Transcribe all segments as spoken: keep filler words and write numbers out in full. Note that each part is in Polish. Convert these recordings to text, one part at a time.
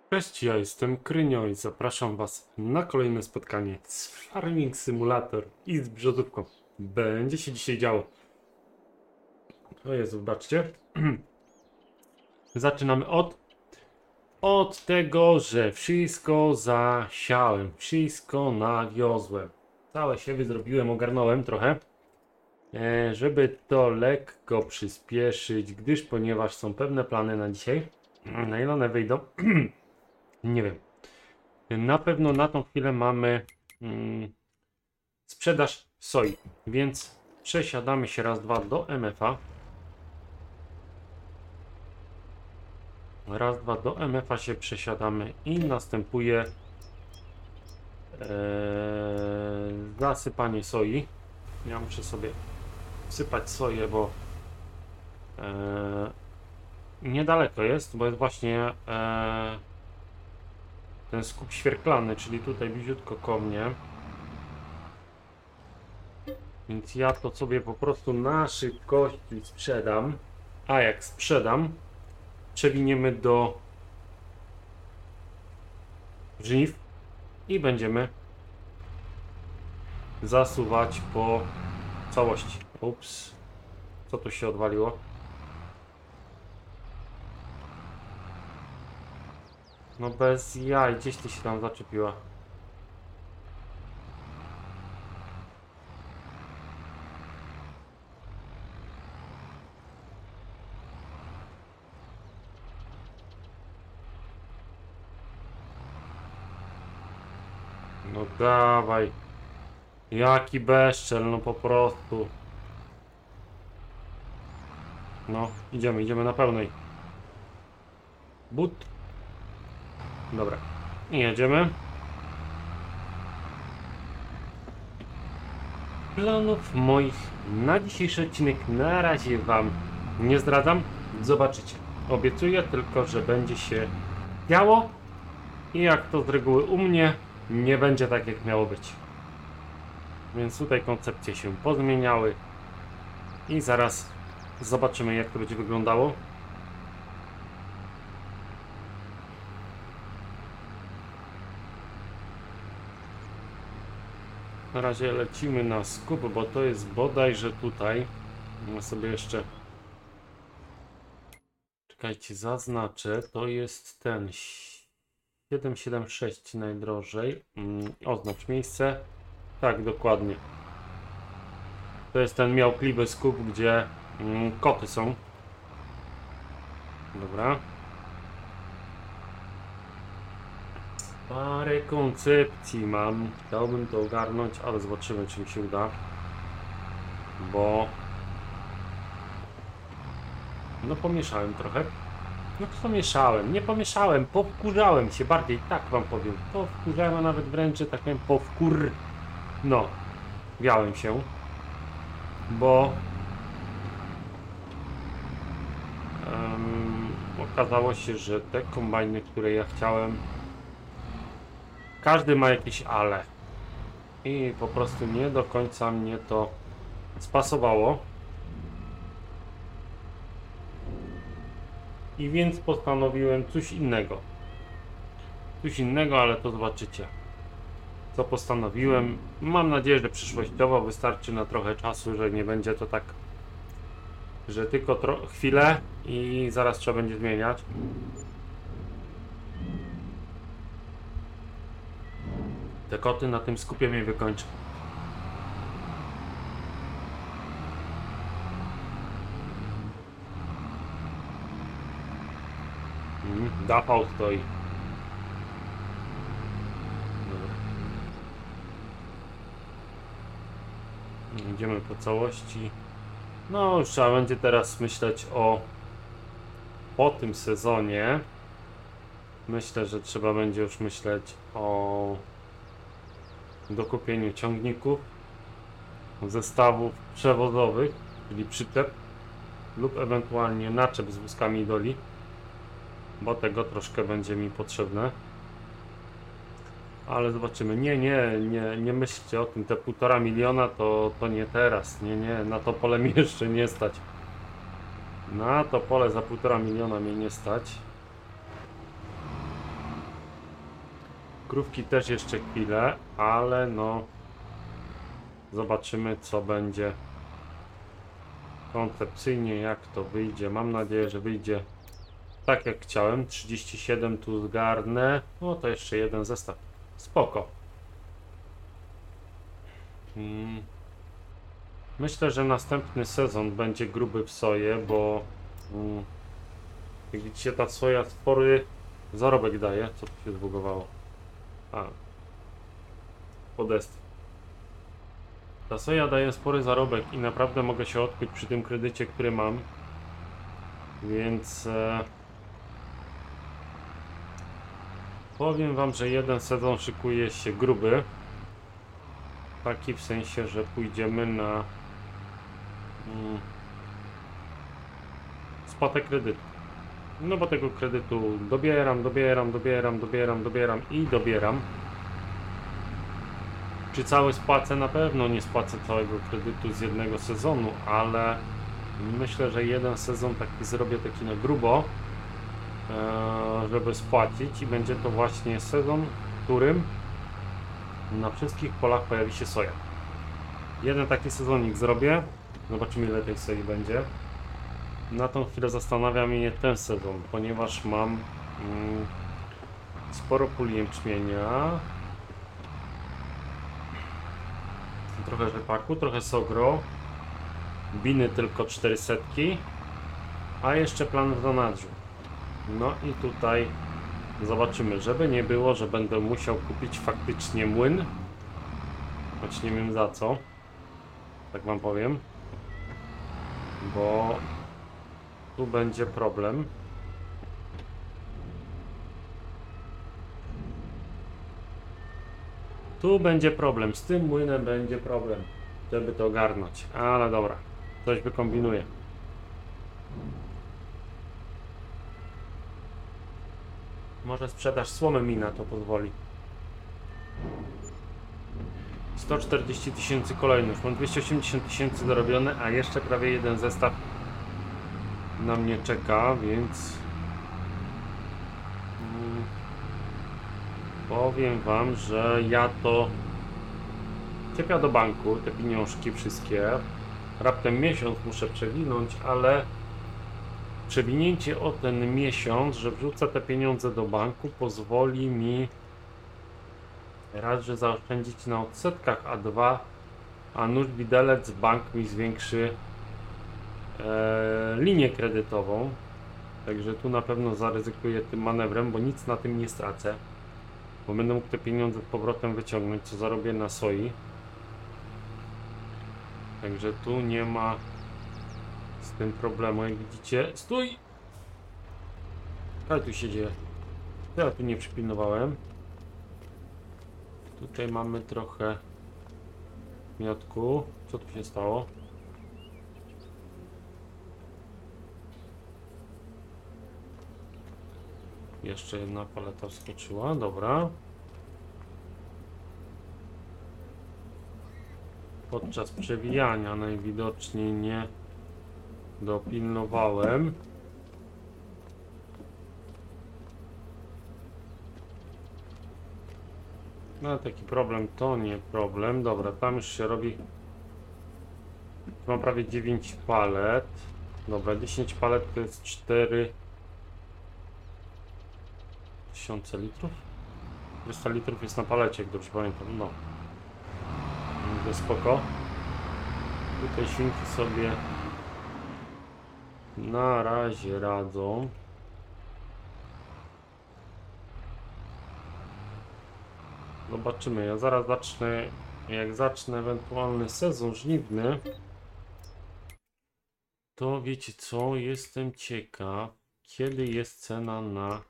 Cześć, ja jestem Krynio i zapraszam Was na kolejne spotkanie z Farming Simulator i z brzozówką. Będzie się dzisiaj działo. O Jezu, wybaczcie. Zaczynamy od, od tego, że wszystko zasiałem, wszystko nawiozłem. Całe siewy zrobiłem, ogarnąłem trochę, e, żeby to lekko przyspieszyć, gdyż ponieważ są pewne plany na dzisiaj. Na ile one wyjdą? Nie wiem. Na pewno na tą chwilę mamy mm, sprzedaż soi, więc przesiadamy się raz, dwa do M F A. Raz, dwa do M F A się przesiadamy i następuje ee, zasypanie soi. Ja muszę sobie wsypać soję, bo e, niedaleko jest, bo jest właśnie e, ten skup świerklany, czyli tutaj bliziutko koło mnie. Więc ja to sobie po prostu na szybkości sprzedam. A jak sprzedam, przewiniemy do żniw i będziemy zasuwać po całości. Ups, co tu się odwaliło? No bez jaj, gdzieś ty się tam zaczepiła. No dawaj. Jaki bezczel, no po prostu. No, idziemy, idziemy na pełnej. But. Dobra. I jedziemy. Planów moich na dzisiejszy odcinek na razie Wam nie zdradzam. Zobaczycie. Obiecuję tylko, że będzie się działo. I jak to z reguły u mnie, nie będzie tak jak miało być. Więc tutaj koncepcje się pozmieniały. I zaraz zobaczymy, jak to będzie wyglądało. Na razie lecimy na skup, bo to jest bodajże tutaj. Ja sobie jeszcze... Czekajcie, zaznaczę. To jest ten siedem siedem sześć najdrożej. Mm, oznacz miejsce. Tak, dokładnie. To jest ten miałkliwy skup, gdzie mm, koty są. Dobra. Parę koncepcji mam. Chciałbym to ogarnąć, ale zobaczymy, czy mi się uda. Bo... No pomieszałem trochę. No co mieszałem? Nie pomieszałem, powkurzałem się bardziej, tak wam powiem. Powkurzałem, a nawet wręcz, że tak powiem, powkur... No, wiałem się. Bo... Um, okazało się, że te kombajny, które ja chciałem... Każdy ma jakieś ale. I po prostu nie do końca mnie to spasowało. I więc postanowiłem coś innego. Coś innego, ale to zobaczycie. Co postanowiłem. Mam nadzieję, że przyszłościowo wystarczy na trochę czasu, że nie będzie to tak, że tylko tro- chwilę i zaraz trzeba będzie zmieniać. Te koty na tym skupie mnie wykończą. Mm, Dafał stoi. Dobra. Idziemy po całości. No, już trzeba będzie teraz myśleć o... Po tym sezonie. Myślę, że trzeba będzie już myśleć o dokupieniu ciągników, zestawów przewozowych, czyli przyczep lub ewentualnie naczep z wózkami doli, bo tego troszkę będzie mi potrzebne. Ale zobaczymy. Nie, nie, nie, nie myślcie o tym. Te półtora miliona to, to nie teraz. Nie, nie, na to pole mi jeszcze nie stać. Na to pole za półtora miliona mnie nie stać. Krówki też jeszcze chwilę, ale no zobaczymy, co będzie koncepcyjnie, jak to wyjdzie. Mam nadzieję, że wyjdzie tak jak chciałem. trzydzieści siedem tu zgarnę. No to jeszcze jeden zestaw. Spoko. Hmm. Myślę, że następny sezon będzie gruby w soję, bo hmm, jak widzicie, ta soja spory zarobek daje. Co tu się zbugowało? A, podest. Ta soja daje spory zarobek i naprawdę mogę się odkuć przy tym kredycie, który mam. Więc e, powiem wam, że jeden sezon szykuje się gruby. Taki w sensie, że pójdziemy na mm, spłatę kredytu. No bo tego kredytu dobieram, dobieram, dobieram, dobieram, dobieram i dobieram. Czy cały spłacę? Na pewno nie spłacę całego kredytu z jednego sezonu, ale myślę, że jeden sezon taki zrobię taki na grubo, żeby spłacić i będzie to właśnie sezon, w którym na wszystkich polach pojawi się soja. Jeden taki sezonik zrobię, zobaczymy ile tej soi będzie. Na tą chwilę zastanawia mnie ten sezon, ponieważ mam mm, sporo pól jęczmienia, trochę rzepaku, trochę sogro, biny tylko czterysta, a jeszcze plan w zanadrzu. No i tutaj zobaczymy, żeby nie było, że będę musiał kupić faktycznie młyn, choć nie wiem za co, tak wam powiem, bo tu będzie problem. Tu będzie problem, z tym młynem będzie problem, żeby to ogarnąć, ale dobra, coś wykombinuję. Może sprzedaż słomy mi na to pozwoli. sto czterdzieści tysięcy kolejnych, mam dwieście osiemdziesiąt tysięcy zarobione, a jeszcze prawie jeden zestaw na mnie czeka, więc hmm, powiem wam, że ja to ciepia do banku, te pieniążki wszystkie. Raptem miesiąc muszę przewinąć, ale przewinięcie o ten miesiąc, że wrzucę te pieniądze do banku, pozwoli mi raz, że zaoszczędzić na odsetkach, a dwa, a nuż widelec bank mi zwiększy e, linię kredytową. Także tu na pewno zaryzykuję tym manewrem, bo nic na tym nie stracę. Bo będę mógł te pieniądze z powrotem wyciągnąć, co zarobię na soi. Także tu nie ma z tym problemu, jak widzicie. Stój! Ale tu się dzieje. Ja tu nie przypilnowałem. Tutaj mamy trochę miotku. Co tu się stało? Jeszcze jedna paleta wskoczyła, dobra. Podczas przewijania najwidoczniej nie dopilnowałem. No taki problem to nie problem. Dobra, tam już się robi. Mam prawie dziewięć palet. Dobra, dziesięć palet to jest cztery tysiące litrów. trzysta litrów jest na palecie, jak dobrze pamiętam. No. Będzie spoko. Tutaj świnki sobie na razie radzą. Zobaczymy. Ja zaraz zacznę, jak zacznę ewentualny sezon żniwny, to wiecie co, jestem ciekaw, kiedy jest cena na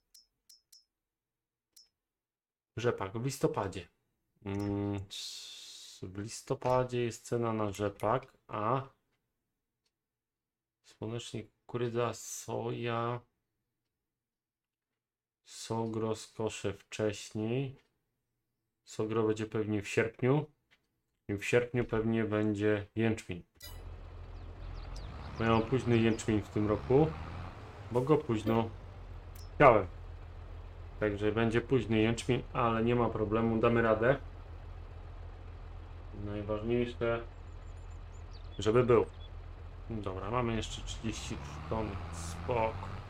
rzepak. W listopadzie. Mm, w listopadzie jest cena na rzepak, a słonecznik, kukurydza, soja, sogro skoszę wcześniej. Sogro będzie pewnie w sierpniu. I w sierpniu pewnie będzie jęczmień. Miałem późny jęczmień w tym roku, bo go późno chciałem. Także będzie późny jęczmień, ale nie ma problemu, damy radę. Najważniejsze, żeby był. Dobra, mamy jeszcze trzydzieści ton, spoko.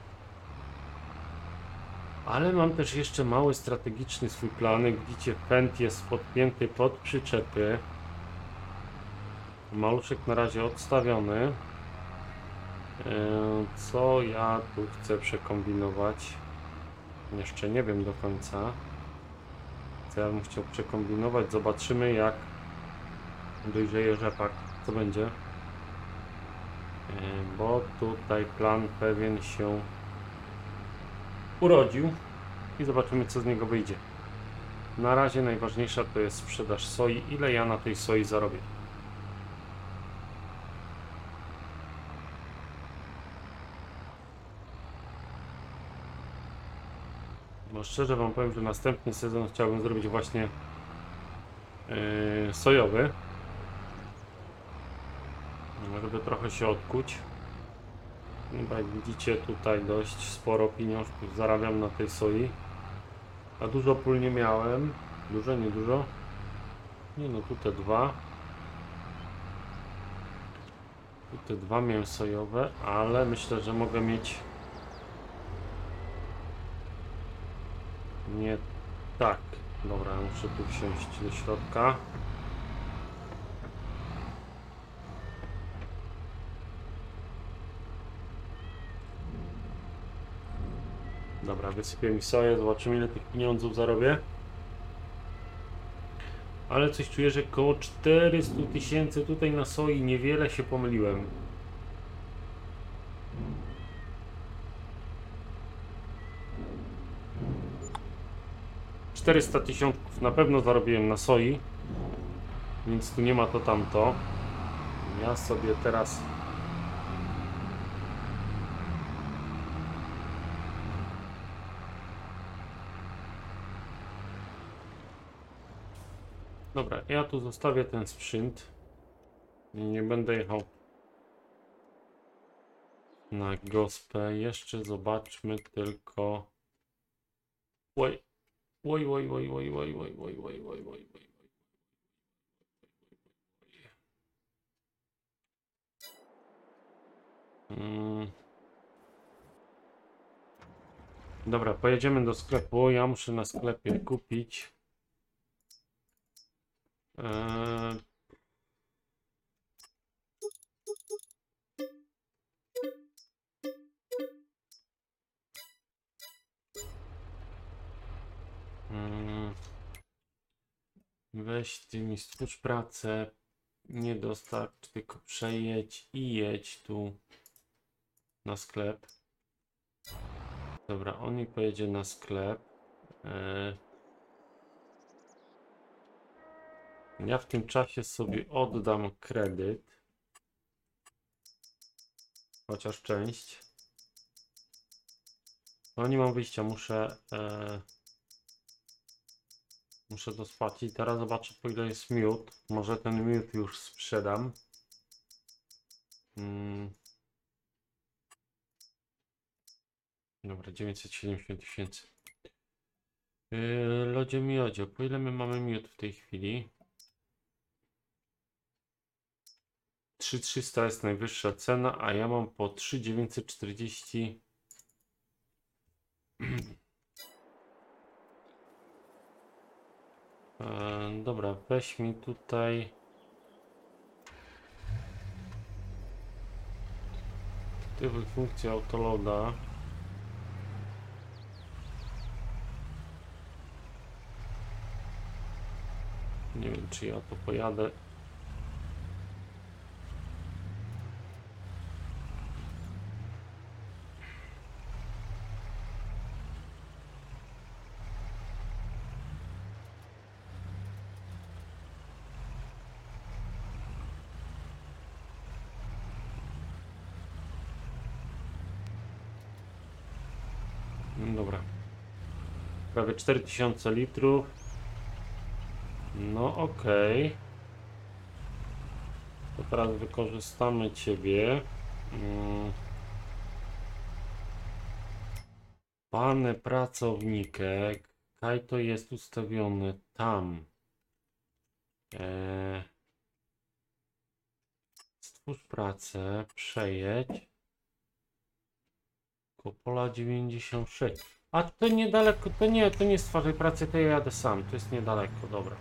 Ale mam też jeszcze mały strategiczny swój plan. Jak widzicie, pęd jest podpięty pod przyczepy. Maluszek na razie odstawiony. Eee, Co ja tu chcę przekombinować? Jeszcze nie wiem do końca. Co ja bym chciał przekombinować? Zobaczymy, jak dojrzeje rzepak. Co będzie? Eee, Bo tutaj plan pewien się urodził i zobaczymy, co z niego wyjdzie. Na razie najważniejsza to jest sprzedaż soi. Ile ja na tej soi zarobię? Bo szczerze wam powiem, że następny sezon chciałbym zrobić właśnie yy, sojowy, żeby trochę się odkuć. Bo jak widzicie, tutaj dość sporo pieniążków zarabiam na tej soi. A dużo pól nie miałem. Dużo, nie dużo. Nie no, tu te dwa. Tu te dwa miałem sojowe, ale myślę, że mogę mieć... Nie tak. Dobra, muszę tu wsiąść do środka. Dobra, wysypię mi soję, zobaczymy, ile tych pieniądzów zarobię. Ale coś czuję, że około czterysta tysięcy tutaj na soi, niewiele się pomyliłem. czterysta tysiąców na pewno zarobiłem na soi, więc tu nie ma to tamto. Ja sobie teraz dobra, ja tu zostawię ten sprzęt. Nie będę jechał na gospę. Jeszcze zobaczmy tylko. Oj, oj, oj, oj, oj, oj, oj, oj, oj, oj, oj, oj. Hmm. Dobra, pojedziemy do sklepu. Ja muszę na sklepie kupić. Eee... Hmm. Weź ty mi stwórz pracę. Nie dostarcz, tylko przejedź i jedź tu na sklep. Dobra, on mi pojedzie na sklep. Eee... Ja w tym czasie sobie oddam kredyt. Chociaż część. No nie mam wyjścia, muszę e, muszę to spłacić. Teraz zobaczę, po ile jest miód. Może ten miód już sprzedam. Hmm. Dobra, dziewięćset siedemdziesiąt tysięcy. Yy, lodzie miodzie, po ile my mamy miód w tej chwili? trzy tysiące trzysta jest najwyższa cena, a ja mam po trzy tysiące dziewięćset czterdzieści. E, dobra, weź mi tutaj. Aktywuj funkcję autoloada. Nie wiem, czy ja to pojadę. No dobra. Prawie cztery tysiące litrów. No okej. Okay. To teraz wykorzystamy Ciebie. Hmm. Pane pracowniczek. Kaj to jest ustawiony tam. Eee, stwórz pracę, przejedź. Kopola dziewięćdziesiąt sześć. A to niedaleko, to nie, to nie stwarzaj pracy, to ja jadę sam, to jest niedaleko, dobra.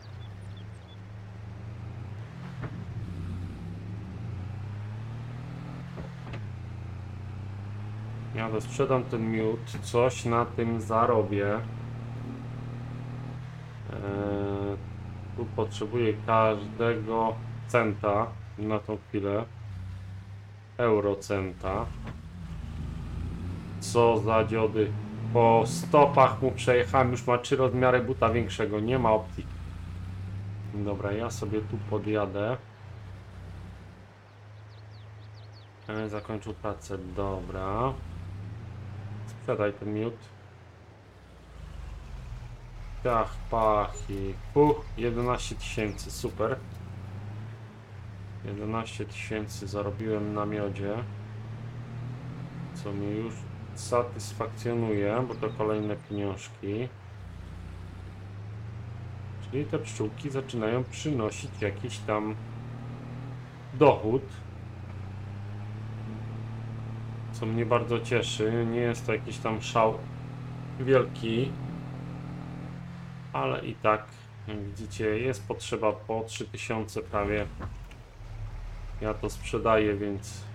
Ja sprzedam ten miód, coś na tym zarobię. Eee, tu potrzebuję każdego centa na tą chwilę. Eurocenta. Co za dziody. Po stopach mu przejechałem, już ma trzy rozmiary buta większego, nie ma opcji. Dobra, ja sobie tu podjadę. Eee, zakończył pracę, dobra. Sprzedaj ten miód. Ciach, pach i puch. jedenaście tysięcy, super. jedenaście tysięcy zarobiłem na miodzie. Co mnie już satysfakcjonuje, bo to kolejne pieniążki. Czyli te pszczółki zaczynają przynosić jakiś tam dochód. Co mnie bardzo cieszy. Nie jest to jakiś tam szał wielki. Ale i tak, jak widzicie, jest potrzeba po trzy tysiące prawie. Ja to sprzedaję, więc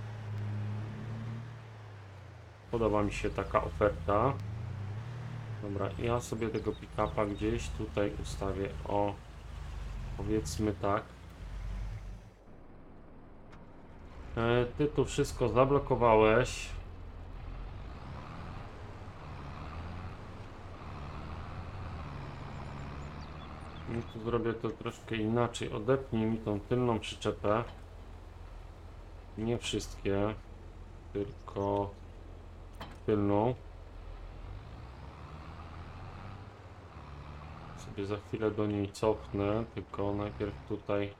podoba mi się taka oferta. Dobra, ja sobie tego pick-upa gdzieś tutaj ustawię. O, powiedzmy tak. E, ty tu wszystko zablokowałeś. No tu zrobię to troszkę inaczej. Odepnij mi tą tylną przyczepę. Nie wszystkie, tylko tylną. Sobie za chwilę do niej cofnę, tylko najpierw tutaj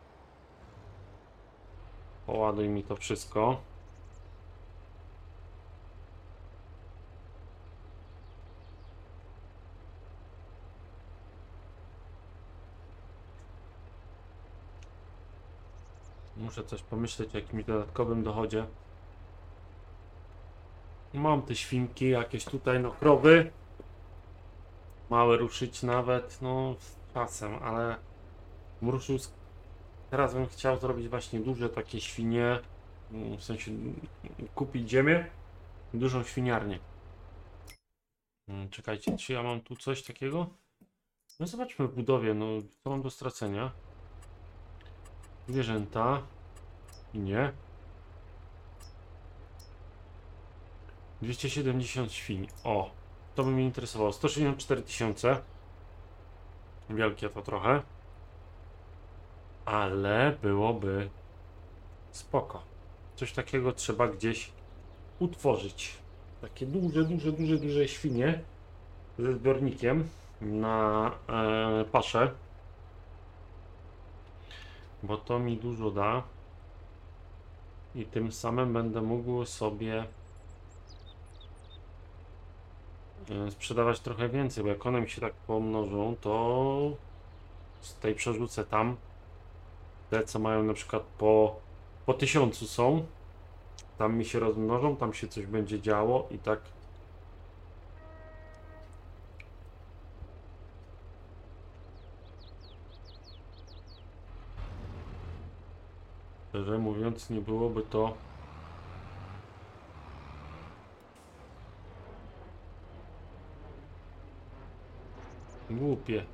poładuj mi to wszystko. Muszę coś pomyśleć o jakimś dodatkowym dochodzie. Mam te świnki jakieś tutaj, no krowy. Małe ruszyć nawet, no z czasem, ale ruszył. Teraz bym chciał zrobić właśnie duże takie świnie. W sensie kupić ziemię. Dużą świniarnię. Czekajcie, czy ja mam tu coś takiego? No zobaczmy w budowie, no co mam do stracenia. Zwierzęta. Nie. dwieście siedemdziesiąt świń. O, to by mnie interesowało. sto sześćdziesiąt cztery tysiące. Wielkie to trochę. Ale byłoby spoko. Coś takiego trzeba gdzieś utworzyć. Takie duże, duże, duże, duże świnie ze zbiornikiem na e, paszę. Bo to mi dużo da. I tym samym będę mógł sobie sprzedawać trochę więcej, bo jak one mi się tak pomnożą, to z tej przerzucę tam te, co mają na przykład po, po tysiącu są, tam mi się rozmnożą, tam się coś będzie działo i tak szczerze mówiąc nie byłoby to głupie.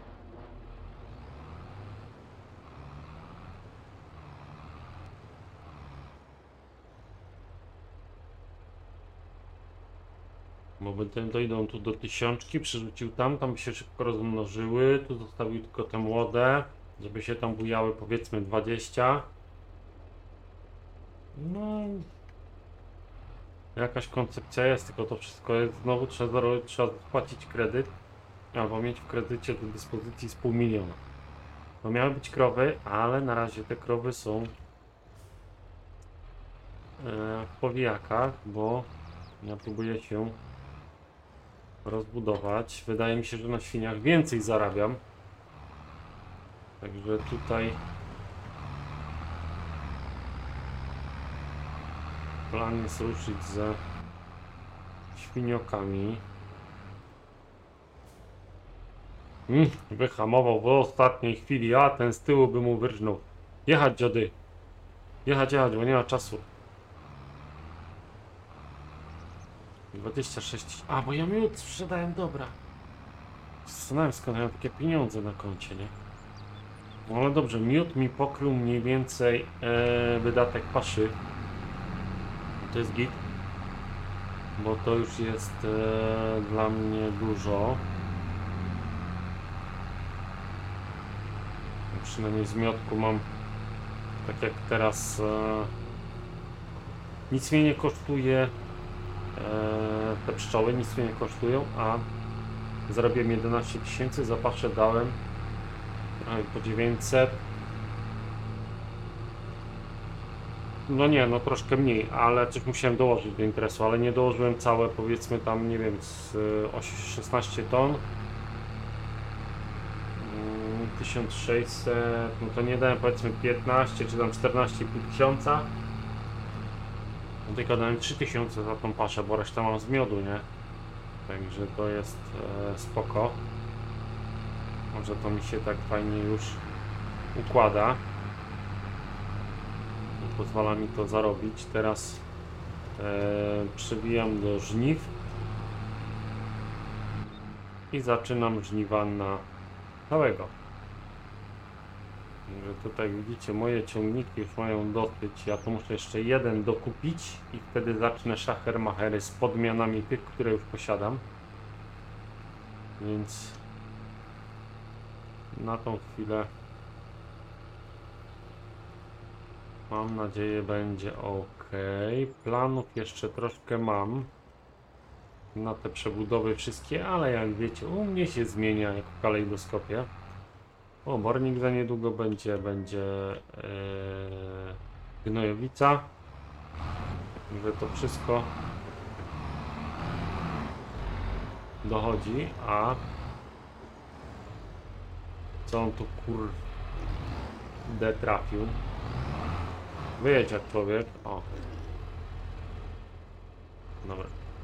Bo będę dojdą tu do tysiączki, przerzucił tam, tam by się szybko rozmnożyły, tu zostawił tylko te młode, żeby się tam bujały powiedzmy dwadzieścia. No, jakaś koncepcja jest, tylko to wszystko jest, znowu trzeba, zarobić, trzeba spłacić kredyt, albo mieć w kredycie do dyspozycji z pół miliona. No miały być krowy, ale na razie te krowy są w powijakach, bo ja próbuję się rozbudować. Wydaje mi się, że na świniach więcej zarabiam. Także tutaj plan jest ruszyć ze świniokami. Mm, wyhamował w ostatniej chwili, a ten z tyłu by mu wyrżnął. Jechać, Jody. Jechać, jechać, bo nie ma czasu. dwadzieścia sześć. A, bo ja miód sprzedałem, dobra. Zastanawiam się, skąd ja mam takie pieniądze na koncie, nie? No ale dobrze, miód mi pokrył mniej więcej e, wydatek paszy. To jest git. Bo to już jest e, dla mnie dużo. Przynajmniej z miodku mam, tak jak teraz, e, nic mnie nie kosztuje, e, te pszczoły nic mnie nie kosztują, a zarobiłem jedenaście tysięcy, za paszę dałem e, po dziewięćset. No nie, no troszkę mniej, ale coś musiałem dołożyć do interesu, ale nie dołożyłem całe, powiedzmy tam, nie wiem, z e, szesnaście ton. tysiąc sześćset, no to nie dałem powiedzmy piętnaście czy tam czternaście i pół tysiąca. No tylko dałem trzy tysiące za tą paszę, bo resztę mam z miodu, nie? Także to jest e, spoko. Może to mi się tak fajnie już układa. I pozwala mi to zarobić. Teraz e, przebijam do żniw. I zaczynam żniwa na całego. Że tutaj widzicie, moje ciągniki już mają dosyć. Ja to muszę jeszcze jeden dokupić i wtedy zacznę szachermachery z podmianami tych, które już posiadam. Więc na tą chwilę mam nadzieję będzie ok. Planów jeszcze troszkę mam na te przebudowy wszystkie, ale jak wiecie, u mnie się zmienia jak w kalejdoskopie. O, Mornik za niedługo będzie, będzie ee, gnojowica. Że to wszystko dochodzi, a co on tu kurde trafił? Wyjedź jak człowiek. O. Dobra.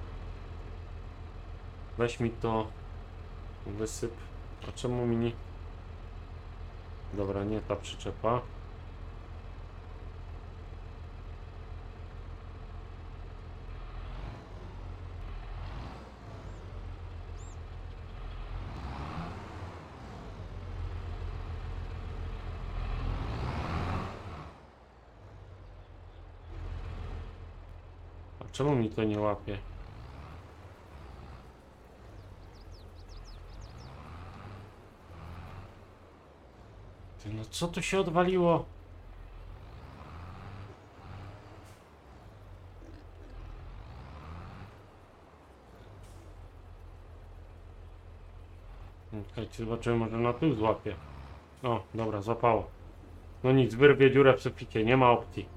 Weź mi to wysyp. A czemu mi nie... Dobra, nie ta przyczepa. A czemu mi to nie łapie? Ty, no co tu się odwaliło? Czekajcie, zobaczymy, może na tył złapie. O, dobra, złapało. No nic, wyrwie dziurę w suficie, nie ma opcji.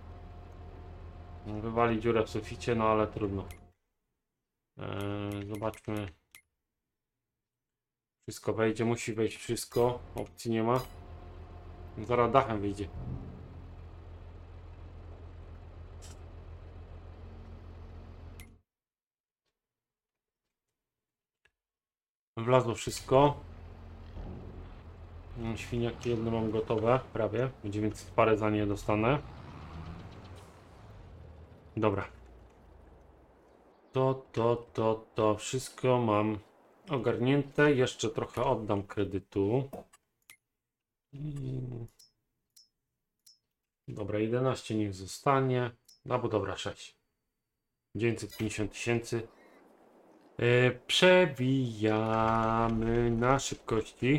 Wywali dziurę w suficie, no ale trudno. Eee, zobaczmy. Wszystko wejdzie, musi wejść wszystko. Opcji nie ma. Zaraz dachem wyjdzie. Wlazło wszystko. Świniaki jedne mam gotowe, prawie. Będzie więc parę za nie dostanę. Dobra. To, to, to, to wszystko mam ogarnięte. Jeszcze trochę oddam kredytu. Dobra, jedenaście niech zostanie. No bo dobra, sześć. dziewięćset pięćdziesiąt tysięcy. Yy, przewijamy na szybkości.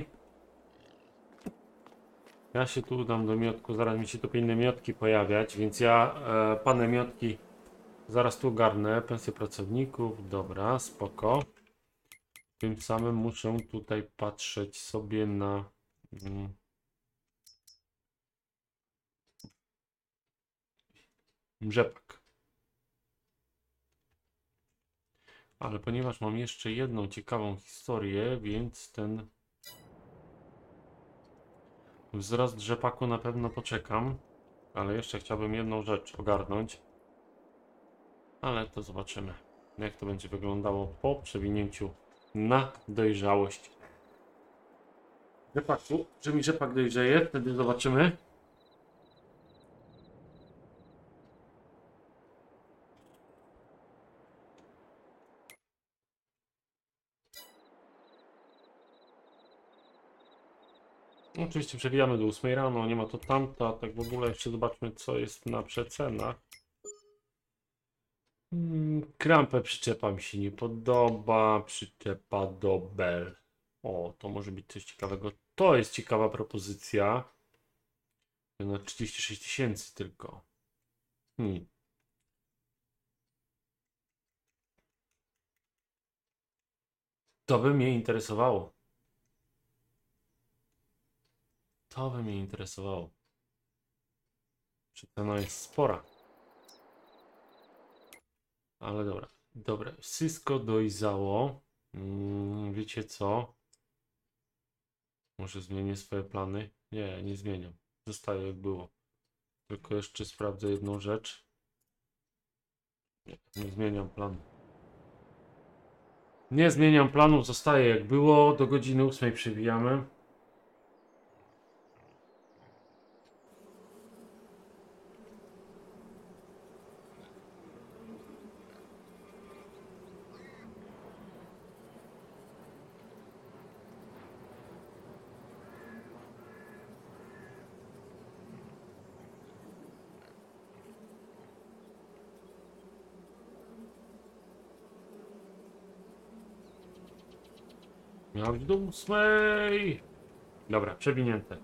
Ja się tu udam do miotku, zaraz mi się tu inne miotki pojawiać, więc ja e, pane miotki zaraz tu ogarnę. Pensje pracowników, dobra, spoko. Tym samym muszę tutaj patrzeć sobie na mm, rzepak. Ale ponieważ mam jeszcze jedną ciekawą historię, więc ten wzrost rzepaku na pewno poczekam. Ale jeszcze chciałbym jedną rzecz ogarnąć. Ale to zobaczymy, jak to będzie wyglądało po przewinięciu na dojrzałość rzepaku. Czy mi rzepak dojrzeje? Wtedy zobaczymy. Oczywiście przewijamy do ósmej rano, nie ma to tamta. Tak w ogóle jeszcze zobaczmy, co jest na przecenach. Hmm, krampę przyczepa mi się nie podoba. Przyczepa do Bell. O, to może być coś ciekawego. To jest ciekawa propozycja. Na trzydzieści sześć tysięcy tylko. Hmm. To by mnie interesowało. To by mnie interesowało. Czy cena jest spora? Ale dobra. Dobra, wszystko dojrzało. Hmm, wiecie co? Może zmienię swoje plany? Nie, nie zmieniam. Zostaje jak było. Tylko jeszcze sprawdzę jedną rzecz. Nie, nie zmieniam planu. Nie zmieniam planu, zostaje jak było. Do godziny ósmej przewijamy. Miał być do ósmej. Dobra, przewinięte.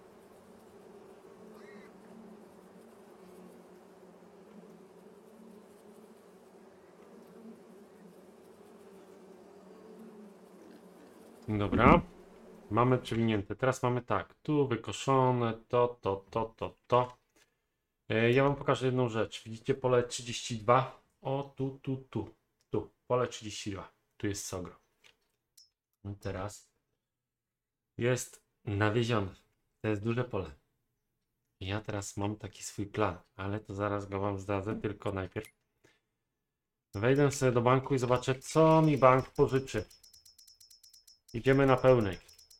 Dobra. Mamy przewinięte. Teraz mamy tak. Tu wykoszone. To, to, to, to, to. E, ja wam pokażę jedną rzecz. Widzicie pole trzydzieści dwa? O, tu, tu, tu. Tu. Pole trzydzieści dwa. Tu jest sogro. I teraz jest nawiezione. To jest duże pole. Ja teraz mam taki swój plan, ale to zaraz go wam zdradzę, tylko najpierw wejdę sobie do banku i zobaczę, co mi bank pożyczy. Idziemy na pełnej.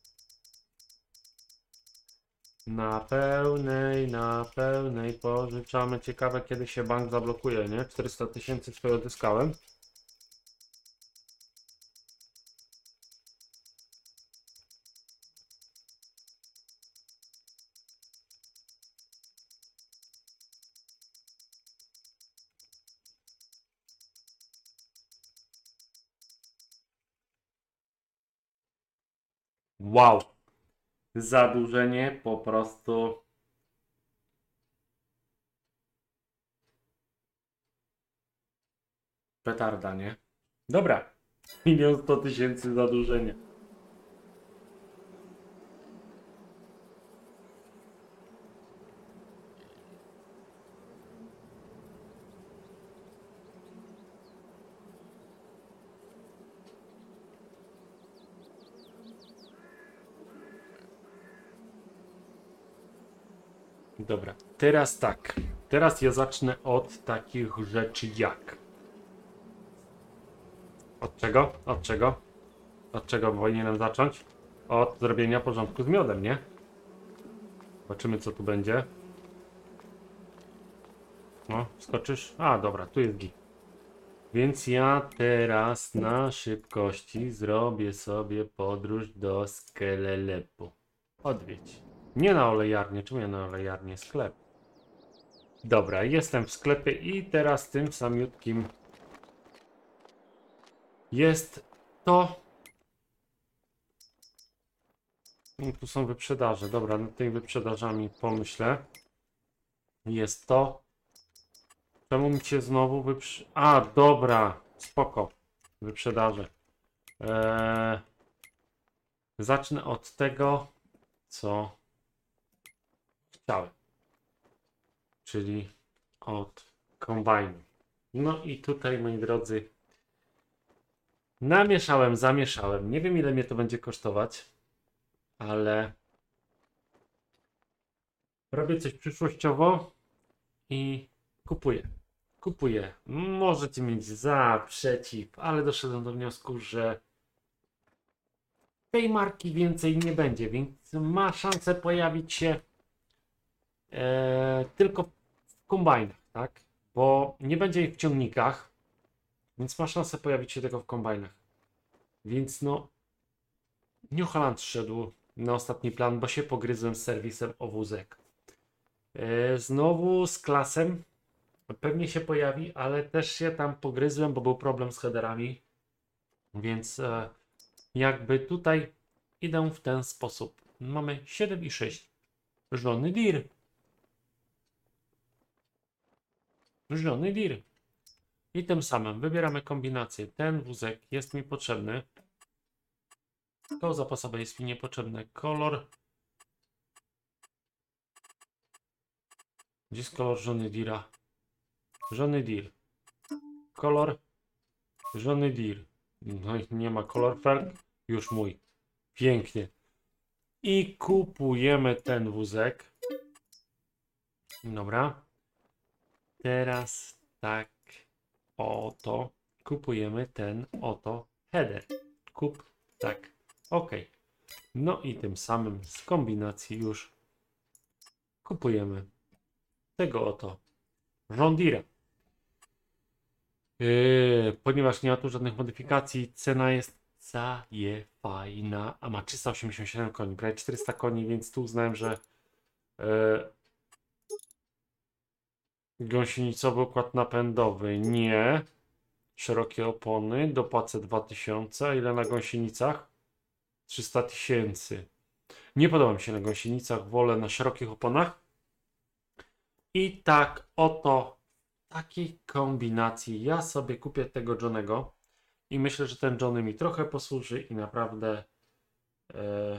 Na pełnej, na pełnej pożyczamy. Ciekawe, kiedy się bank zablokuje, nie? czterysta tysięcy swoje odzyskałem. Wow! Zadłużenie po prostu petarda, nie? Dobra. Milion sto tysięcy zadłużenia. Dobra, teraz tak. Teraz ja zacznę od takich rzeczy jak. Od czego? Od czego? Od czego powinienem zacząć? Od zrobienia porządku z miodem, nie? Zobaczymy, co tu będzie. O, skoczysz? A, dobra, tu jest git. Więc ja teraz na szybkości zrobię sobie podróż do Skelelepu. Odwiedź. Nie na olejarnię, czemu ja na olejarnię? Sklep. Dobra, jestem w sklepie i teraz tym samiutkim jest to. I tu są wyprzedaże. Dobra, nad tymi wyprzedażami pomyślę. Jest to. Czemu mi się znowu wyprze... A, dobra, spoko. Wyprzedaże. Eee, zacznę od tego, co chciałem. Czyli od kombajnu. No i tutaj, moi drodzy, Namieszałem, zamieszałem. Nie wiem, ile mnie to będzie kosztować, ale robię coś przyszłościowo i kupuję. Kupuję. Możecie mieć za, przeciw, ale doszedłem do wniosku, że tej marki więcej nie będzie, więc ma szansę pojawić się e, tylko w kombajnach, tak? Bo nie będzie ich w ciągnikach, więc ma szansę pojawić się tylko w kombajnach. Więc no, New Holland szedł na ostatni plan, bo się pogryzłem z serwisem o wózek. E, znowu z klasem pewnie się pojawi, ale też się tam pogryzłem, bo był problem z headerami, więc e, jakby tutaj idę w ten sposób. Mamy siedem i sześć. Żony dir. Żony dir. I tym samym wybieramy kombinację. Ten wózek jest mi potrzebny. Koło zapasowe jest mi niepotrzebne. Kolor. Gdzie jest kolor żony dira? Żony dir. Kolor. Żony dir. No i nie ma kolor felg. Już mój. Pięknie. I kupujemy ten wózek. Dobra. Teraz tak oto kupujemy ten oto header. Kup. Tak. OK. No i tym samym z kombinacji już kupujemy tego oto John Deere. Yy, ponieważ nie ma tu żadnych modyfikacji, cena jest zaje fajna, a ma trzysta osiemdziesiąt siedem koni, prawie czterysta koni, więc tu uznałem, że yy, gąsienicowy układ napędowy nie, szerokie opony, dopłacę dwa tysiące, a ile na gąsienicach? trzysta tysięcy. Nie podoba mi się na gąsienicach, wolę na szerokich oponach. I tak oto w takiej kombinacji ja sobie kupię tego Johnego i myślę, że ten Johnny mi trochę posłuży i naprawdę e,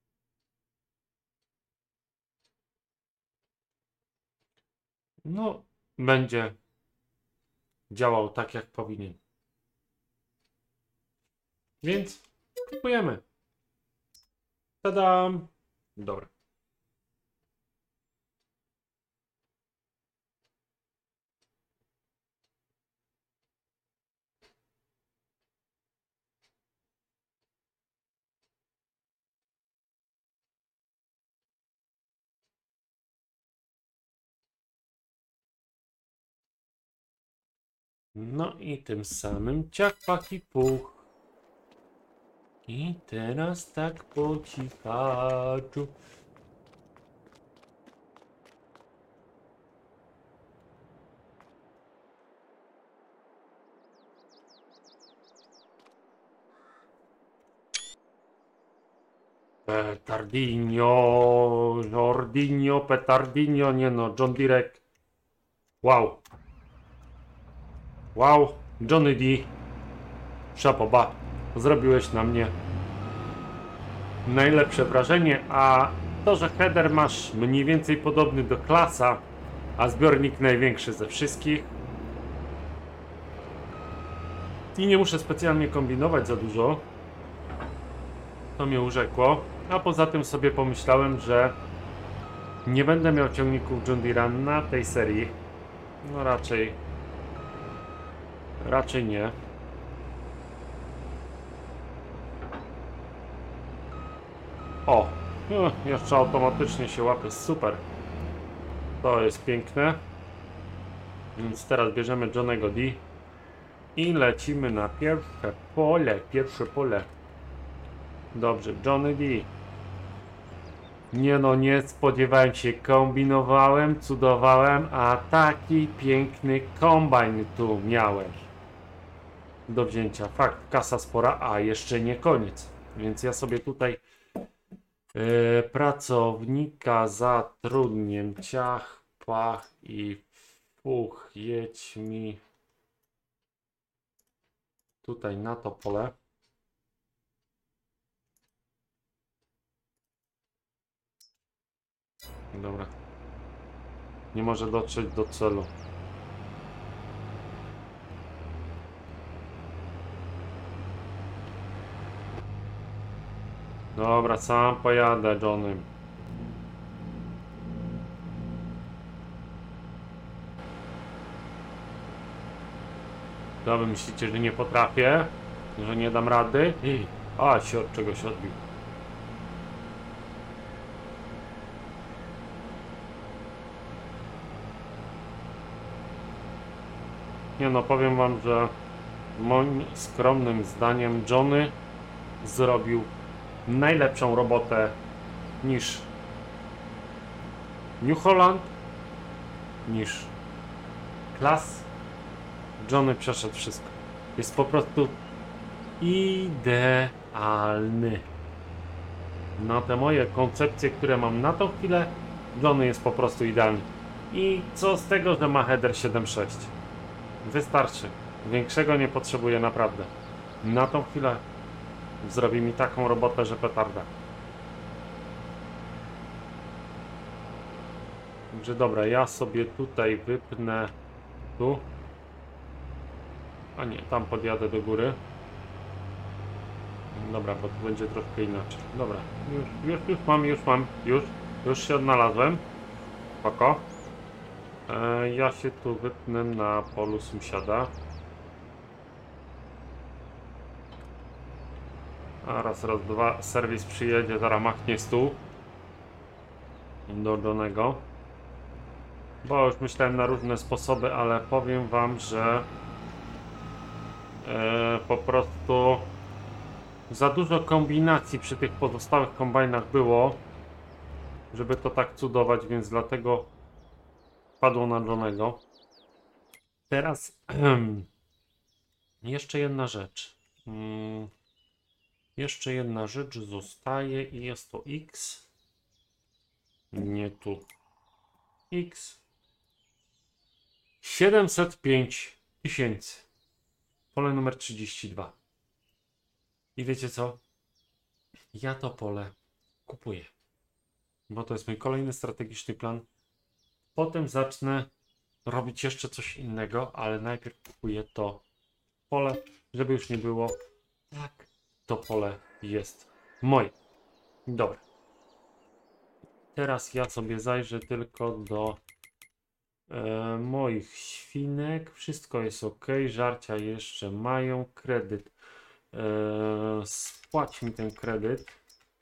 no będzie działał tak jak powinien. Więc kupujemy. Tadam! Dobra. No i tym samym ciach, pak i puch. I teraz tak po cichaczu. Petardinho, Jordinho, Petardinho, nie no, John Direk. Wow. Wow, Johnny D. Szapoba. Zrobiłeś na mnie najlepsze wrażenie, a to, że header masz mniej więcej podobny do klasa, a zbiornik największy ze wszystkich i nie muszę specjalnie kombinować za dużo, to mnie urzekło. A poza tym sobie pomyślałem, że nie będę miał ciągników John Deere na tej serii. No raczej raczej nie. O, no, jeszcze automatycznie się łapie, super. To jest piękne. Więc teraz bierzemy Johnego D i lecimy na pierwsze pole, pierwsze pole. Dobrze, Johnny D. Nie no, nie spodziewałem się, kombinowałem, cudowałem, a taki piękny kombajn tu miałeś do wzięcia. Fakt, kasa spora, a jeszcze nie koniec. Więc ja sobie tutaj yy, pracownika zatrudnię. Ciach, pach i fuch, jedź mi tutaj na to pole. Dobra. Nie może dotrzeć do celu. Dobra, sam pojadę, Johnny. Co wy myślicie, że nie potrafię? Że nie dam rady? A, się od czegoś odbił. Nie no, powiem wam, że moim skromnym zdaniem Johnny zrobił najlepszą robotę niż New Holland, niż Class. Johnny przeszedł wszystko. Jest po prostu idealny. Na te moje koncepcje, które mam na tą chwilę, Johnny jest po prostu idealny. I co z tego, że ma header siedem sześć? Wystarczy. Większego nie potrzebuję naprawdę. Na tą chwilę zrobi mi taką robotę, że petarda. Także dobra, ja sobie tutaj wypnę tu. A nie, tam podjadę do góry. Dobra, bo tu będzie troszkę inaczej. Dobra, już, już, już mam, już mam, już, już się odnalazłem. Spoko. E, ja się tu wypnę na polu sąsiada. A raz, raz, dwa, serwis przyjedzie, zaraz machnie stół do Johnego. Bo już myślałem na różne sposoby, ale powiem wam, że e, po prostu za dużo kombinacji przy tych pozostałych kombajnach było, żeby to tak cudować, więc dlatego padło na Johnego. Teraz jeszcze jedna rzecz. Hmm. Jeszcze jedna rzecz zostaje i jest to X. Nie tu. X. siedemset pięć tysięcy. Pole numer trzydzieści dwa. I wiecie co? Ja to pole kupuję. Bo to jest mój kolejny strategiczny plan. Potem zacznę robić jeszcze coś innego, ale najpierw kupuję to pole, żeby już nie było tak. To pole jest moje. Dobra. Teraz ja sobie zajrzę tylko do e, moich świnek. Wszystko jest ok. Żarcia jeszcze mają. Kredyt. E, spłać mi ten kredyt.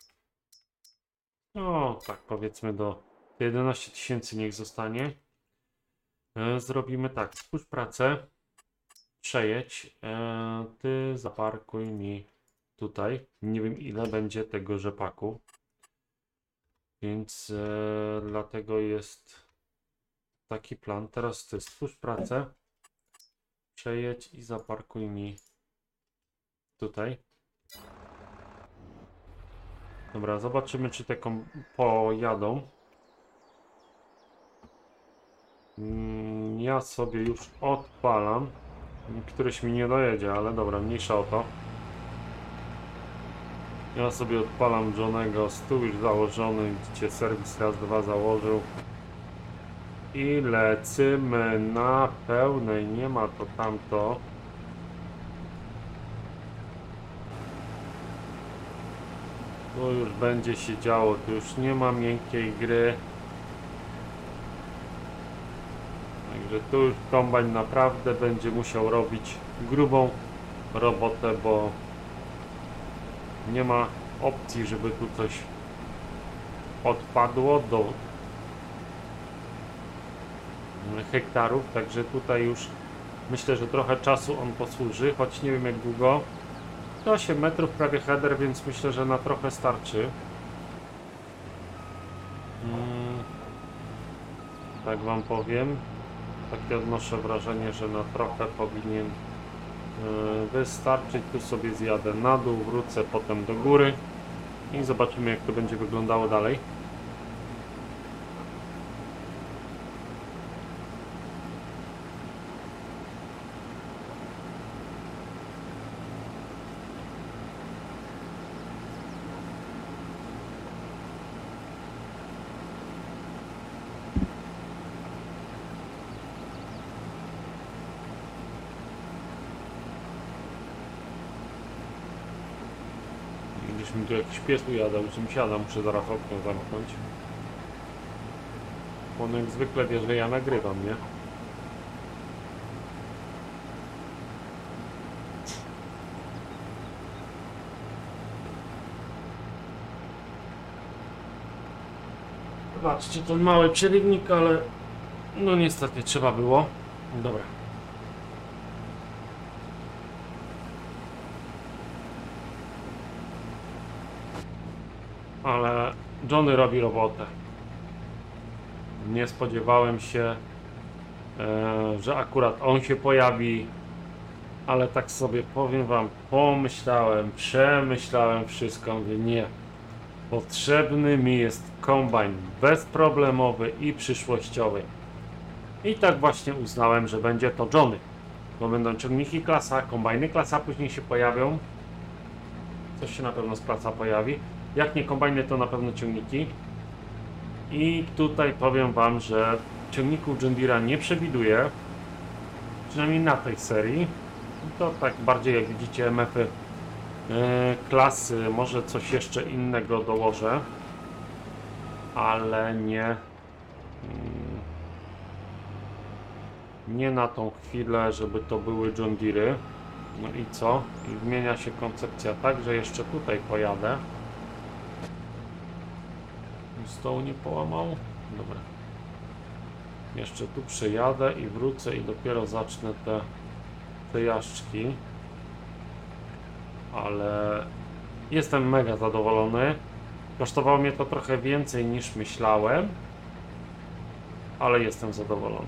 No, tak powiedzmy do jedenaście tysięcy niech zostanie. E, zrobimy tak. Spójrz pracę. Przejedź. E, ty zaparkuj mi tutaj. Nie wiem ile będzie tego rzepaku. Więc e, dlatego jest taki plan. Teraz ty stwórz pracę. Przejedź i zaparkuj mi tutaj. Dobra, zobaczymy czy te pojadą. Mm, ja sobie już odpalam. Któryś mi nie dojedzie, ale dobra, mniejsza o to. Ja sobie odpalam Johnego, stół już założony, widzicie, serwis raz, dwa założył. I lecimy na pełnej, nie ma to tamto. Tu już będzie się działo, tu już nie ma miękkiej gry. Także tu już kombajn naprawdę będzie musiał robić grubą robotę, bo nie ma opcji, żeby tu coś odpadło do hektarów, także tutaj już myślę, że trochę czasu on posłuży, choć nie wiem jak długo. To osiem metrów prawie header, więc myślę, że na trochę starczy. Hmm. Tak wam powiem. Takie odnoszę wrażenie, że na trochę powinien yy, wystarczyć. Tu sobie zjadę na dół, wrócę potem do góry i zobaczymy jak to będzie wyglądało dalej. Gdzieś mi tu jakiś pies ujadał, czym siada, muszę zaraz okno zamknąć. On jak zwykle wie, że ja nagrywam, nie? Zobaczcie, ten mały przerywnik, ale no niestety trzeba było. Dobra. Ale Johnny robi robotę. Nie spodziewałem się, e, że akurat on się pojawi, ale tak sobie powiem wam, pomyślałem, przemyślałem wszystko, mówię nie. Potrzebny mi jest kombajn bezproblemowy i przyszłościowy. I tak właśnie uznałem, że będzie to Johnny. Bo będą ciągniki klasa, kombajny klasa później się pojawią. Coś się na pewno z klasa pojawi. Jak nie kombajny, to na pewno ciągniki. I tutaj powiem wam, że ciągników John Deere'a nie przewiduję. Przynajmniej na tej serii. To tak bardziej jak widzicie M F-y yy, klasy, może coś jeszcze innego dołożę. Ale nie... Yy, nie na tą chwilę, żeby to były John Deere'y. No i co? I zmienia się koncepcja tak, że jeszcze tutaj pojadę. Stołu nie połamał? Dobra. Jeszcze tu przejadę i wrócę i dopiero zacznę te, te jaszczki. Ale jestem mega zadowolony. Kosztowało mnie to trochę więcej niż myślałem. Ale jestem zadowolony.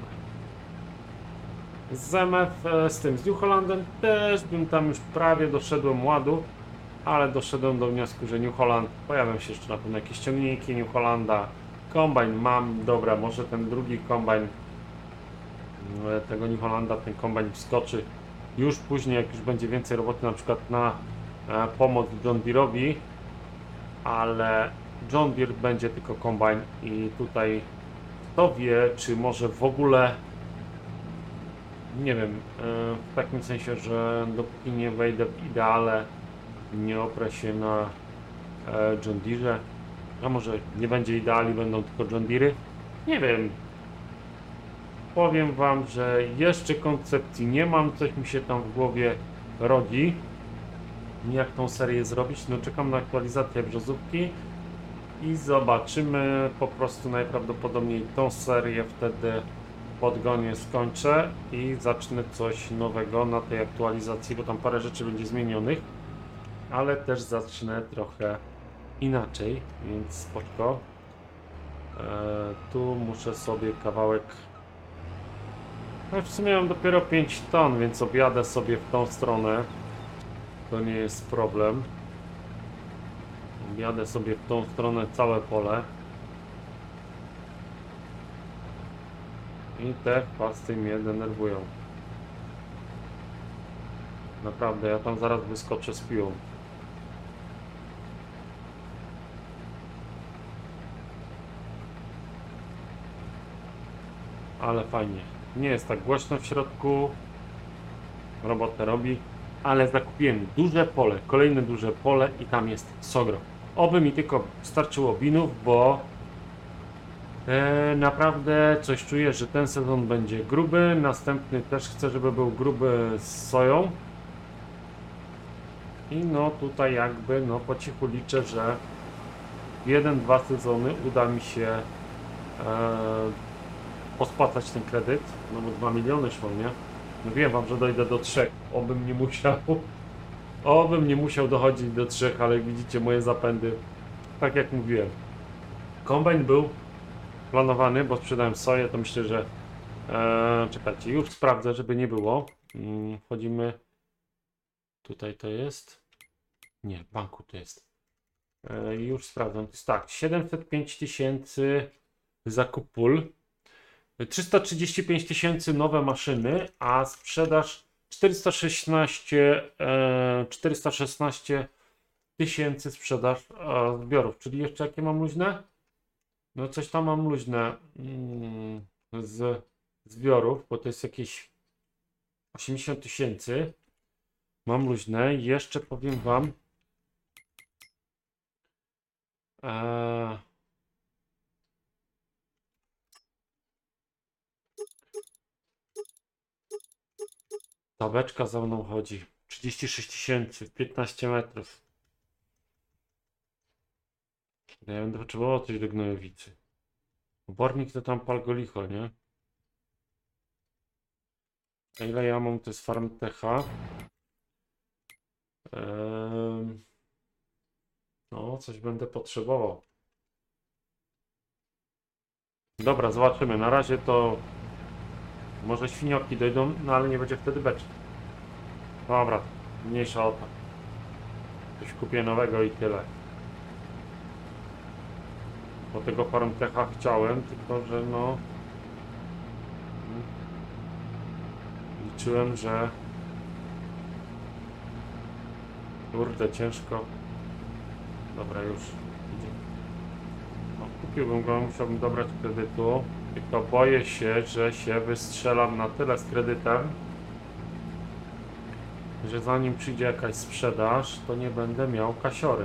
Z M F, z tym, z New Hollandem też bym tam już prawie doszedłem ładu. Ale doszedłem do wniosku, że New Holland, pojawią się jeszcze na pewno jakieś ciągniki New Hollanda. Kombajn mam, dobra, może ten drugi kombajn tego New Hollanda, ten kombajn wskoczy już później, jak już będzie więcej roboty, na przykład na e, pomoc John Deere'owi, ale John Deere będzie tylko kombajn i tutaj kto wie, czy może w ogóle, nie wiem, e, w takim sensie, że dopóki nie wejdę w ideale, nie oprę się na e, John Deere, a może nie będzie ideali, będą tylko John Deere'y, nie wiem. Powiem wam, że jeszcze koncepcji nie mam, coś mi się tam w głowie rodzi, jak tą serię zrobić. No czekam na aktualizację brzozówki i zobaczymy, po prostu najprawdopodobniej tą serię wtedy podgonię, skończę i zacznę coś nowego na tej aktualizacji, bo tam parę rzeczy będzie zmienionych, ale też zacznę trochę inaczej, więc spoczko. Eee, tu muszę sobie kawałek. No w sumie mam dopiero pięć ton, więc objadę sobie w tą stronę. To nie jest problem. Objadę sobie w tą stronę całe pole. I te chwasty mnie denerwują. Naprawdę, ja tam zaraz wyskoczę z piłą. Ale fajnie. Nie jest tak głośno w środku. Robotę robi. Ale zakupiłem duże pole, kolejne duże pole i tam jest sogro. Oby mi tylko starczyło winów, bo e, naprawdę coś czuję, że ten sezon będzie gruby. Następny też chcę, żeby był gruby z soją. I no tutaj jakby no po cichu liczę, że w jeden, dwa sezony uda mi się e, pospłacać ten kredyt. No bo dwa miliony szło, nie? Mówiłem wam, że dojdę do trzech, obym nie musiał, obym nie musiał dochodzić do trzech, ale widzicie moje zapędy, tak jak mówiłem. Kombajn był planowany, bo sprzedałem soję, to myślę, że e, czekajcie, już sprawdzę, żeby nie było. Hmm, wchodzimy, tutaj to jest, nie, w banku to jest. E, już sprawdzam, to jest tak, siedemset pięć tysięcy zakup pól. trzysta trzydzieści pięć tysięcy nowe maszyny, a sprzedaż czterysta szesnaście, e, czterysta szesnaście tysięcy sprzedaż e, zbiorów. Czyli jeszcze jakie mam luźne? No coś tam mam luźne mm, z zbiorów, bo to jest jakieś osiemdziesiąt tysięcy. Mam luźne. Jeszcze powiem wam, Eee... Ta beczka za mną chodzi. trzydzieści sześć tysięcy w piętnaście metrów. Ja będę potrzebował coś do gnojowicy. Obornik to tam pal go licho, nie? A ile ja mam? To jest Farmtecha. Eee... No, coś będę potrzebował. Dobra, zobaczymy. Na razie to może świnioki dojdą, no ale nie będzie wtedy beczki. Dobra, mniejsza o to. Coś kupię nowego i tyle. Bo tego Farmtecha chciałem, tylko że no... Liczyłem, że... Kurde, ciężko. Dobra, już. No, kupiłbym go, musiałbym dobrać kredytu. Tylko boję się, że się wystrzelam na tyle z kredytem, że zanim przyjdzie jakaś sprzedaż, to nie będę miał kasiory.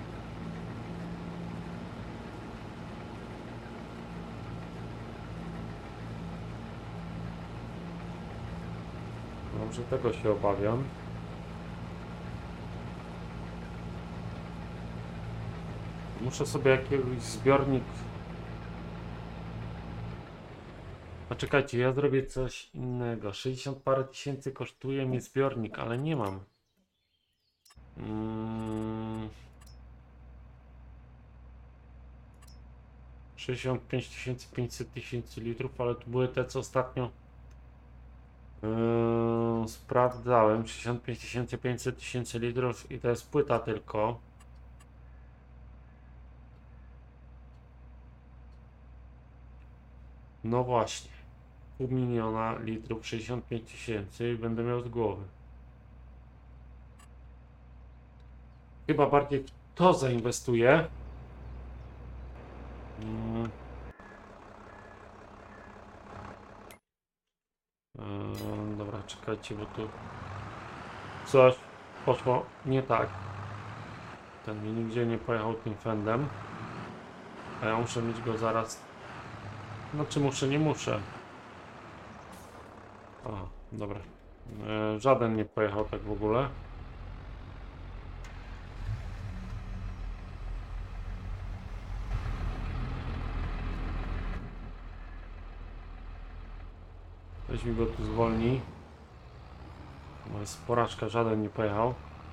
Dobrze, tego się obawiam. Muszę sobie jakiś zbiornik... A czekajcie, ja zrobię coś innego. sześćdziesiąt parę tysięcy kosztuje mnie zbiornik, ale nie mam. Hmm... sześćdziesiąt pięć tysięcy, pięćset tysięcy litrów, ale tu były te, co ostatnio yy, sprawdzałem. sześćdziesiąt pięć tysięcy, pięćset tysięcy litrów i to jest płyta tylko. No właśnie. Pół miliona litrów, sześćdziesiąt pięć tysięcy i będę miał z głowy. Chyba bardziej w to zainwestuję. Hmm. Yy, dobra, czekajcie, bo tu coś poszło nie tak. Ten mi nigdzie nie pojechał tym fendem. A ja muszę mieć go zaraz. Znaczy muszę, nie muszę. A, dobra. Yy, żaden nie pojechał tak w ogóle. Weź mi go tu zwolni. No jest porażka, żaden nie pojechał.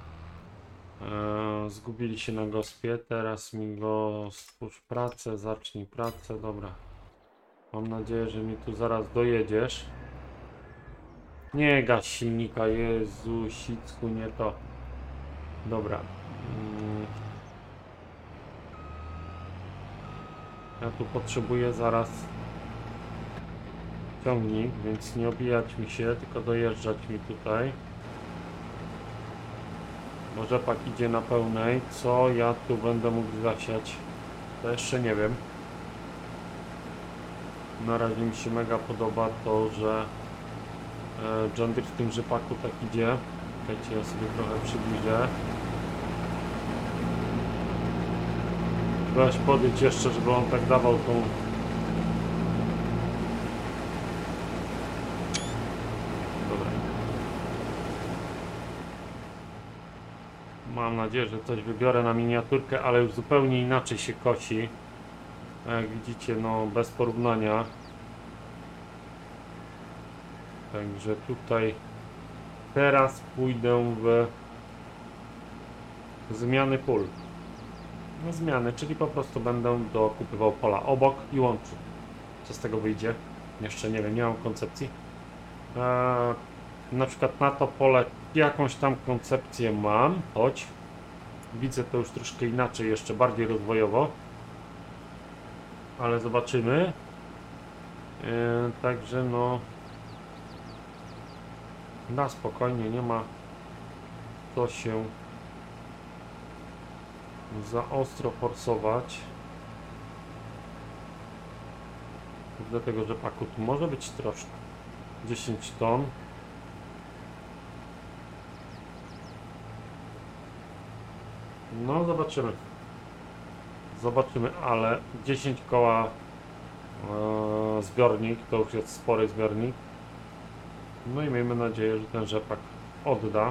Eee, zgubili się na gospie. Teraz mi go stwórz pracę, zacznij pracę. Dobra. Mam nadzieję, że mi tu zaraz dojedziesz. Nie gaś silnika, Jezu, sicku, nie to. Dobra. Mm. Ja tu potrzebuję zaraz ciągnik, więc nie obijać mi się, tylko dojeżdżać mi tutaj. Bo rzepak idzie na pełnej. Co ja tu będę mógł zasiać? To jeszcze nie wiem. Na razie mi się mega podoba to, że John Deere w tym rzepaku tak idzie. Czekajcie, ja sobie trochę przybliżę. Weź podjedź jeszcze, żeby on tak dawał tą... Dobra. Mam nadzieję, że coś wybiorę na miniaturkę, ale już zupełnie inaczej się kosi. A jak widzicie, no bez porównania. Także tutaj teraz pójdę w zmiany pól. No zmiany, czyli po prostu będę dokupywał pola obok i łączył. Co z tego wyjdzie? Jeszcze nie wiem, nie mam koncepcji. Eee, na przykład na to pole jakąś tam koncepcję mam, choć widzę to już troszkę inaczej, jeszcze bardziej rozwojowo. Ale zobaczymy. Eee, także no na spokojnie, nie ma co się za ostro forsować. Do tego rzepaku tu może być troszkę. dziesięć ton. No zobaczymy. Zobaczymy, ale dziesięć koła e, zbiornik, to już jest spory zbiornik. No i miejmy nadzieję, że ten rzepak odda.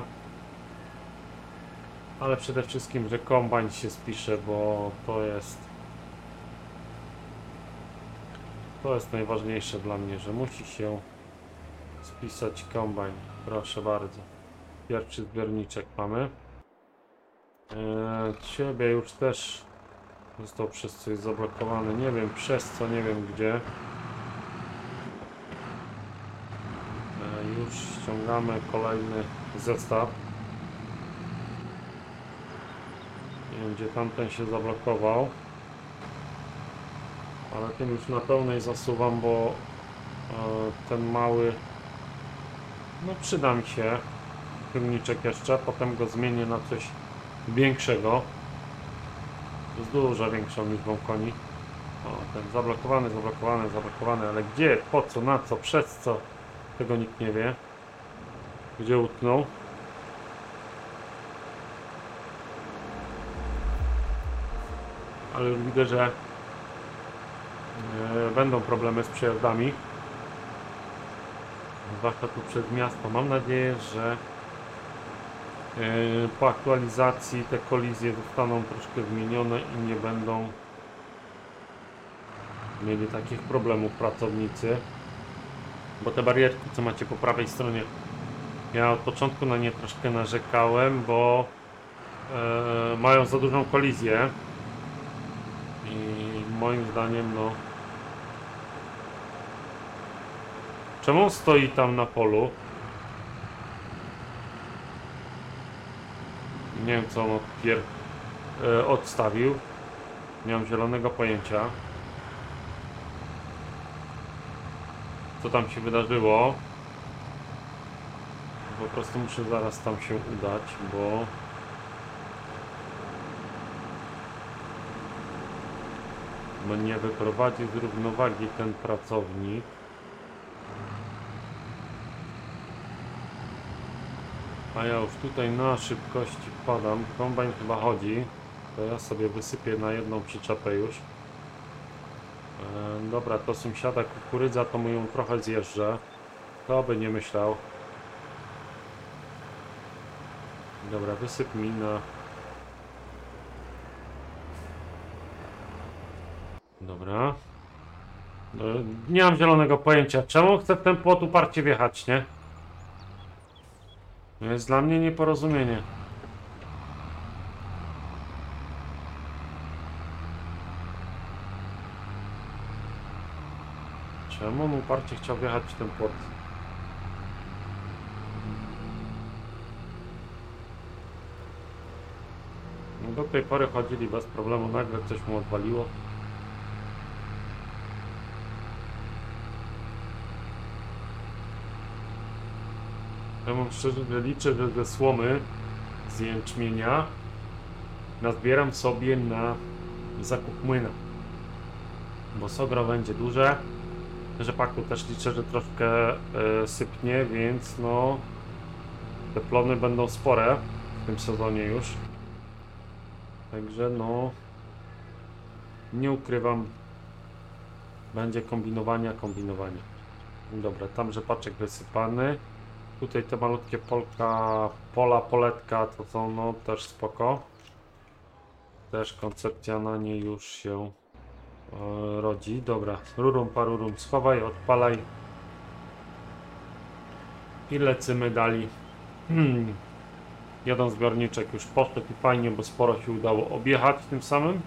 Ale przede wszystkim, że kombajn się spisze, bo to jest to jest najważniejsze dla mnie, że musi się spisać kombajn. Proszę bardzo. Pierwszy zbiorniczek mamy. Eee, ciebie już też został przez coś zablokowany. Nie wiem przez co, nie wiem gdzie. Eee, już ściągamy kolejny zestaw. Nie wiem gdzie tamten się zablokował. Ale tym już na pełnej zasuwam, bo e, ten mały no przyda mi się silniczek jeszcze, potem go zmienię na coś większego z dużo większą liczbą koni. O, ten zablokowany, zablokowany, zablokowany, ale gdzie, po co, na co, przez co, tego nikt nie wie. Gdzie utknął? Ale już widzę, że e, będą problemy z przejazdami. Zwłaszcza tu przez miasto. Mam nadzieję, że e, po aktualizacji te kolizje zostaną troszkę zmienione i nie będą mieli takich problemów pracownicy. Bo te barierki, co macie po prawej stronie, ja od początku na nie troszkę narzekałem, bo e, mają za dużą kolizję. I moim zdaniem, no... Czemu on stoi tam na polu? Nie wiem, co on odpier... E, odstawił. Nie mam zielonego pojęcia. Co tam się wydarzyło? Po prostu muszę zaraz tam się udać, bo... bo nie wyprowadzi z równowagi ten pracownik. A ja już tutaj na szybkości wpadam. Kombajn chyba chodzi. To ja sobie wysypię na jedną przyczepę już. E, dobra, to sąsiada kukurydza, to mu ją trochę zjeżdżę. Kto by nie myślał. Dobra, wysyp mi na... Dobra. No, nie mam zielonego pojęcia. Czemu chcę w ten płot uparcie wjechać, nie? To jest dla mnie nieporozumienie. Czemu on uparcie chciał wjechać w ten płot? No, do tej pory chodzili bez problemu, nagle coś mu odwaliło. Ja mam szczerze, że liczę, że ze słomy z jęczmienia nazbieram sobie na zakup młyna. Bo sogro będzie duże. Rzepaku też liczę, że troszkę e, sypnie, więc no te plony będą spore w tym sezonie już. Także no nie ukrywam, będzie kombinowania, kombinowania. Dobra, tam rzepaczek wysypany. Tutaj te malutkie polka, pola, poletka to są no też spoko. Też koncepcja na nie już się e, rodzi. Dobra, rurum parurum, schowaj, odpalaj. I lecimy dalej. Hmm. Jeden zbiorniczek już poszedł i fajnie, bo sporo się udało objechać tym samym.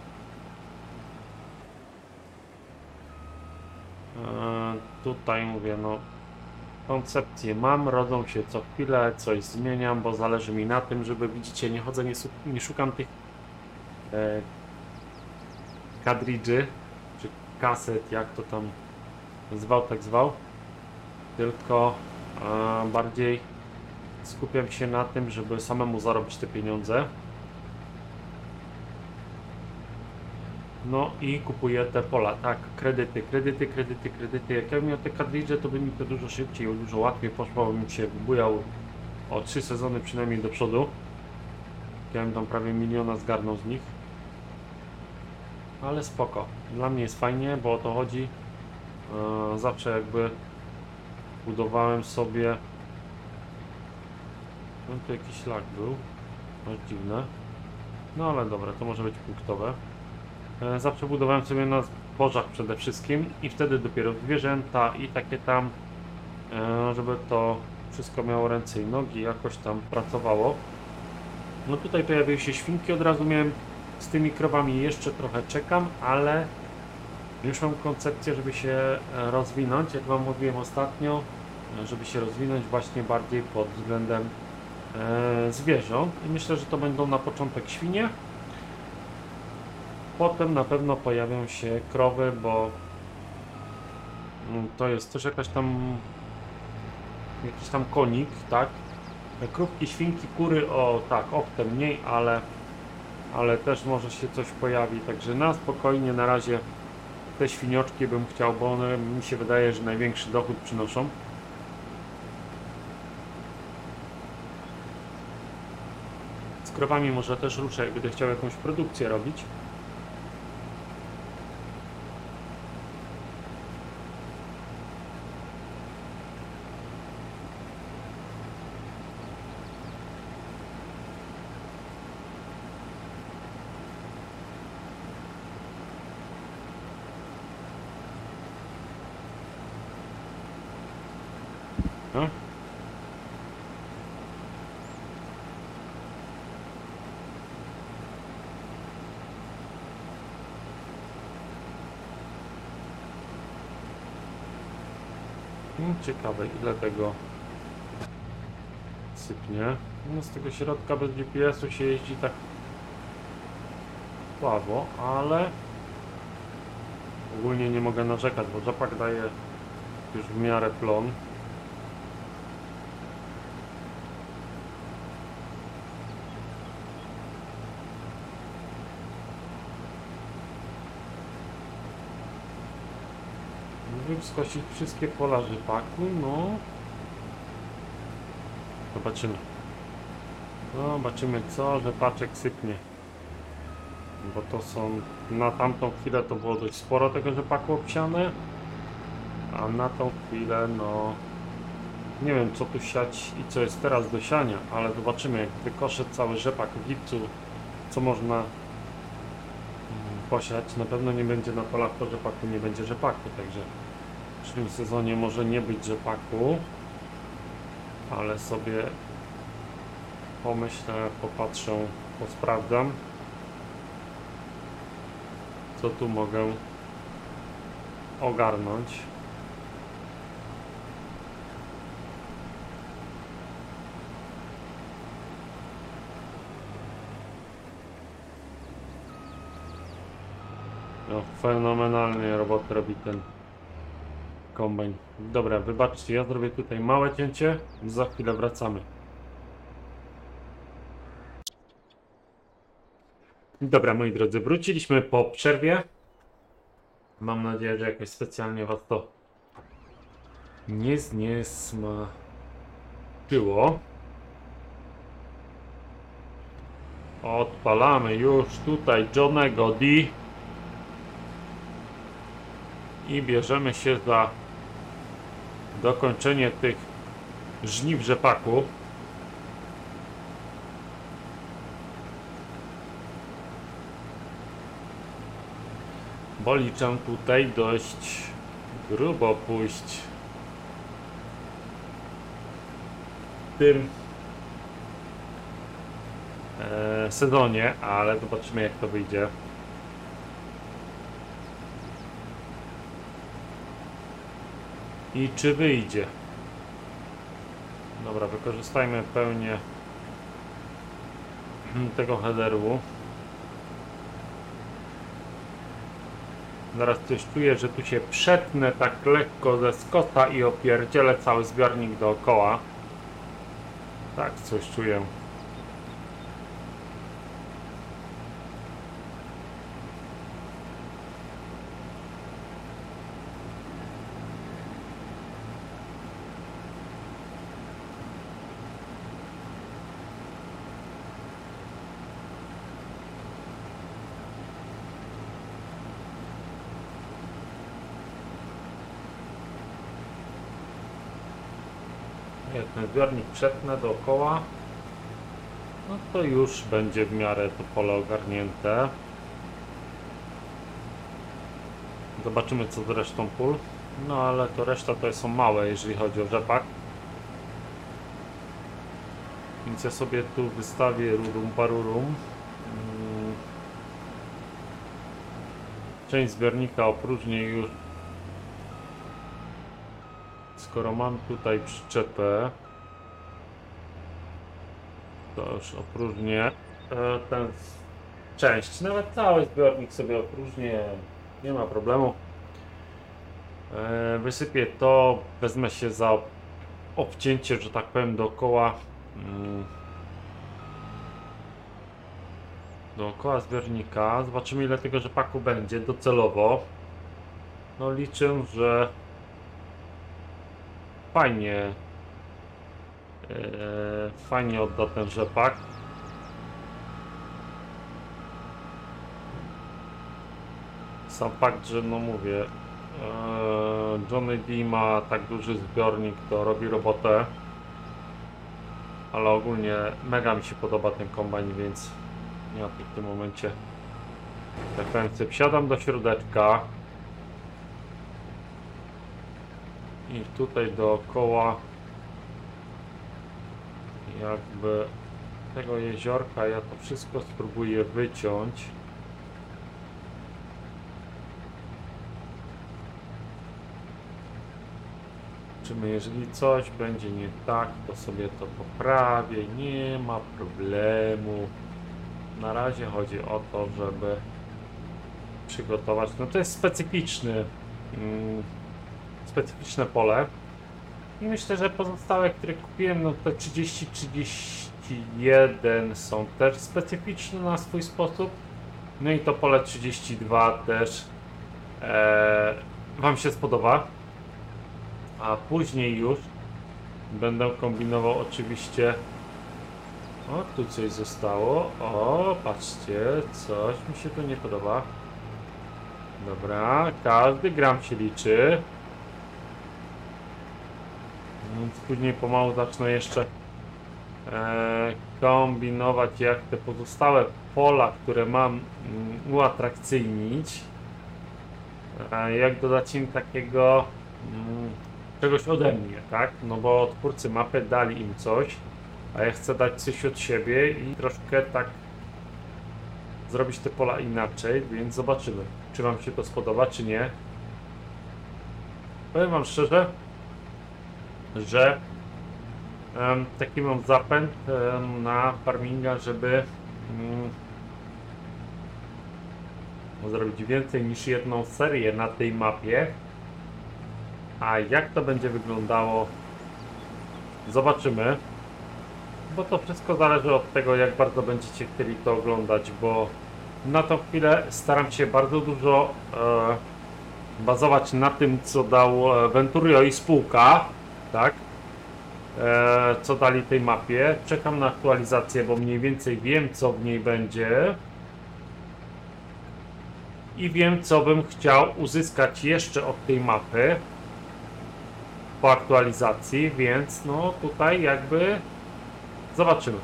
E, tutaj mówię, no koncepcje mam, rodzą się co chwilę, coś zmieniam, bo zależy mi na tym, żeby, widzicie, nie chodzę, nie, nie szukam tych e, kadridży, czy kaset, jak to tam zwał, tak zwał, tylko e, bardziej skupiam się na tym, żeby samemu zarobić te pieniądze. No i kupuję te pola, tak, kredyty, kredyty, kredyty, kredyty. Jak ja bym miał te kadridże, to by mi to dużo szybciej, dużo łatwiej poszło, bym się wybujał o trzy sezony przynajmniej do przodu. Ja bym tam prawie miliona zgarnął z nich. ale spoko. Dla mnie jest fajnie, bo o to chodzi. Yy, zawsze jakby budowałem sobie... No tu jakiś lag był. Aż dziwne. No ale dobra, to może być punktowe. Yy, zawsze budowałem sobie na zbożach przede wszystkim i wtedy dopiero zwierzęta i takie tam, yy, żeby to wszystko miało ręce i nogi, jakoś tam pracowało. No tutaj pojawiły się świnki, od razu miałem z tymi krowami, jeszcze trochę czekam, ale już mam koncepcję, żeby się e, rozwinąć, jak wam mówiłem ostatnio, e, żeby się rozwinąć właśnie bardziej pod względem e, zwierząt i myślę, że to będą na początek świnie, potem na pewno pojawią się krowy, bo mm, to jest też jakaś tam jakiś tam konik, tak? Krówki, świnki, kury, o tak, owce mniej, ale ale też może się coś pojawi, także na spokojnie na razie te świnioczki bym chciał, bo one mi się wydaje, że największy dochód przynoszą. Z krowami może też ruszę, jak będę chciał jakąś produkcję robić. No. Ciekawe, ile tego sypnie. No z tego środka bez G P S-u się jeździ tak słabo, ale ogólnie nie mogę narzekać, bo rzepak daje już w miarę plon. Mógłbym skosić wszystkie pola rzepaku, no. Zobaczymy. Zobaczymy, co rzepaczek sypnie. Bo to są... Na tamtą chwilę to było dość sporo tego rzepaku obsiane. A na tą chwilę, no... Nie wiem, co tu siać i co jest teraz do siania, ale zobaczymy, jak wykoszę cały rzepak w lipcu, co można mm, posiać. Na pewno nie będzie na polach po rzepaku, nie będzie rzepaku, także w tym sezonie może nie być rzepaku, ale sobie pomyślę, popatrzę, posprawdzam, co tu mogę ogarnąć. No, fenomenalnie robotę robi ten kombajn. Dobra, wybaczcie, ja zrobię tutaj małe cięcie, za chwilę wracamy. Dobra, moi drodzy, wróciliśmy po przerwie. Mam nadzieję, że jakoś specjalnie was to nie zniesmaczyło. Odpalamy już tutaj Johnego D. I bierzemy się za dokończenie tych żniw rzepaku. Bo liczę tutaj dość grubo pójść w tym e, sezonie, ale zobaczymy, jak to wyjdzie. I czy wyjdzie? Dobra, wykorzystajmy pełnię tego headeru. Zaraz coś czuję, że tu się przetnę tak lekko ze skota i opierdzielę cały zbiornik dookoła. Tak, coś czuję. Jak ten zbiornik przetnę dookoła, no to już będzie w miarę to pole ogarnięte. Zobaczymy co z resztą pól. No ale to reszta to są małe, jeżeli chodzi o rzepak. Więc ja sobie tu wystawię rurum parurum. Mm. Część zbiornika opróżnię już. Skoro mam tutaj przyczepę, to już opróżnię ten część. Nawet cały zbiornik sobie opróżnię. Nie ma problemu. Wysypię to, wezmę się za obcięcie, że tak powiem, dookoła dookoła zbiornika. Zobaczymy ile tego rzepaku będzie docelowo. No liczę, że fajnie fajnie odda ten rzepak. Sam fakt, że no mówię, Johnny D ma tak duży zbiornik, to robi robotę. Ale ogólnie mega mi się podoba ten kombajn, więc ja w tym momencie tak powiem, wsiadam do środeczka i tutaj dookoła jakby tego jeziorka ja to wszystko spróbuję wyciąć. Zobaczymy, jeżeli coś będzie nie tak, to sobie to poprawię, nie ma problemu. Na razie chodzi o to, żeby przygotować, no to jest specyficzny mm, specyficzne pole i myślę, że pozostałe, które kupiłem, no te trzydzieści trzydzieści jeden są też specyficzne na swój sposób, no i to pole trzydzieści dwa też e, Wam się spodoba, a później już będę kombinował oczywiście. O, tu coś zostało. O, patrzcie, coś mi się tu nie podoba. Dobra, każdy gram się liczy. Więc później pomału zacznę jeszcze e, kombinować, jak te pozostałe pola, które mam, mm, uatrakcyjnić. E, jak dodać im takiego mm, czegoś ode mnie, tak? No bo twórcy mapy dali im coś, a ja chcę dać coś od siebie i troszkę tak zrobić te pola inaczej, więc zobaczymy, czy Wam się to spodoba, czy nie. Powiem Wam szczerze, że um, taki mam zapęd um, na farminga, żeby um, zrobić więcej niż jedną serię na tej mapie. A jak to będzie wyglądało, zobaczymy. Bo to wszystko zależy od tego, jak bardzo będziecie chcieli to oglądać, bo na tą chwilę staram się bardzo dużo e, bazować na tym, co dał Venturio i spółka, tak? E, co dali tej mapie. Czekam na aktualizację, bo mniej więcej wiem, co w niej będzie. I wiem, co bym chciał uzyskać jeszcze od tej mapy po aktualizacji, więc no tutaj jakby zobaczymy.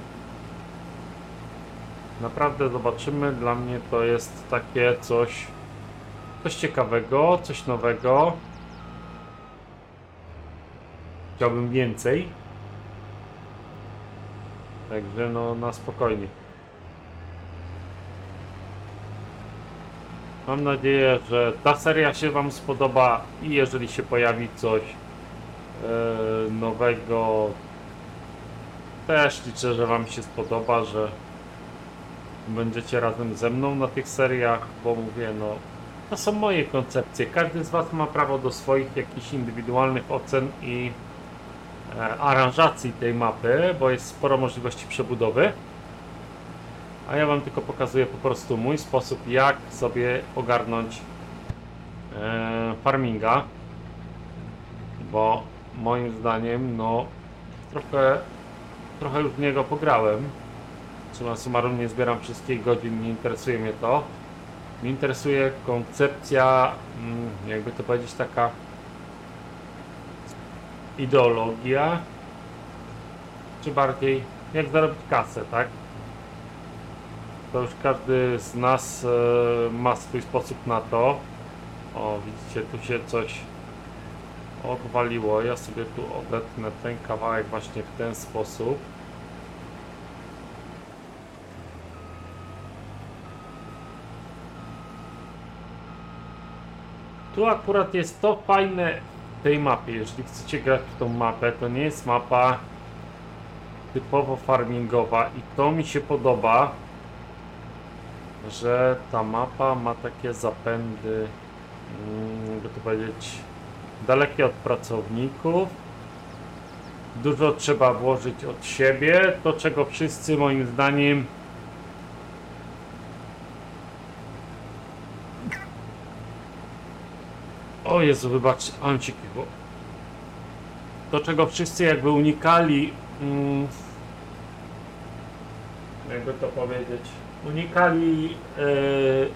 Naprawdę zobaczymy. Dla mnie to jest takie coś coś ciekawego, coś nowego. Chciałbym więcej. Także no na spokojnie. Mam nadzieję, że ta seria się Wam spodoba i jeżeli się pojawi coś yy, nowego, też liczę, że Wam się spodoba, że będziecie razem ze mną na tych seriach, bo mówię, no to są moje koncepcje. Każdy z Was ma prawo do swoich jakichś indywidualnych ocen i e, aranżacji tej mapy, bo jest sporo możliwości przebudowy. A ja Wam tylko pokazuję po prostu mój sposób, jak sobie ogarnąć e, farminga, bo moim zdaniem, no trochę, trochę już w niego pograłem. Summa summarum nie zbieram wszystkich godzin, nie interesuje mnie to. Mnie interesuje koncepcja, jakby to powiedzieć, taka ideologia czy bardziej jak zarobić kasę, tak? To już każdy z nas e, ma swój sposób na to. O, widzicie, tu się coś odwaliło. Ja sobie tu odetnę ten kawałek właśnie w ten sposób. Tu akurat jest to fajne w tej mapie. Jeżeli chcecie grać w tą mapę, to nie jest mapa typowo farmingowa i to mi się podoba, że ta mapa ma takie zapędy, jakby to powiedzieć, dalekie od pracowników. Dużo trzeba włożyć od siebie, to czego wszyscy moim zdaniem o Jezu, wybacz, mam ci piwo. To czego wszyscy jakby unikali, mm, jakby to powiedzieć, unikali, yy,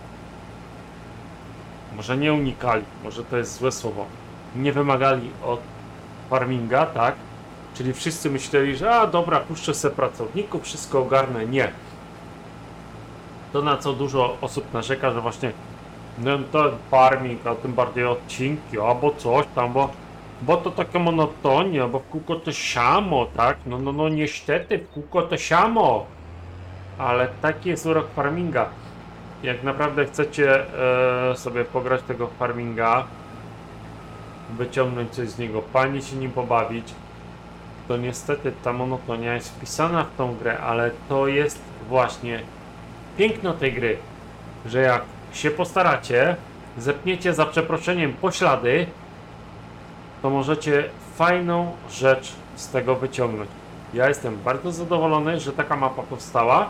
może nie unikali, może to jest złe słowo, nie wymagali od farminga, tak? Czyli wszyscy myśleli, że a dobra, puszczę se pracowników, wszystko ogarnę. Nie. To na co dużo osób narzeka, że właśnie no to farming, a tym bardziej odcinki, albo coś tam, bo, bo to taka monotonia, bo w kółko to siamo, tak? No, no, no niestety w kółko to siamo. Ale taki jest urok farminga. Jak naprawdę chcecie e, sobie pograć tego farminga, wyciągnąć coś z niego, fajnie się nim pobawić, to niestety ta monotonia jest wpisana w tą grę, ale to jest właśnie piękno tej gry, że jak się postaracie, zepniecie za przeproszeniem poślady, to możecie fajną rzecz z tego wyciągnąć. Ja jestem bardzo zadowolony, że taka mapa powstała,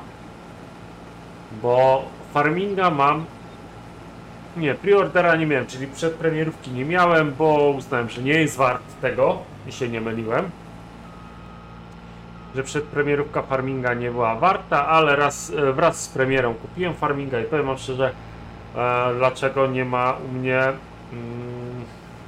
bo farminga mam, nie, preordera nie miałem, czyli przedpremierówki nie miałem, bo uznałem, że nie jest wart tego i się nie myliłem, że przedpremierówka farminga nie była warta, ale raz wraz z premierą kupiłem farminga i powiem wam szczerze, e, dlaczego nie ma u mnie mm,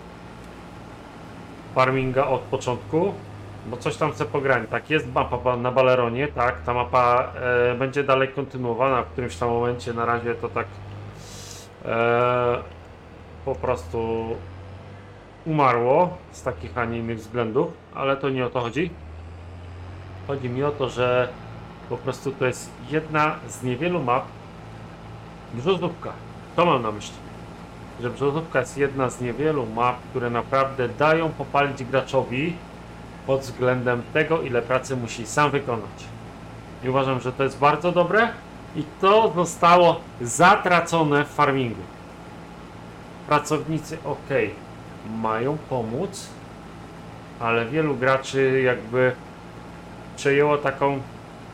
farminga od początku, bo coś tam chcę pograć. Tak, jest mapa na Baleronie, tak, ta mapa e, będzie dalej kontynuowana w którymś tam momencie, na razie to tak e, po prostu umarło z takich, a nie innych względów, ale to nie o to chodzi. Chodzi mi o to, że po prostu to jest jedna z niewielu map. Brzozówka, to mam na myśli, że Brzozówka jest jedna z niewielu map, które naprawdę dają popalić graczowi pod względem tego, ile pracy musi sam wykonać. I uważam, że to jest bardzo dobre i to zostało zatracone w farmingu. Pracownicy ok, mają pomóc, ale wielu graczy jakby przejęło taką mm,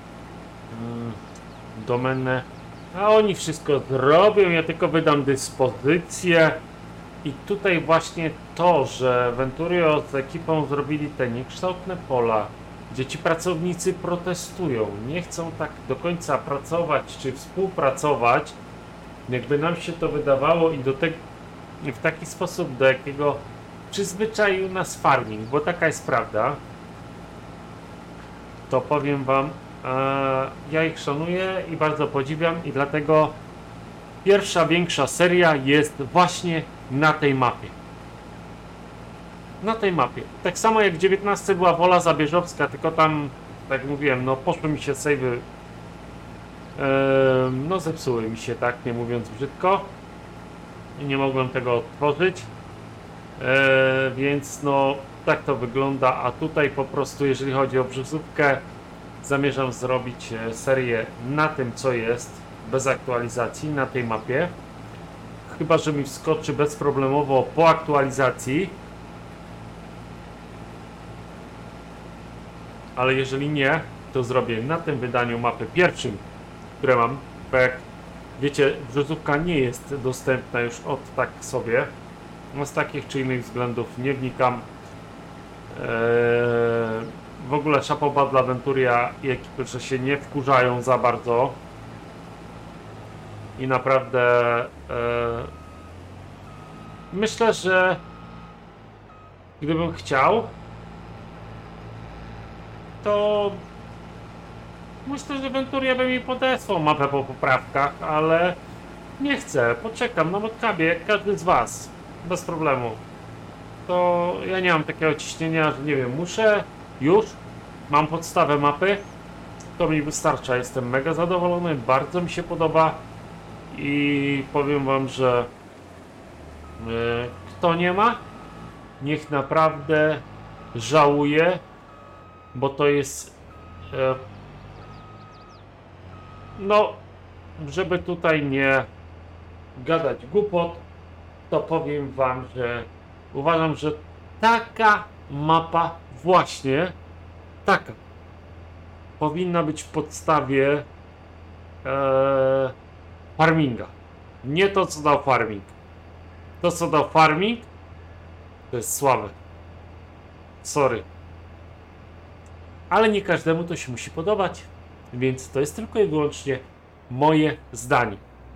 domenę, a oni wszystko zrobią, ja tylko wydam dyspozycję. I tutaj właśnie to, że Venturio z ekipą zrobili te niekształtne pola, gdzie ci pracownicy protestują, nie chcą tak do końca pracować czy współpracować, jakby nam się to wydawało i do tego w taki sposób, do jakiego przyzwyczaił nas farming, bo taka jest prawda, to powiem wam, e, ja ich szanuję i bardzo podziwiam i dlatego pierwsza większa seria jest właśnie na tej mapie. Na tej mapie. Tak samo jak w dziewiętnastce była Wola Zabierzowska, tylko tam, tak jak mówiłem, no poszły mi się save'y, e, no zepsuły mi się, tak, nie mówiąc brzydko. I nie mogłem tego odtworzyć. E, więc no, tak to wygląda, a tutaj po prostu, jeżeli chodzi o Brzozówkę, zamierzam zrobić serię na tym, co jest, bez aktualizacji, na tej mapie. Chyba że mi wskoczy bezproblemowo po aktualizacji. Ale jeżeli nie, to zrobię na tym wydaniu mapy pierwszym, które mam. Bo jak wiecie, Brzozówka nie jest dostępna już od tak sobie. No z takich czy innych względów nie wnikam. Eee, w ogóle szapoba dla Venturia i ekipy, że się nie wkurzają za bardzo. I naprawdę eee, myślę, że gdybym chciał, to myślę, że Venturia by mi podesłał mapę po poprawkach, ale nie chcę, poczekam na Modcabie, jak każdy z was, bez problemu. To ja nie mam takiego ciśnienia, że nie wiem, muszę już, mam podstawę mapy, to mi wystarcza, jestem mega zadowolony, bardzo mi się podoba i powiem wam, że yy, kto nie ma, niech naprawdę żałuje, bo to jest yy, no, żeby tutaj nie gadać głupot, to powiem wam, że uważam, że taka mapa właśnie, taka, powinna być w podstawie e, farminga. Nie to, co dał farming. To, co dał farming, to jest słabe. Sorry. Ale nie każdemu to się musi podobać, więc to jest tylko i wyłącznie moje zdanie.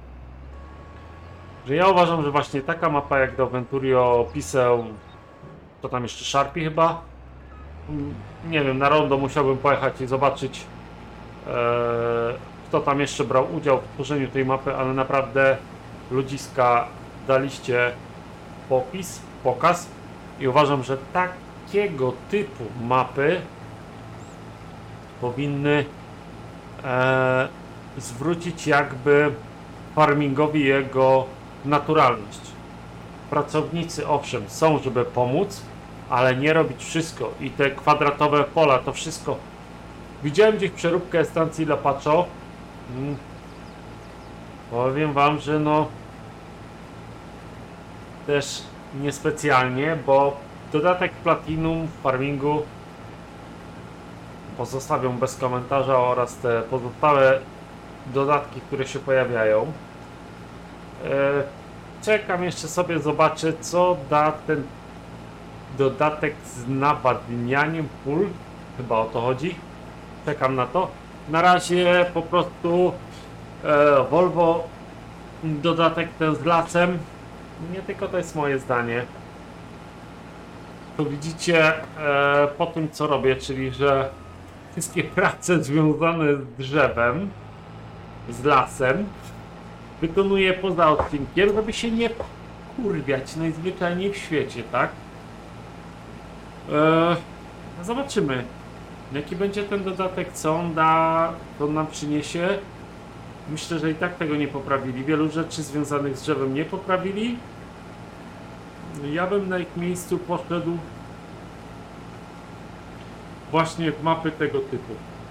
Że ja uważam, że właśnie taka mapa jak do Venturio pisał, to tam jeszcze Sharpie chyba, nie wiem, na rondo musiałbym pojechać i zobaczyć e, kto tam jeszcze brał udział w tworzeniu tej mapy, ale naprawdę ludziska daliście popis, pokaz i uważam, że takiego typu mapy powinny e, zwrócić jakby farmingowi jego naturalność. Pracownicy owszem są, żeby pomóc, ale nie robić wszystko i te kwadratowe pola, to wszystko. Widziałem gdzieś przeróbkę stacji Lapacho. Hmm. Powiem wam, że no też niespecjalnie, bo dodatek Platinum w farmingu pozostawiam bez komentarza oraz te pozostałe dodatki, które się pojawiają. Czekam jeszcze sobie, zobaczę co da ten dodatek z nawadnianiem pól. Chyba o to chodzi. Czekam na to. Na razie po prostu e, Volvo dodatek ten z lasem. Nie tylko to jest moje zdanie. To widzicie e, po tym co robię, czyli że wszystkie prace związane z drzewem, z lasem wykonuję poza odcinkiem, żeby się nie kurwiać najzwyczajniej w świecie, tak? Eee, zobaczymy, jaki będzie ten dodatek, co on da, co on nam przyniesie. Myślę, że i tak tego nie poprawili. Wielu rzeczy związanych z drzewem nie poprawili. Ja bym na ich miejscu poszedł właśnie w mapy tego typu.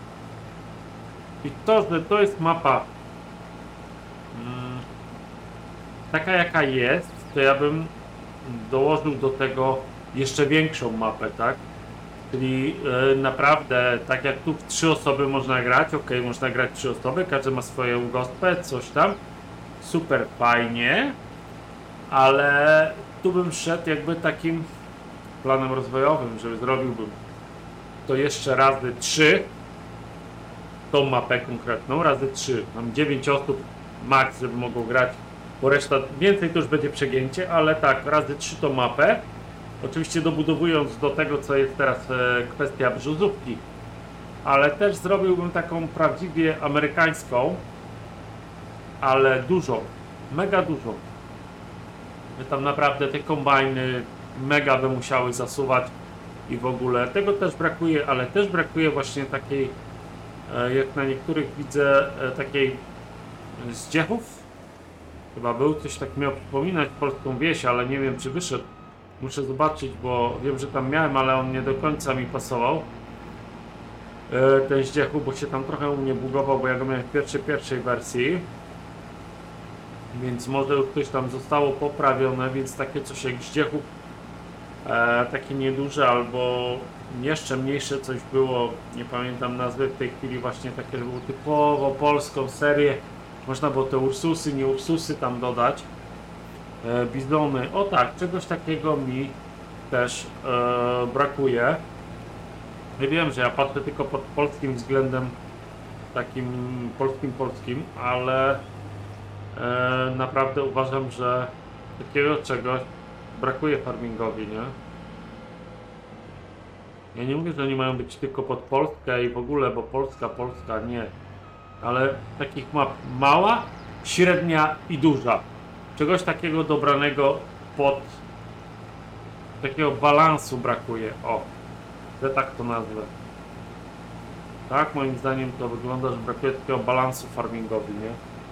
I to, że to jest mapa mm, taka jaka jest, to ja bym dołożył do tego jeszcze większą mapę, tak? Czyli yy, naprawdę, tak jak tu w trzy osoby można grać, ok, można grać trzy osoby, każdy ma swoją gospę, coś tam, super fajnie, ale tu bym szedł jakby takim planem rozwojowym, żeby zrobiłbym to jeszcze razy trzy, tą mapę konkretną, razy trzy, mam dziewięć osób max, żeby mogło grać, bo reszta, więcej to już będzie przegięcie, ale tak, razy trzy tą mapę. Oczywiście dobudowując do tego, co jest teraz e, kwestia brzozówki, ale też zrobiłbym taką prawdziwie amerykańską, ale dużą, mega dużą. Tam naprawdę te kombajny mega by musiały zasuwać i w ogóle tego też brakuje, ale też brakuje właśnie takiej, e, jak na niektórych widzę, e, takiej zdziechów. Chyba był, coś tak miał przypominać polską wieś, ale nie wiem czy wyszedł. Muszę zobaczyć, bo wiem, że tam miałem, ale on nie do końca mi pasował. E, ten zdziechu, bo się tam trochę u mnie bugował, bo ja go miałem w pierwszej, pierwszej wersji. Więc może już coś tam zostało poprawione, więc takie coś jak zdziechów, e, takie nieduże albo jeszcze mniejsze coś było, nie pamiętam nazwy w tej chwili, właśnie takie, że było typowo polską serię. Można było te Ursusy, nie Ursusy tam dodać. E, bizony, o tak, czegoś takiego mi też e, brakuje. Ja wiem, że ja patrzę tylko pod polskim względem, takim polskim polskim, ale e, naprawdę uważam, że takiego czegoś brakuje farmingowi, nie? Ja nie mówię, że oni mają być tylko pod Polskę i w ogóle, bo Polska, Polska, nie. Ale takich map mała, średnia i duża. Czegoś takiego dobranego pod... Takiego balansu brakuje. O, że tak to nazwę. Tak, moim zdaniem to wygląda, że brakuje takiego balansu farmingowi, nie?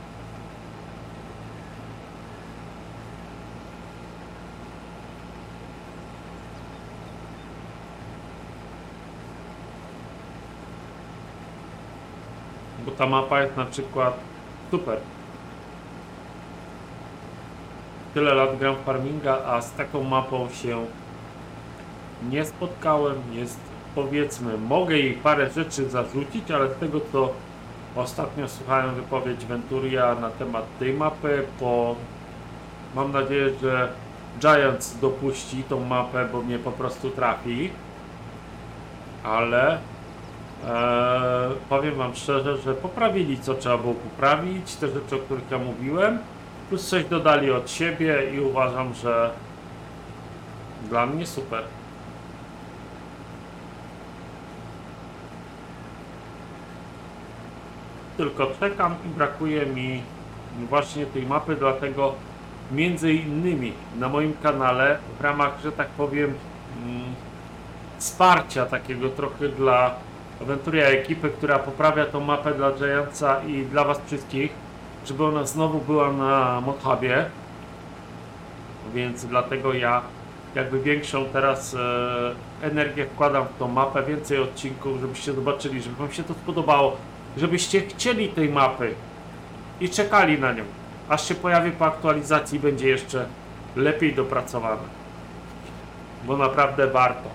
Bo ta mapa jest na przykład super. Tyle lat gram w farminga, a z taką mapą się nie spotkałem. Jest, powiedzmy, mogę jej parę rzeczy zarzucić, ale z tego co ostatnio słuchałem wypowiedź Venturia na temat tej mapy, po mam nadzieję, że Giants dopuści tą mapę, bo mnie po prostu trafi. Ale e, powiem wam szczerze, że poprawili co trzeba było poprawić, te rzeczy, o których ja mówiłem, plus coś dodali od siebie i uważam, że dla mnie super. Tylko czekam i brakuje mi właśnie tej mapy, dlatego między innymi na moim kanale w ramach, że tak powiem, mm, wsparcia takiego trochę dla Aventuria ekipy, która poprawia tą mapę dla Giantsa i dla was wszystkich, żeby ona znowu była na ModHubie, więc dlatego ja jakby większą teraz e, energię wkładam w tą mapę, więcej odcinków, żebyście zobaczyli, żeby wam się to spodobało, żebyście chcieli tej mapy i czekali na nią, aż się pojawi po aktualizacji i będzie jeszcze lepiej dopracowana, bo naprawdę warto.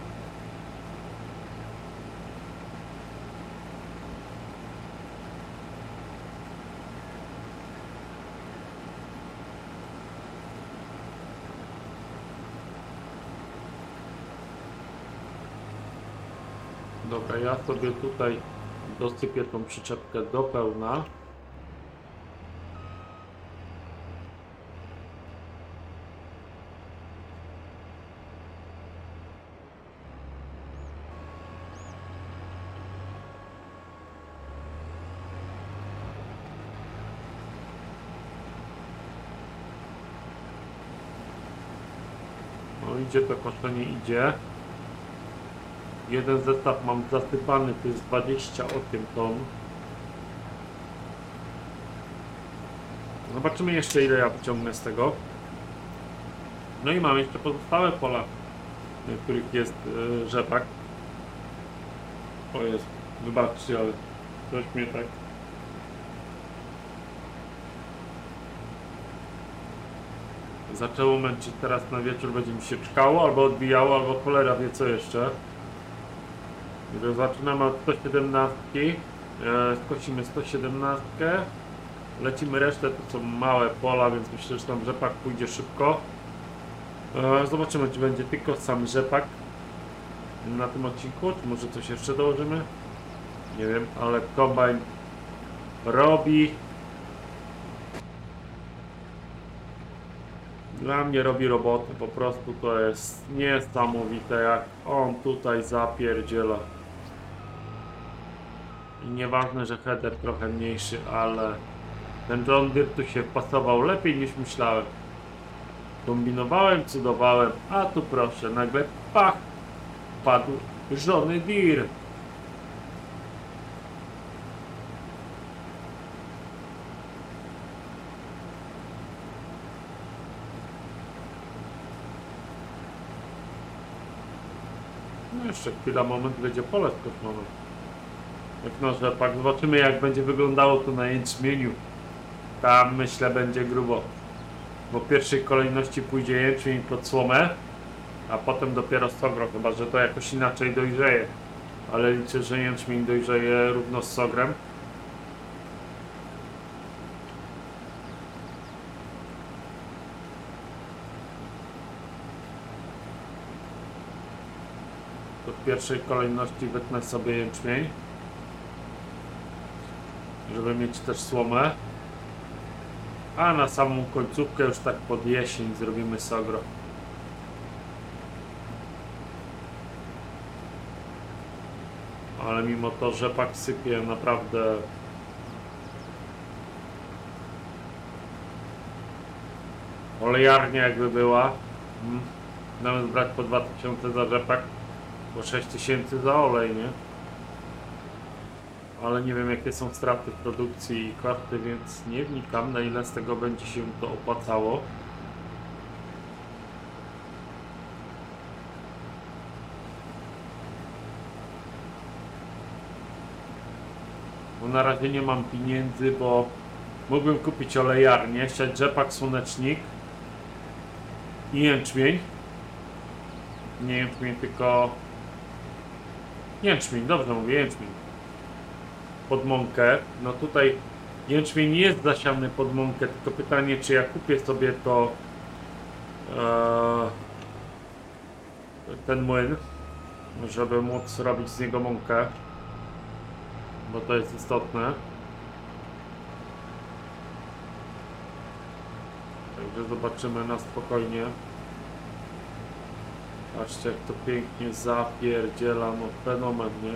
Dobra, ja sobie tutaj dosypię tą przyczepkę do pełna. No idzie to koszenie, idzie. Jeden zestaw mam zasypany, to jest dwadzieścia osiem ton. Zobaczymy jeszcze, ile ja wyciągnę z tego. No i mam jeszcze pozostałe pola, w których jest yy, rzepak. O jest, wybaczcie, ale coś mnie tak... Zaczęło męczyć, teraz na wieczór będzie mi się czkało, albo odbijało, albo cholera wie co jeszcze. Zaczynamy od sto siedemnaście, e, skosimy sto siedemnaście, lecimy resztę, to są małe pola, więc myślę, że tam rzepak pójdzie szybko. E, zobaczymy, czy będzie tylko sam rzepak na tym odcinku, czy może coś jeszcze dołożymy, nie wiem, ale kombajn robi. Dla mnie robi robotę, po prostu to jest niesamowite, jak on tutaj zapierdziela. I nieważne, że header trochę mniejszy, ale ten John Deere tu się wpasował lepiej niż myślałem. Kombinowałem, cudowałem, a tu proszę, nagle pach, padł żony Deere. No jeszcze chwila, moment, będzie pole skoszone. Jak na rzepak. Zobaczymy, jak będzie wyglądało to na jęczmieniu. Tam myślę będzie grubo. Bo w pierwszej kolejności pójdzie jęczmień pod słomę, a potem dopiero sogro, chyba że to jakoś inaczej dojrzeje. Ale liczę, że jęczmień dojrzeje równo z sogrem. To w pierwszej kolejności wytnę sobie jęczmień, żeby mieć też słomę, a na samą końcówkę już tak pod jesień zrobimy sogro. Ale mimo to rzepak sypie naprawdę. Olejarnia jakby była. Hmm. Nawet brać po dwa tysiące za rzepak, po sześć tysięcy za olej, nie? Ale nie wiem jakie są straty w produkcji i koszty, więc nie wnikam na ile z tego będzie się to opłacało. Bo na razie nie mam pieniędzy, bo mógłbym kupić olejarnię, siać rzepak, słonecznik i jęczmień. Nie jęczmień, tylko jęczmień, dobrze mówię, jęczmień. Pod mąkę. No tutaj jęczmień jest zasiany pod mąkę, tylko pytanie, czy ja kupię sobie to e, ten młyn, żeby móc robić z niego mąkę, bo to jest istotne. Także zobaczymy na spokojnie. Patrzcie jak to pięknie zapierdziela, no fenomen, nie?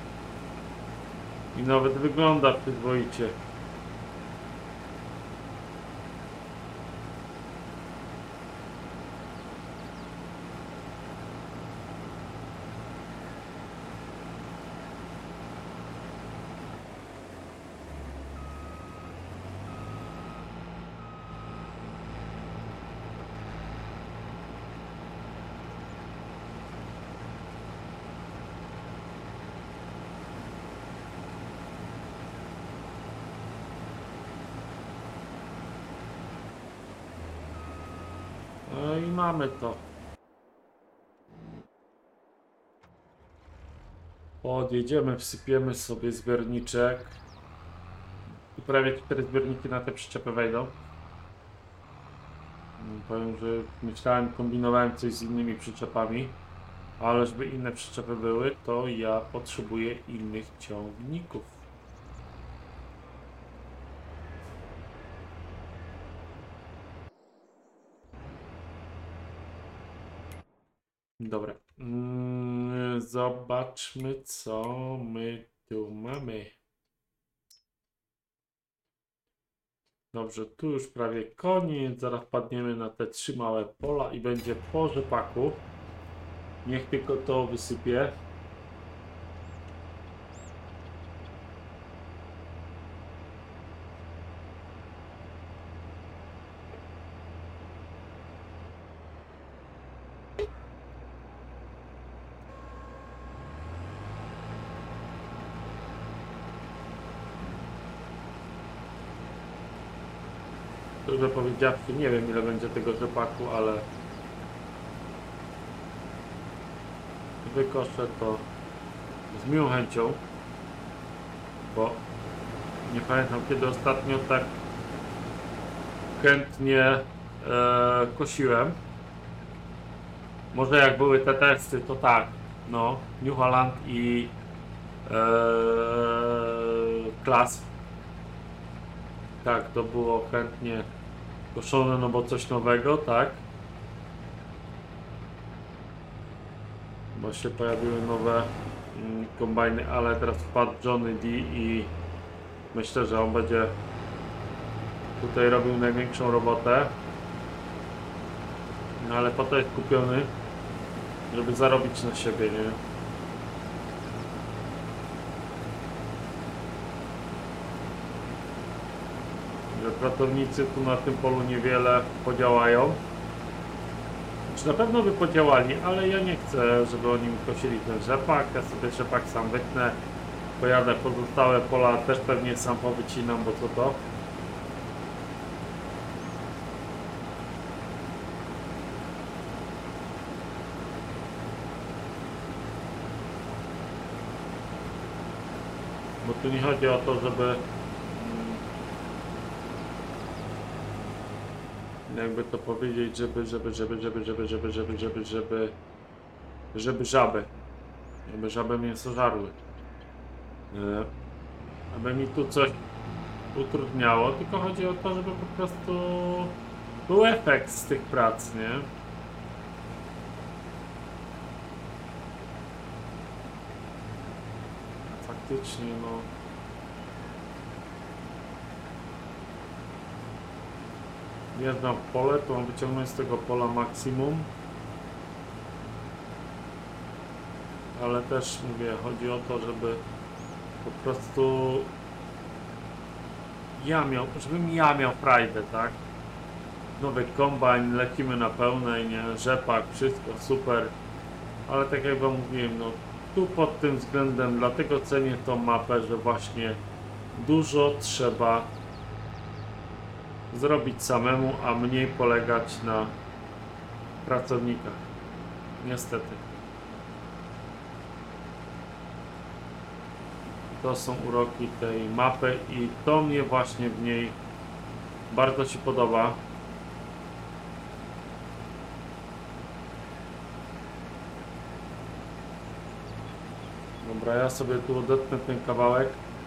I nawet wygląda przyzwoicie. No i mamy to. Podjedziemy, wsypiemy sobie zbiorniczek. I prawie cztery zbiorniki na te przyczepy wejdą. Powiem, że myślałem, kombinowałem coś z innymi przyczepami, ale żeby inne przyczepy były, to ja potrzebuję innych ciągników. Dobra. Mm, zobaczmy, co my tu mamy. Dobrze, tu już prawie koniec. Zaraz padniemy na te trzy małe pola i będzie po rzepaku. Niech tylko to wysypie. Szczerze powiedziawszy, nie wiem ile będzie tego rzepaku, ale wykoszę to z miłą chęcią, bo nie pamiętam kiedy ostatnio tak chętnie e, kosiłem. Może jak były te testy, to tak, no, New Holland i e, Klas. Tak, to było chętnie koszone, no bo coś nowego, tak? Bo się pojawiły nowe mm, kombajny, ale teraz wpadł Johnny D i myślę, że on będzie tutaj robił największą robotę. No ale po to jest kupiony, żeby zarobić na siebie, nie? Że pracownicy tu na tym polu niewiele podziałają. Czy na pewno by podziałali, ale ja nie chcę, żeby oni mi kosili ten rzepak. Ja sobie rzepak sam wytnę, pojadę pozostałe pola, też pewnie sam powycinam, bo co to? Bo tu nie chodzi o to, żeby jakby to powiedzieć, żeby, żeby, żeby, żeby, żeby, żeby, żeby, żeby, żeby, żeby żaby, żeby żaby mięso żarły. Aby mi tu coś utrudniało, tylko chodzi o to, żeby po prostu był efekt z tych prac, nie? faktycznie no... Wjeżdżam w pole, to mam wyciągnąć z tego pola maksimum. Ale też mówię, chodzi o to, żeby po prostu ja miał, żebym ja miał frajdę, tak? Nowy kombajn, lecimy na pełnej, nie? Rzepak, wszystko super. Ale tak jak wam mówiłem, no tu pod tym względem, dlatego cenię tą mapę, że właśnie dużo trzeba zrobić samemu, a mniej polegać na pracownikach. Niestety. To są uroki tej mapy i to mnie właśnie w niej bardzo się podoba. Dobra, ja sobie tu odetnę ten kawałek.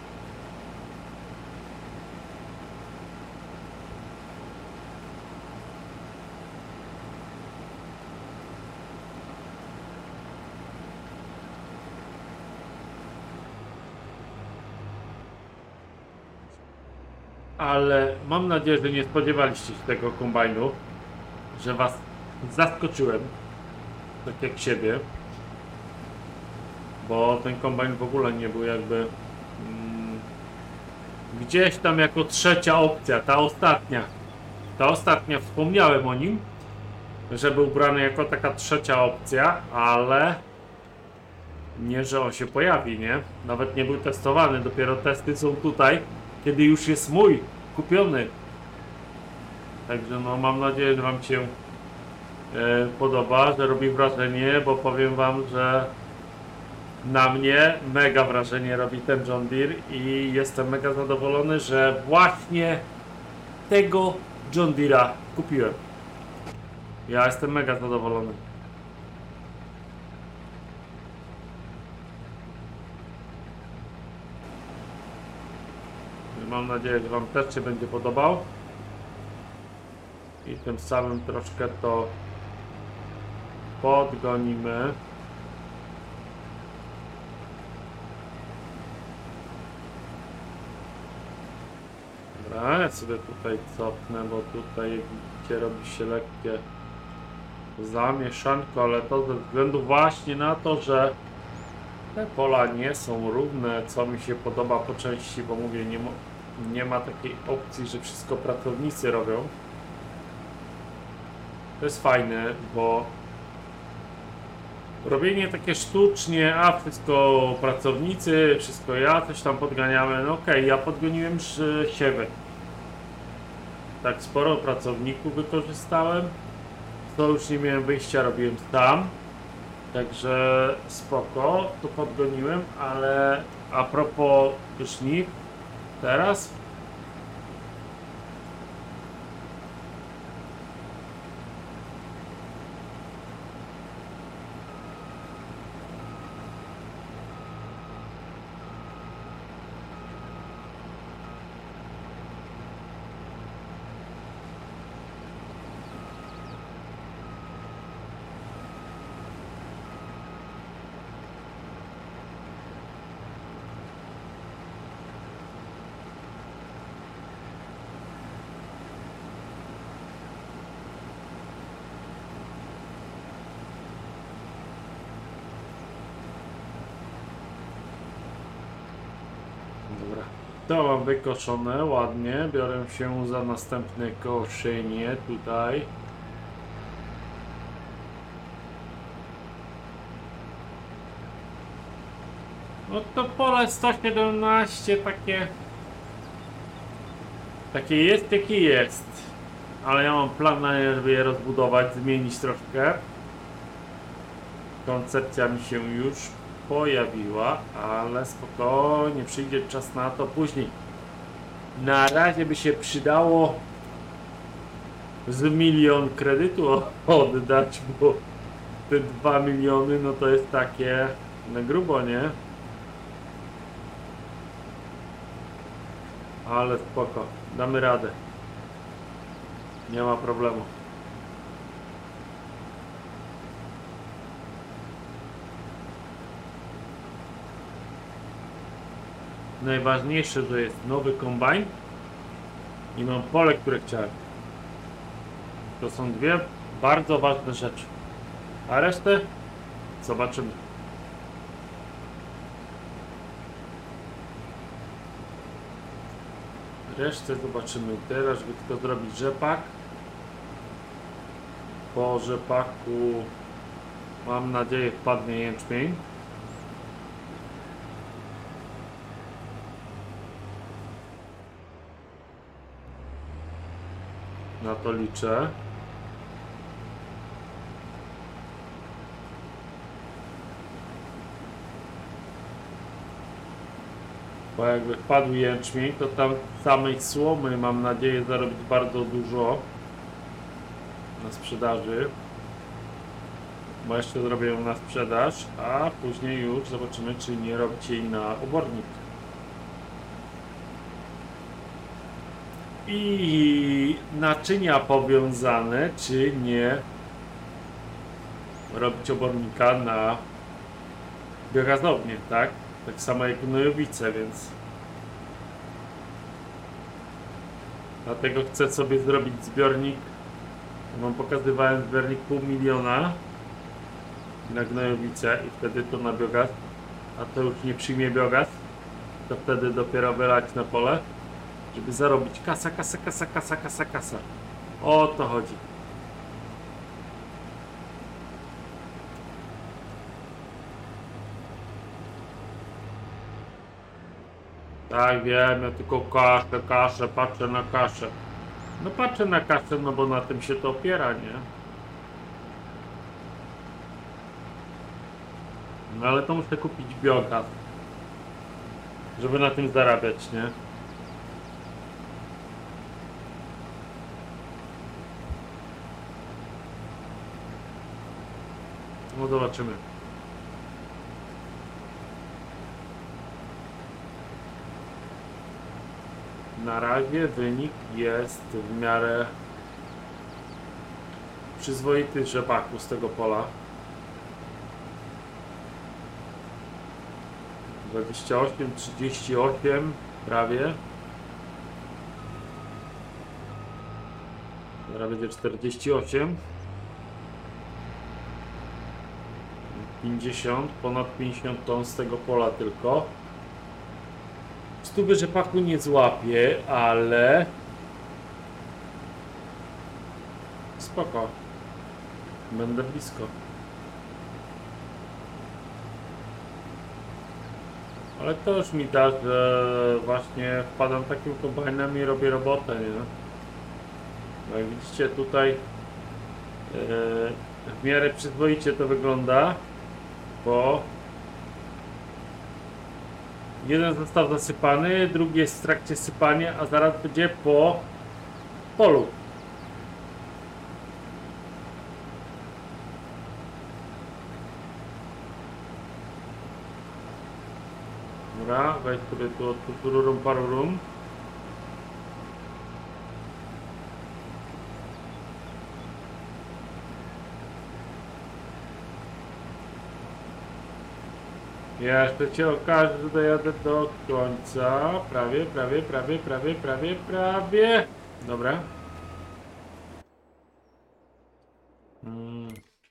Ale mam nadzieję, że nie spodziewaliście się tego kombajnu, że was zaskoczyłem, tak jak siebie, bo ten kombajn w ogóle nie był jakby mm, gdzieś tam jako trzecia opcja, ta ostatnia, ta ostatnia, wspomniałem o nim, że był brany jako taka trzecia opcja, ale nie, że on się pojawi, nie? Nawet nie był testowany, dopiero testy są tutaj, kiedy już jest mój, kupiony. Także no mam nadzieję, że wam się e, podoba, że robi wrażenie, bo powiem wam, że na mnie mega wrażenie robi ten John Deere i jestem mega zadowolony, że właśnie tego John Deere'a kupiłem. Ja jestem mega zadowolony. Mam nadzieję, że wam też się będzie podobał. I tym samym troszkę to podgonimy. Dobra, ja sobie tutaj cofnę, bo tutaj jak widzicie robi się lekkie zamieszanko, ale to ze względu właśnie na to, że te pola nie są równe, co mi się podoba po części, bo mówię, nie ma, nie ma takiej opcji, że wszystko pracownicy robią. To jest fajne, bo robienie takie sztucznie, a wszystko pracownicy, wszystko ja, coś tam podganiamy, no okej, okay, ja podgoniłem siewy. Tak sporo pracowników wykorzystałem, to już nie miałem wyjścia, robiłem tam. Także spoko, to podgoniłem, ale a propos żniw, teraz dobra, to mam wykoszone ładnie, biorę się za następne koszenie tutaj. No to pole sto siedemnaście takie takie jest, jakie jest, ale ja mam plan na nie, żeby je rozbudować, zmienić troszkę. Koncepcja mi się już pojawiła, ale spokojnie, przyjdzie czas na to później. Na razie by się przydało z milion kredytu oddać, bo te dwa miliony no to jest takie na grubo, nie? Ale spoko, damy radę. Nie ma problemu. Najważniejsze, że jest nowy kombajn i mam pole, które chciałem. To są dwie bardzo ważne rzeczy. A resztę zobaczymy. Resztę zobaczymy. Teraz, żeby tylko zrobić rzepak. Po rzepaku mam nadzieję wpadnie jęczmień. Na to liczę. Bo jakby wpadł jęczmień, to tam samej słomy mam nadzieję zarobić bardzo dużo na sprzedaży. Bo jeszcze zrobię ją na sprzedaż, a później już zobaczymy, czy nie robić jej na obornik. I naczynia powiązane, czy nie robić obornika na biogazownię, tak? Tak samo jak gnojowice, więc dlatego chcę sobie zrobić zbiornik. Wam pokazywałem zbiornik pół miliona na gnojowice i wtedy to na biogaz, a to już nie przyjmie biogaz, to wtedy dopiero wylać na pole, żeby zarobić kasa, kasa, kasa, kasa, kasa, kasa. O to chodzi. Tak, wiem, ja tylko kaszę, kaszę, patrzę na kaszę. No patrzę na kaszę, no bo na tym się to opiera, nie? No ale to muszę kupić biogaz, żeby na tym zarabiać, nie? No zobaczymy. Na razie wynik jest w miarę przyzwoity rzepaku z tego pola. dwadzieścia osiem, trzydzieści osiem prawie. Teraz będzie czterdzieści osiem. pięćdziesiąt, ponad pięćdziesiąt ton z tego pola tylko. Stówy rzepaku nie złapię, ale spoko. Będę blisko. Ale to już mi da, że właśnie wpadam takim kombajnem i robię robotę, nie? No jak widzicie tutaj yy, w miarę przyzwoicie to wygląda, bo jeden został zasypany, drugi jest w trakcie sypania, a zaraz będzie po polu. Dobra, weź sobie tu od tururum parurum. Ja jeszcze cię okażę, że dojadę do końca. Prawie, prawie, prawie, prawie, prawie, prawie. Dobra. Hmm.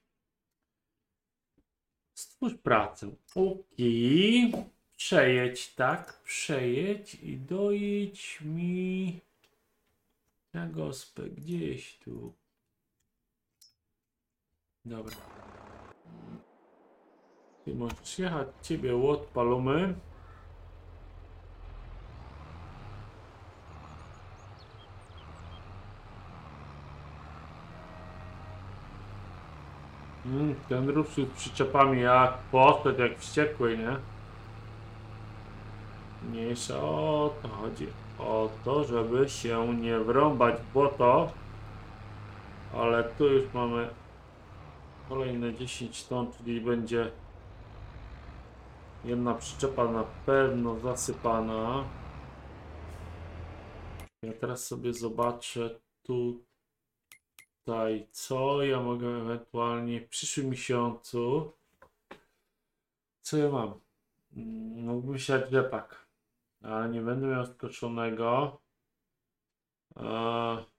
Stwórz pracę. Okej. Przejedź, tak? Przejedź i dojedź mi na gospę gdzieś tu. Dobra. Ty możesz jechać, ciebie odpalamy. Mm, ten ruszył z przyczepami jak poszedł, jak wściekły, nie? Mniejsza o to chodzi. O to, żeby się nie wrąbać w błoto. Ale tu już mamy kolejne dziesięć ton, czyli będzie jedna przyczepa na pewno zasypana. Ja teraz sobie zobaczę tutaj, co ja mogę ewentualnie w przyszłym miesiącu. Co ja mam? Mógłbym siać rzepak. Ale nie będę miał skoszonego. Eee,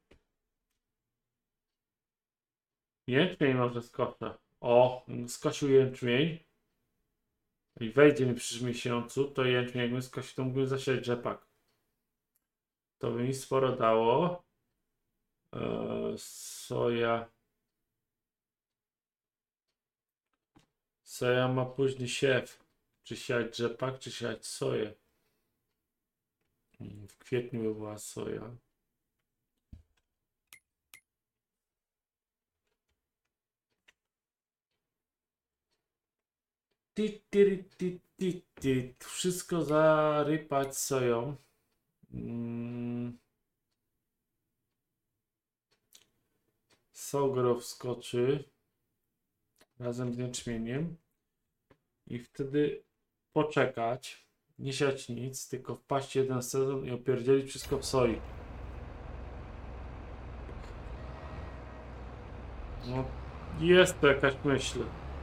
jęczmień może skoszę. O, skosił jęczmień. I wejdzie mi w przyszłym miesiącu, to jęczmień jakbym skosił, to mógłbym zasiać rzepak. To by mi sporo dało. Eee, soja. Soja ma późny siew. Czy siać rzepak, czy siać soję? W kwietniu by była soja. Ti, ti, ti, ti, ti. Wszystko zarypać soją. Mm. Sogro wskoczy razem z jęczmieniem i wtedy poczekać, nie siać nic, tylko wpaść jeden sezon i opierdzielić wszystko w soi. No, jest to jakaś myśl.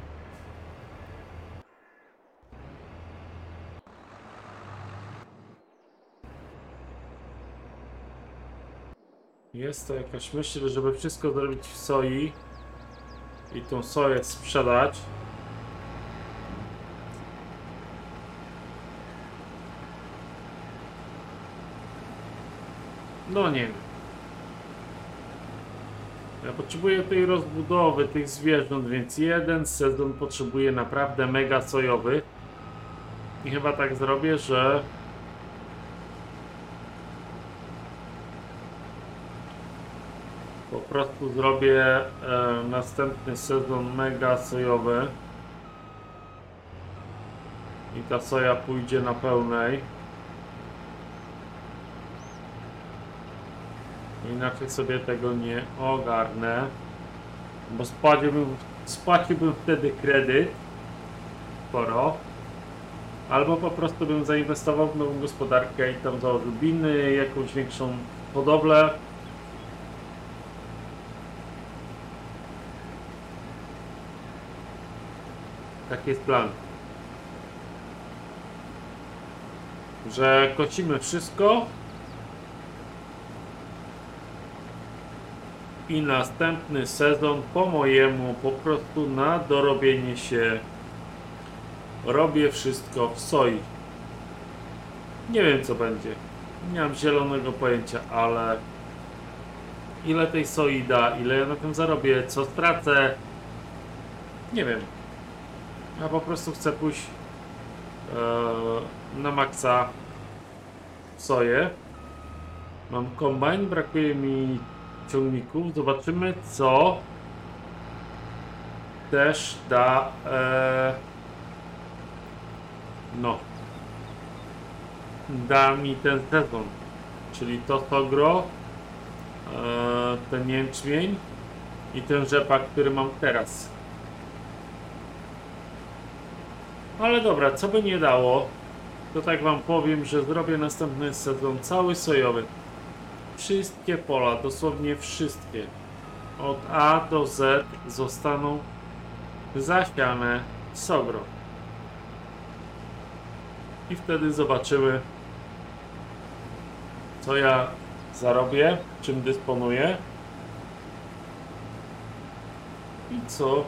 Jest to jakaś myśl, żeby wszystko zrobić w soi i tą soję sprzedać. No nie wiem. Ja potrzebuję tej rozbudowy tych zwierząt, więc jeden sezon potrzebuję naprawdę mega sojowy. I chyba tak zrobię, że po prostu zrobię e, następny sezon mega sojowy. I ta soja pójdzie na pełnej. Inaczej sobie tego nie ogarnę. Bo spłaciłbym, spłaciłbym wtedy kredyt. Sporo. Albo po prostu bym zainwestował w nową gospodarkę i tam założył biny, jakąś większą hodowlę. Taki jest plan. Że kocimy wszystko i następny sezon po mojemu po prostu na dorobienie się robię wszystko w soi. Nie wiem co będzie. Nie mam zielonego pojęcia, ale ile tej soi da, ile ja na tym zarobię, co stracę, nie wiem. Ja po prostu chcę pójść e, na maksa w soję. Mam kombajn, brakuje mi ciągników. Zobaczymy co też da e, no da mi ten sezon, czyli to sogro, e, ten jęczmień i ten rzepak, który mam teraz. Ale dobra, co by nie dało, to tak wam powiem, że zrobię następny sezon cały sojowy. Wszystkie pola, dosłownie wszystkie, od A do Z zostaną zasiane sogro. I wtedy zobaczymy, co ja zarobię, czym dysponuję i co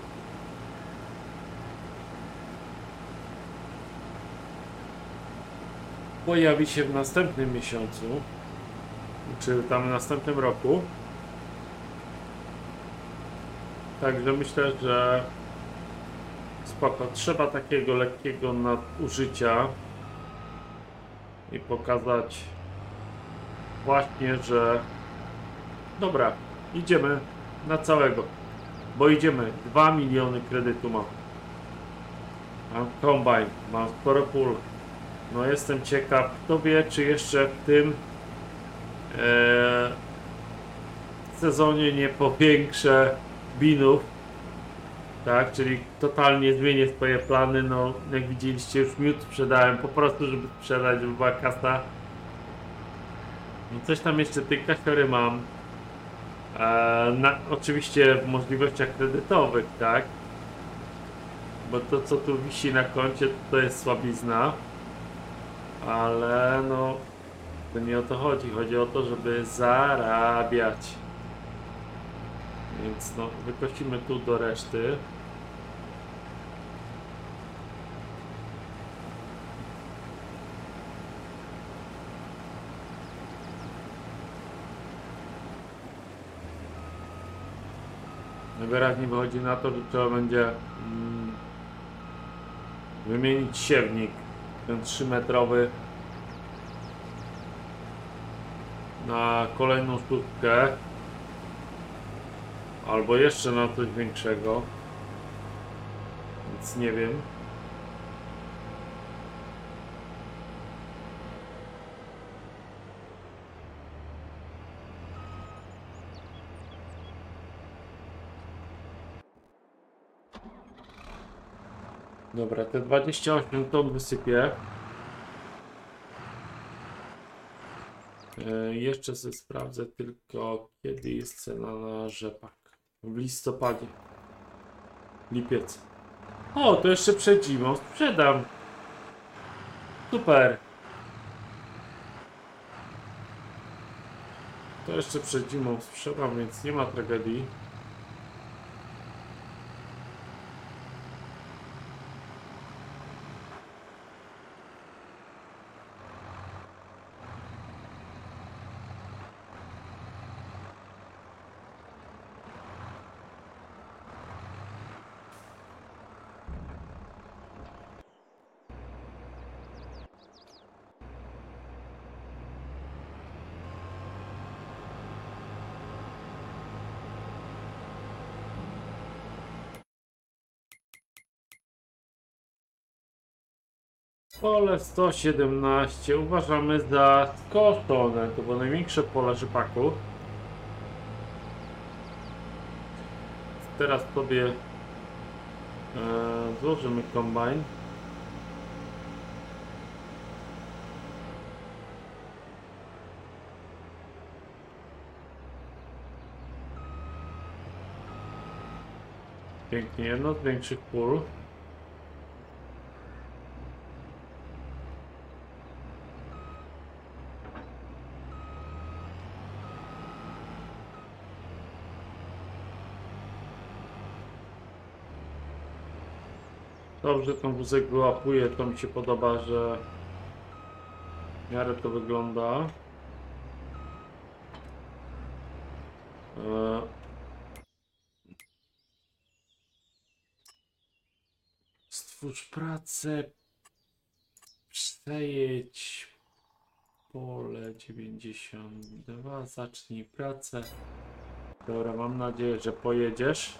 pojawi się w następnym miesiącu, czy tam w następnym roku. Także myślę, że spoko. Trzeba takiego lekkiego nadużycia i pokazać właśnie, że dobra, idziemy na całego, bo idziemy. dwa miliony kredytu mam. Mam kombajn, mam sporo pól. No jestem ciekaw, kto wie, czy jeszcze w tym e, sezonie nie powiększę binów. Tak, czyli totalnie zmienię swoje plany. No, jak widzieliście, już miód sprzedałem po prostu, żeby sprzedać, żeby była kasa. No, coś tam jeszcze tej kasiory mam. E, na, oczywiście w możliwościach kredytowych, tak? Bo to, co tu wisi na koncie, to jest słabizna. Ale no, to nie o to chodzi. Chodzi o to, żeby zarabiać. Więc no, wykosimy tu do reszty. Najwyraźniej wychodzi na to, że trzeba będzie mm, wymienić siewnik, ten trzymetrowy, na kolejną sztukę, albo jeszcze na coś większego, więc nie wiem. Dobra, te dwadzieścia osiem ton wysypię. Yy, jeszcze sobie sprawdzę tylko, kiedy jest cena na rzepak. W listopadzie. Lipiec. O, to jeszcze przed zimą sprzedam. Super. To jeszcze przed zimą sprzedam, więc nie ma tragedii. Pole sto siedemnaście uważamy za skoszone. To było największe pole rzepaku. Teraz sobie e, złożymy kombajn. Pięknie, jedno z większych pól. Dobrze, ten wózek wyłapuje, to mi się podoba, że w miarę to wygląda. E, stwórz pracę, przejedź pole dziewięćdziesiąt dwa, zacznij pracę. Dobra, mam nadzieję, że pojedziesz.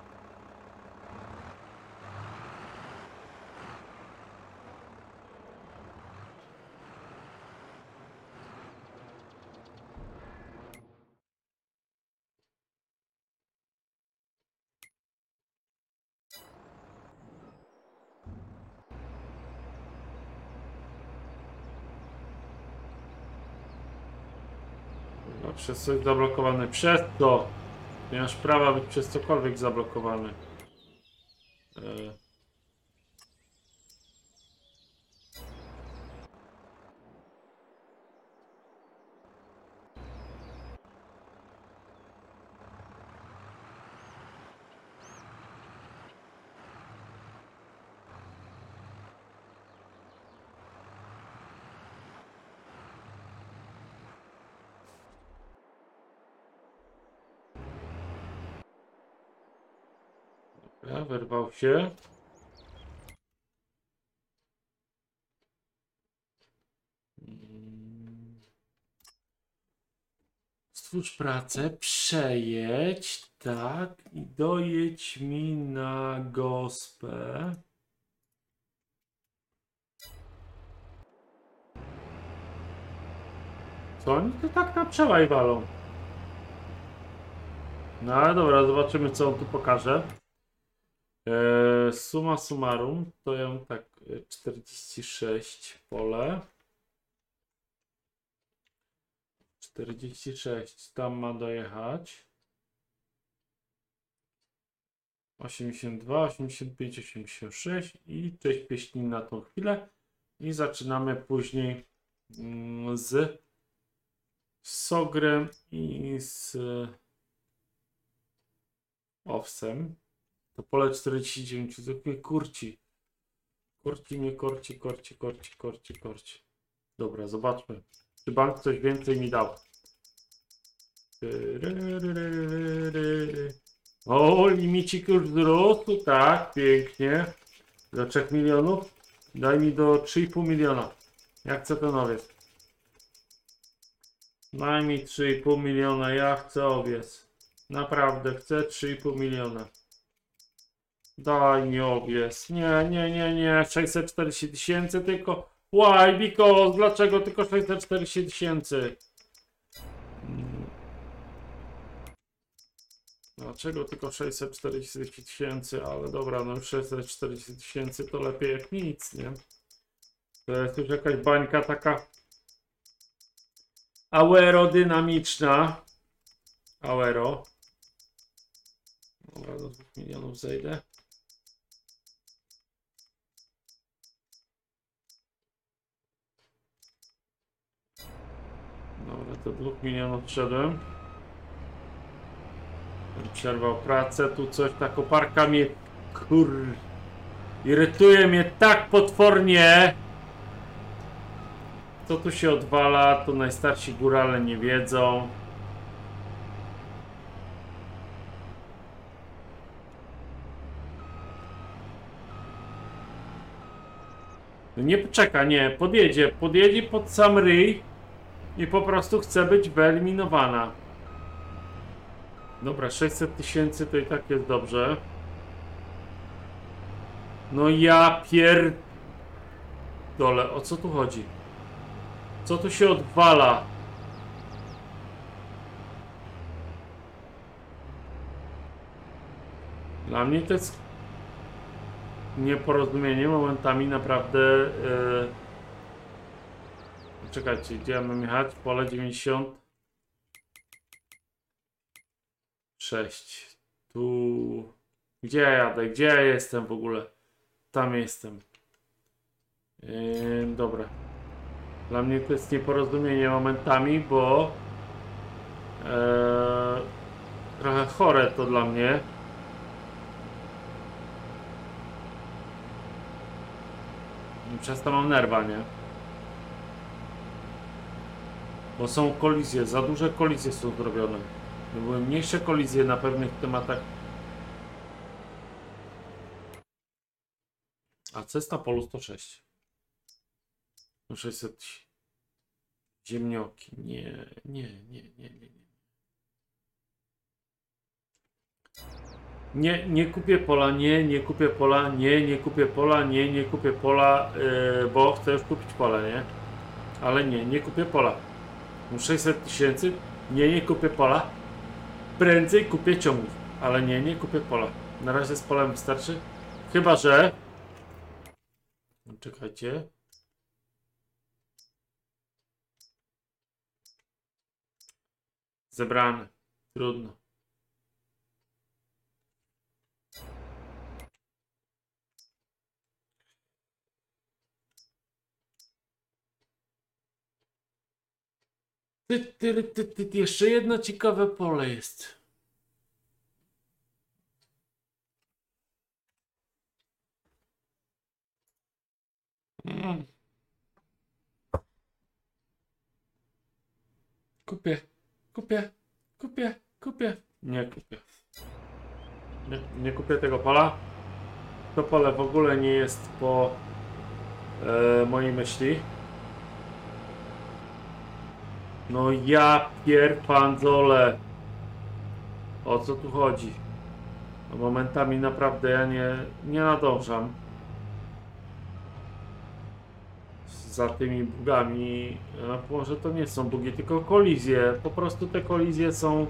No, przez coś zablokowany. Przez to! Nie masz prawa być przez cokolwiek zablokowany. E, dobra, wyrwał się. Mm. Stwórz pracę, przejedź, tak, i dojedź mi na gospę. Co oni to tak na przełaj walą? No ale dobra, zobaczymy co on tu pokaże. Eee, summa summarum, to ja mam tak e, czterdzieści sześć pole. czterdzieści sześć, tam ma dojechać. osiemdziesiąt dwa, osiemdziesiąt pięć, osiemdziesiąt sześć i cześć pieśni na tą chwilę. I zaczynamy później mm, z Sogrem i z Owsem. To pole czterdzieści dziewięć, zwykle kurci. Korci mnie, korci, korci, korci, korci, korci. Dobra, zobaczmy. Czy bank coś więcej mi dał? O, limicik już wzrósł, tak, pięknie. Do trzech milionów? Daj mi do trzy i pół miliona. Jak chcę ten owiec? Daj mi trzy i pół miliona, ja chcę owiec. Naprawdę, chcę trzy i pół miliona. Daj mi owiec. Nie, nie, nie, nie. sześćset czterdzieści tysięcy tylko. Why? Because? Dlaczego tylko sześćset czterdzieści tysięcy? Dlaczego tylko sześćset czterdzieści tysięcy? Ale dobra, no już sześćset czterdzieści tysięcy to lepiej jak nic, nie? To jest już jakaś bańka taka aerodynamiczna. Aero. Dobra, do dwóch milionów zejdę. Dobra, do dwóch milionów wszedłem. Przerwał pracę, tu coś, ta koparka mnie, kur... irytuje mnie tak potwornie. Co tu się odwala, to najstarsi górale nie wiedzą. No nie poczeka, nie, podjedzie, podjedzie pod sam ryj i po prostu chce być wyeliminowana. Dobra, sześćset tysięcy to i tak jest dobrze. No ja pier... Dole, o co tu chodzi? Co tu się odwala? Dla mnie to jest nieporozumienie momentami naprawdę. Yy... Czekajcie, gdzie ja mam jechać? Pole dziewięćdziesiąt sześć. Tu. Gdzie ja jadę? Gdzie ja jestem w ogóle? Tam jestem. Yy, dobra. Dla mnie to jest nieporozumienie momentami, bo yy, trochę chore to dla mnie. Przez to mam nerwa, nie? Bo są kolizje, za duże kolizje są zrobione. Były mniejsze kolizje na pewnych tematach. A cesta polu sto sześć. sześćset. Ziemnioki. Nie, nie, nie, nie, nie. Nie, nie kupię pola, nie, nie kupię pola, nie, nie kupię pola, nie, nie kupię pola, yy, bo chcę już kupić pole, nie? Ale nie, nie kupię pola. sześćset tysięcy, nie, nie kupię pola. Prędzej kupię ciągnik, ale nie, nie kupię pola. Na razie z polem wystarczy. Chyba że... Czekajcie. Zebrane. Trudno. Ty, ty, ty, ty, ty, jeszcze jedno ciekawe pole jest. Mm. Kupię, kupię, kupię, kupię. Nie kupię. Nie, nie kupię tego pola. To pole w ogóle nie jest po e, mojej myśli. No ja pierpandzole. O co tu chodzi? No momentami naprawdę ja nie, nie nadążam za tymi bugami. No, może to nie są bugi, tylko kolizje. Po prostu te kolizje są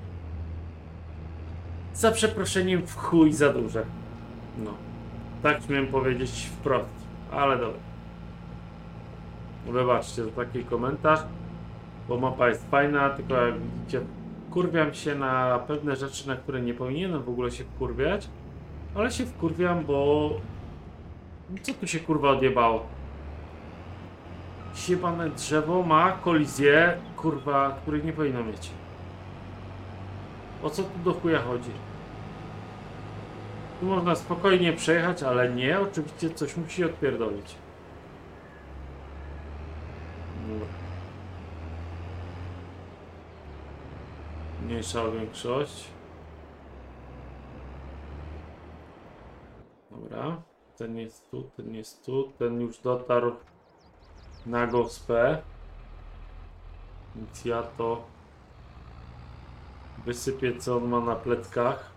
za przeproszeniem w chuj za duże. No, tak śmiem powiedzieć wprost, ale dobra. Wybaczcie za taki komentarz, bo mapa jest fajna, tylko jak widzicie, wkurwiam się na pewne rzeczy, na które nie powinienem w ogóle się wkurwiać, ale się wkurwiam, bo co tu się kurwa odjebało? Jakieś jebane drzewo ma kolizję, kurwa, której nie powinno mieć. O co tu do chuja chodzi? Tu można spokojnie przejechać, ale nie, oczywiście coś musi odpierdolić. Dobra. Mniejsza o większość. Dobra. Ten jest tu, ten jest tu, ten już dotarł na gospę. Więc ja to wysypię, co on ma na pleckach.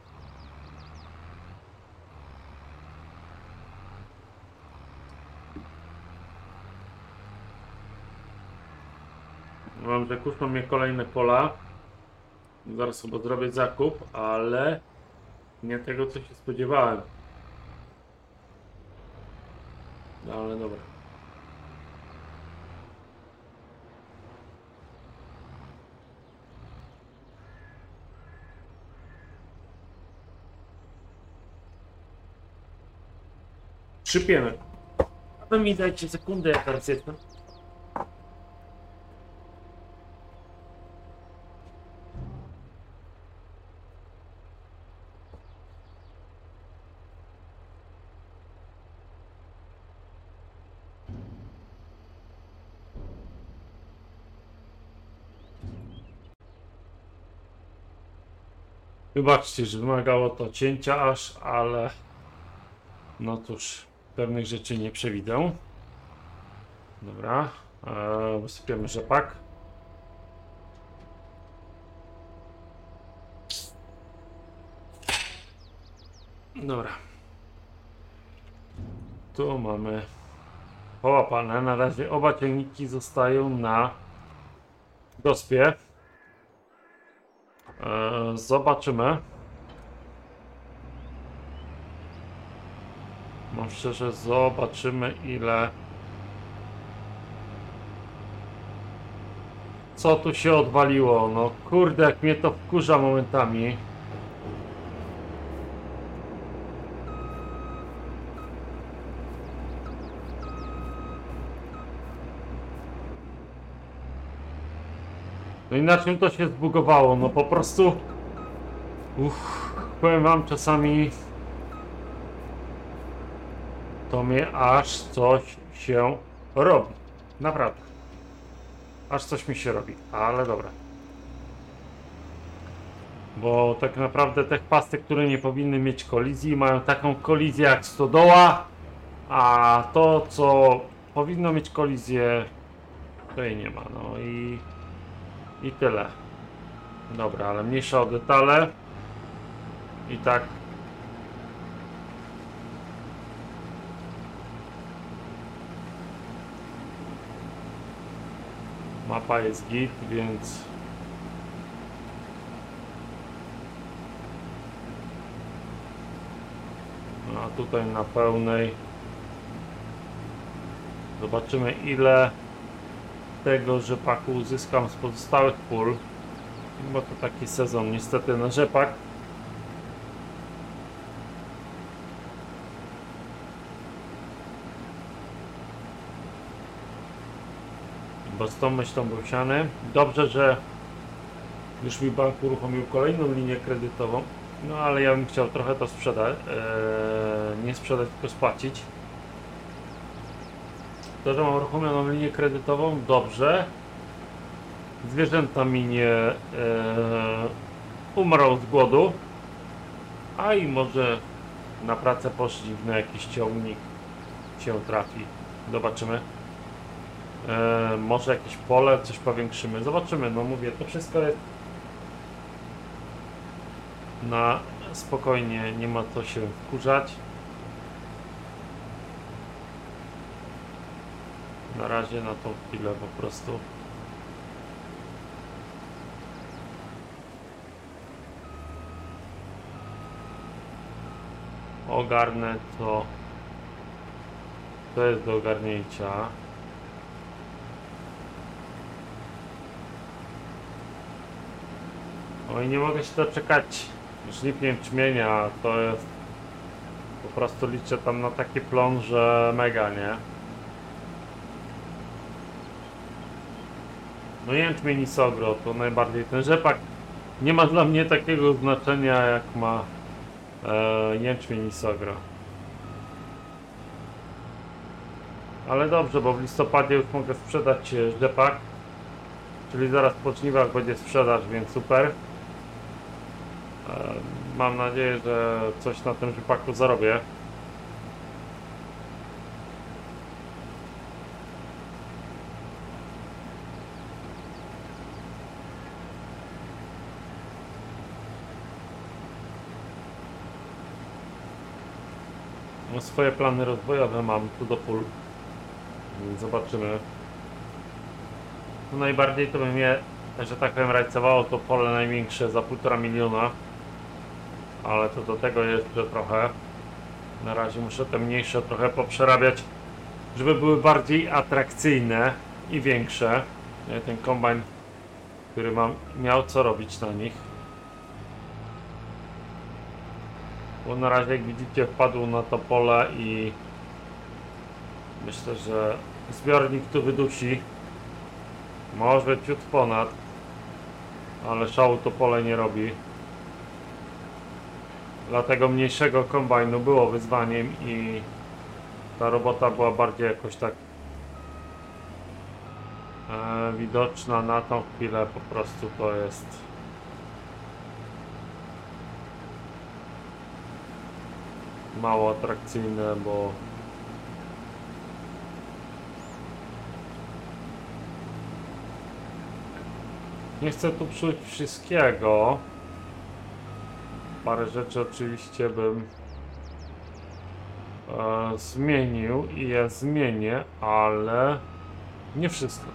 Mam, że kuszą mnie kolejne pola. Zaraz sobie zrobię zakup, ale nie tego, co się spodziewałem. No ale dobra. Trzypiemy. A wy mi dajcie sekundę, jak teraz jestem. Wybaczcie, że wymagało to cięcia aż, ale no cóż, pewnych rzeczy nie przewidzę. Dobra, eee, wysypiemy rzepak. Dobra. Tu mamy połapane. Na razie oba ciągniki zostają na gospie. Eee, zobaczymy. No szczerze, zobaczymy ile... Co tu się odwaliło? No kurde, jak mnie to wkurza momentami. No inaczej to się zbugowało, no po prostu... Uff, powiem wam, czasami... To mnie aż coś się robi. Naprawdę. Aż coś mi się robi, ale dobra. Bo tak naprawdę te pasty, które nie powinny mieć kolizji, mają taką kolizję jak stodoła, a to, co powinno mieć kolizję, to jej nie ma. No i, i tyle. Dobra, ale mniejsza o detale. I tak. Mapa jest git, więc... No, a tutaj na pełnej zobaczymy, ile tego rzepaku uzyskam z pozostałych pól, bo to taki sezon niestety na rzepak. Bo z tą myślą był siany. Dobrze, że już mi bank uruchomił kolejną linię kredytową. No ale ja bym chciał trochę to sprzedać. Eee, nie sprzedać, tylko spłacić. To, że mam uruchomioną linię kredytową, dobrze. Zwierzęta mi nie eee, umrą z głodu. A i może na pracę poszli, na jakiś ciągnik się trafi. Zobaczymy. E, może jakieś pole, coś powiększymy. Zobaczymy, no mówię, to wszystko jest na spokojnie, nie ma co się wkurzać. Na razie na tą chwilę po prostu. Ogarnę to, to jest do ogarnięcia. Oj, nie mogę się doczekać żniw czmienia, to jest po prostu liczę tam na taki plon, że mega, nie? No jęczmień i sogro to najbardziej. Ten rzepak nie ma dla mnie takiego znaczenia jak ma e, jęczmień i sogro. Ale dobrze, bo w listopadzie już mogę sprzedać e, rzepak. Czyli zaraz po żniwach będzie sprzedaż, więc super. E, mam nadzieję, że coś na tym rzepaku zarobię. No, swoje plany rozwojowe mam tu do pól. Zobaczymy. Tu najbardziej to by mnie, że tak powiem, rajcowało to pole największe za półtora miliona. Ale to do tego jeszcze trochę. Na razie muszę te mniejsze trochę poprzerabiać, żeby były bardziej atrakcyjne i większe. Nie, ten kombajn, który mam, miał co robić na nich. Bo na razie, jak widzicie, wpadł na to pole i myślę, że zbiornik tu wydusi. Może ciut ponad, ale szału to pole nie robi. Dlatego mniejszego kombajnu było wyzwaniem i ta robota była bardziej jakoś tak e, widoczna na tą chwilę. Po prostu to jest mało atrakcyjne, bo nie chcę tu psuć wszystkiego. Parę rzeczy oczywiście bym e, zmienił i je zmienię, ale nie wszystko.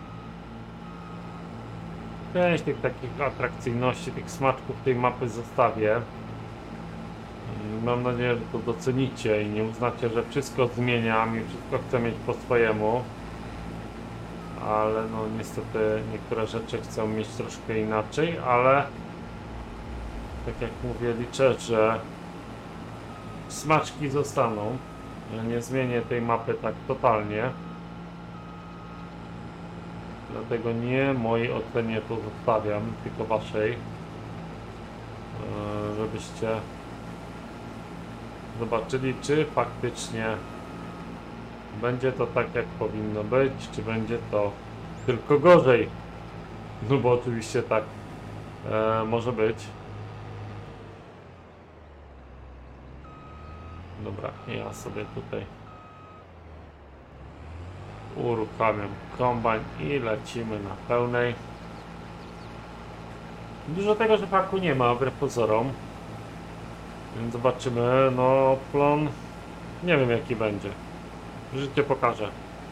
Część tych takich atrakcyjności, tych smaczków tej mapy zostawię. Mam nadzieję, że to docenicie i nie uznacie, że wszystko zmieniam i wszystko chcę mieć po swojemu. Ale no niestety niektóre rzeczy chcę mieć troszkę inaczej, ale tak jak mówię, liczę, że smaczki zostaną. Nie zmienię tej mapy tak totalnie. Dlatego nie mojej ocenie to zostawiam, tylko waszej. Żebyście zobaczyli, czy faktycznie będzie to tak, jak powinno być, czy będzie to tylko gorzej. No bo oczywiście tak e, może być. Dobra, ja sobie tutaj uruchamiam kombajn i lecimy na pełnej. Dużo tego rzepaku nie ma, wbrew pozorom. Więc zobaczymy, no plon nie wiem jaki będzie. Życie pokaże.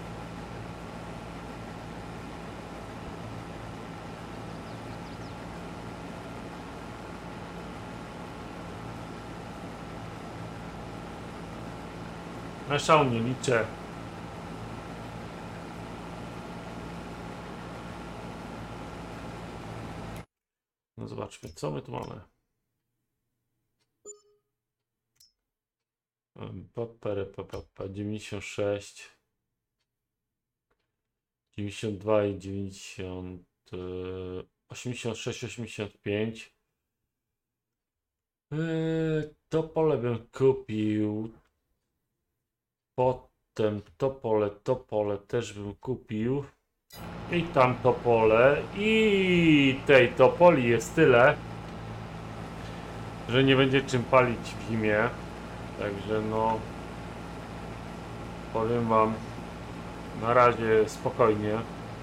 Na szał nie liczę. No zobaczmy, co my tu mamy. dziewięćdziesiąt sześć, dziewięćdziesiąt dwa i dziewięćdziesiąt, osiemdziesiąt sześć, osiemdziesiąt pięć. To pole bym kupił. Potem to pole, to pole też bym kupił. I tamto pole. I tej topoli jest tyle, że nie będzie czym palić w zimie. Także no powiem wam na razie spokojnie.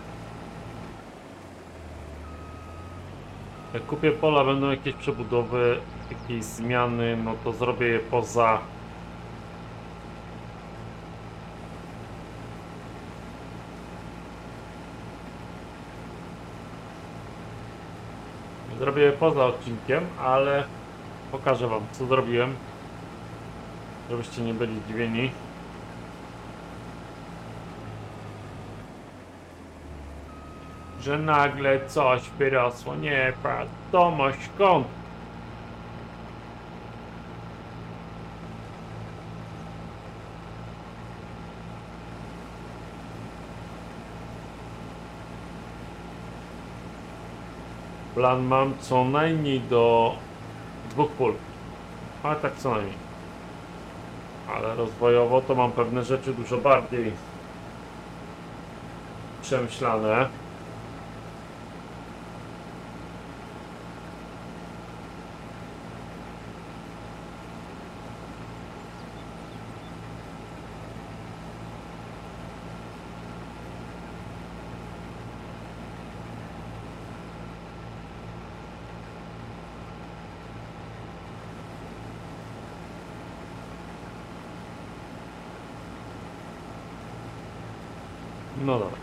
Jak kupię pola, będą jakieś przebudowy, jakieś zmiany, no to zrobię je poza zrobię je poza odcinkiem, ale pokażę wam, co zrobiłem, żebyście nie byli zdziwieni. Że nagle coś wyrosło, nie wiadomo skąd. Plan mam co najmniej do dwóch pól. Ale tak co najmniej. Ale rozwojowo to mam pewne rzeczy dużo bardziej przemyślane. No dobra.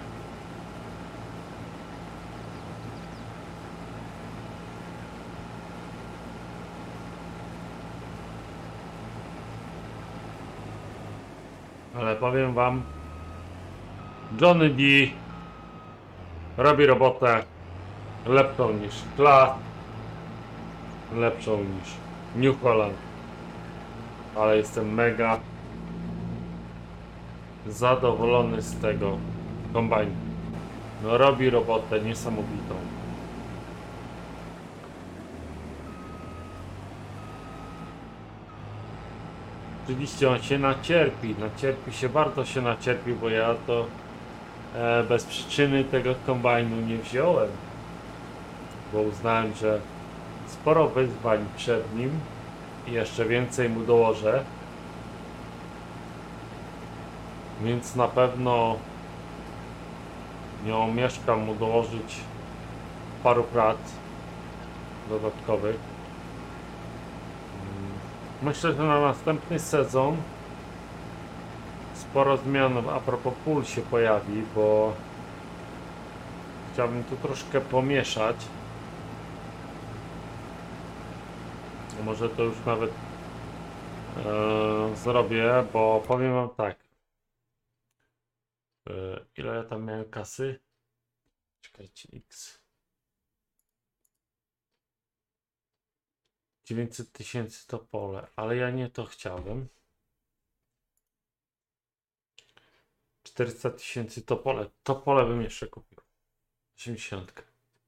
Ale powiem wam, Johnny D robi robotę lepszą niż Class, lepszą niż New Holland. Ale jestem mega zadowolony z tego kombajnu. No robi robotę niesamowitą. Oczywiście on się nacierpi, nacierpi się, bardzo się nacierpi, bo ja to e, bez przyczyny tego kombajnu nie wziąłem. Bo uznałem, że sporo wyzwań przed nim i jeszcze więcej mu dołożę. Więc na pewno nie omieszkam mu dołożyć paru prac dodatkowych. Myślę, że na następny sezon sporo zmian a propos pól się pojawi, bo chciałbym tu troszkę pomieszać. Może to już nawet e, zrobię, bo powiem wam tak. E, ile ja tam miałem kasy? Czekajcie, X. dziewięćset tysięcy to pole, ale ja nie to chciałem. czterysta tysięcy to pole. To pole bym jeszcze kupił. osiemdziesiąt.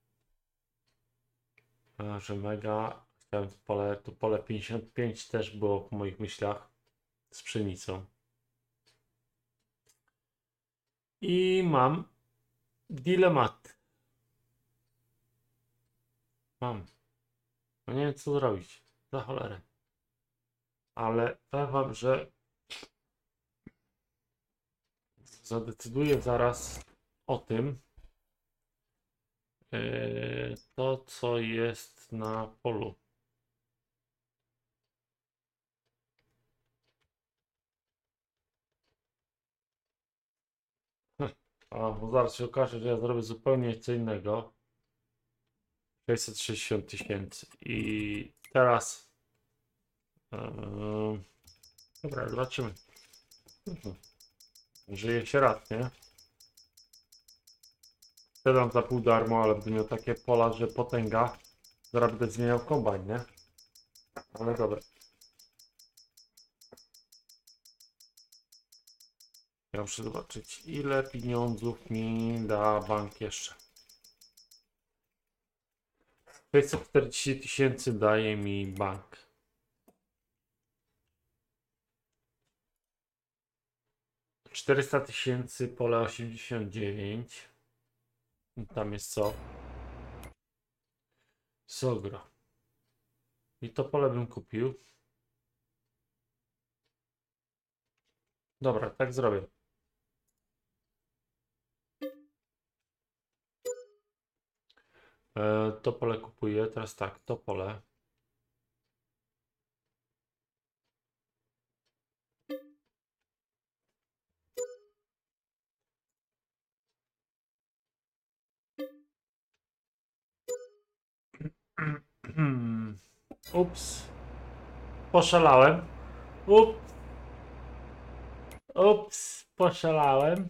A, że mega. Chciałem to pole, to pole pięćdziesiąt pięć też było w moich myślach z pszenicą. I mam dylemat. Mam. No nie wiem co zrobić. Za cholerę. Ale powiem wam, że zadecyduję zaraz o tym, yy, to co jest na polu. A, bo zaraz się okaże, że ja zrobię zupełnie co innego. sześćset sześćdziesiąt tysięcy. I teraz yy, dobra, zobaczymy. Mhm. Żyje się raz, nie? Sprzedam za pół darmo, ale będę miał takie pola, że potęga. Zaraz będę zmieniał kombajn, nie? Ale dobra. Ja muszę zobaczyć, ile pieniądzów mi da bank jeszcze. pięćset czterdzieści tysięcy daje mi bank. czterysta tysięcy, pole osiemdziesiąt dziewięć. I tam jest co? Sogro. I to pole bym kupił. Dobra, tak zrobię. E, to pole kupuję. Teraz tak, to pole. Ups. Poszalałem. Ups. Ups. Poszalałem.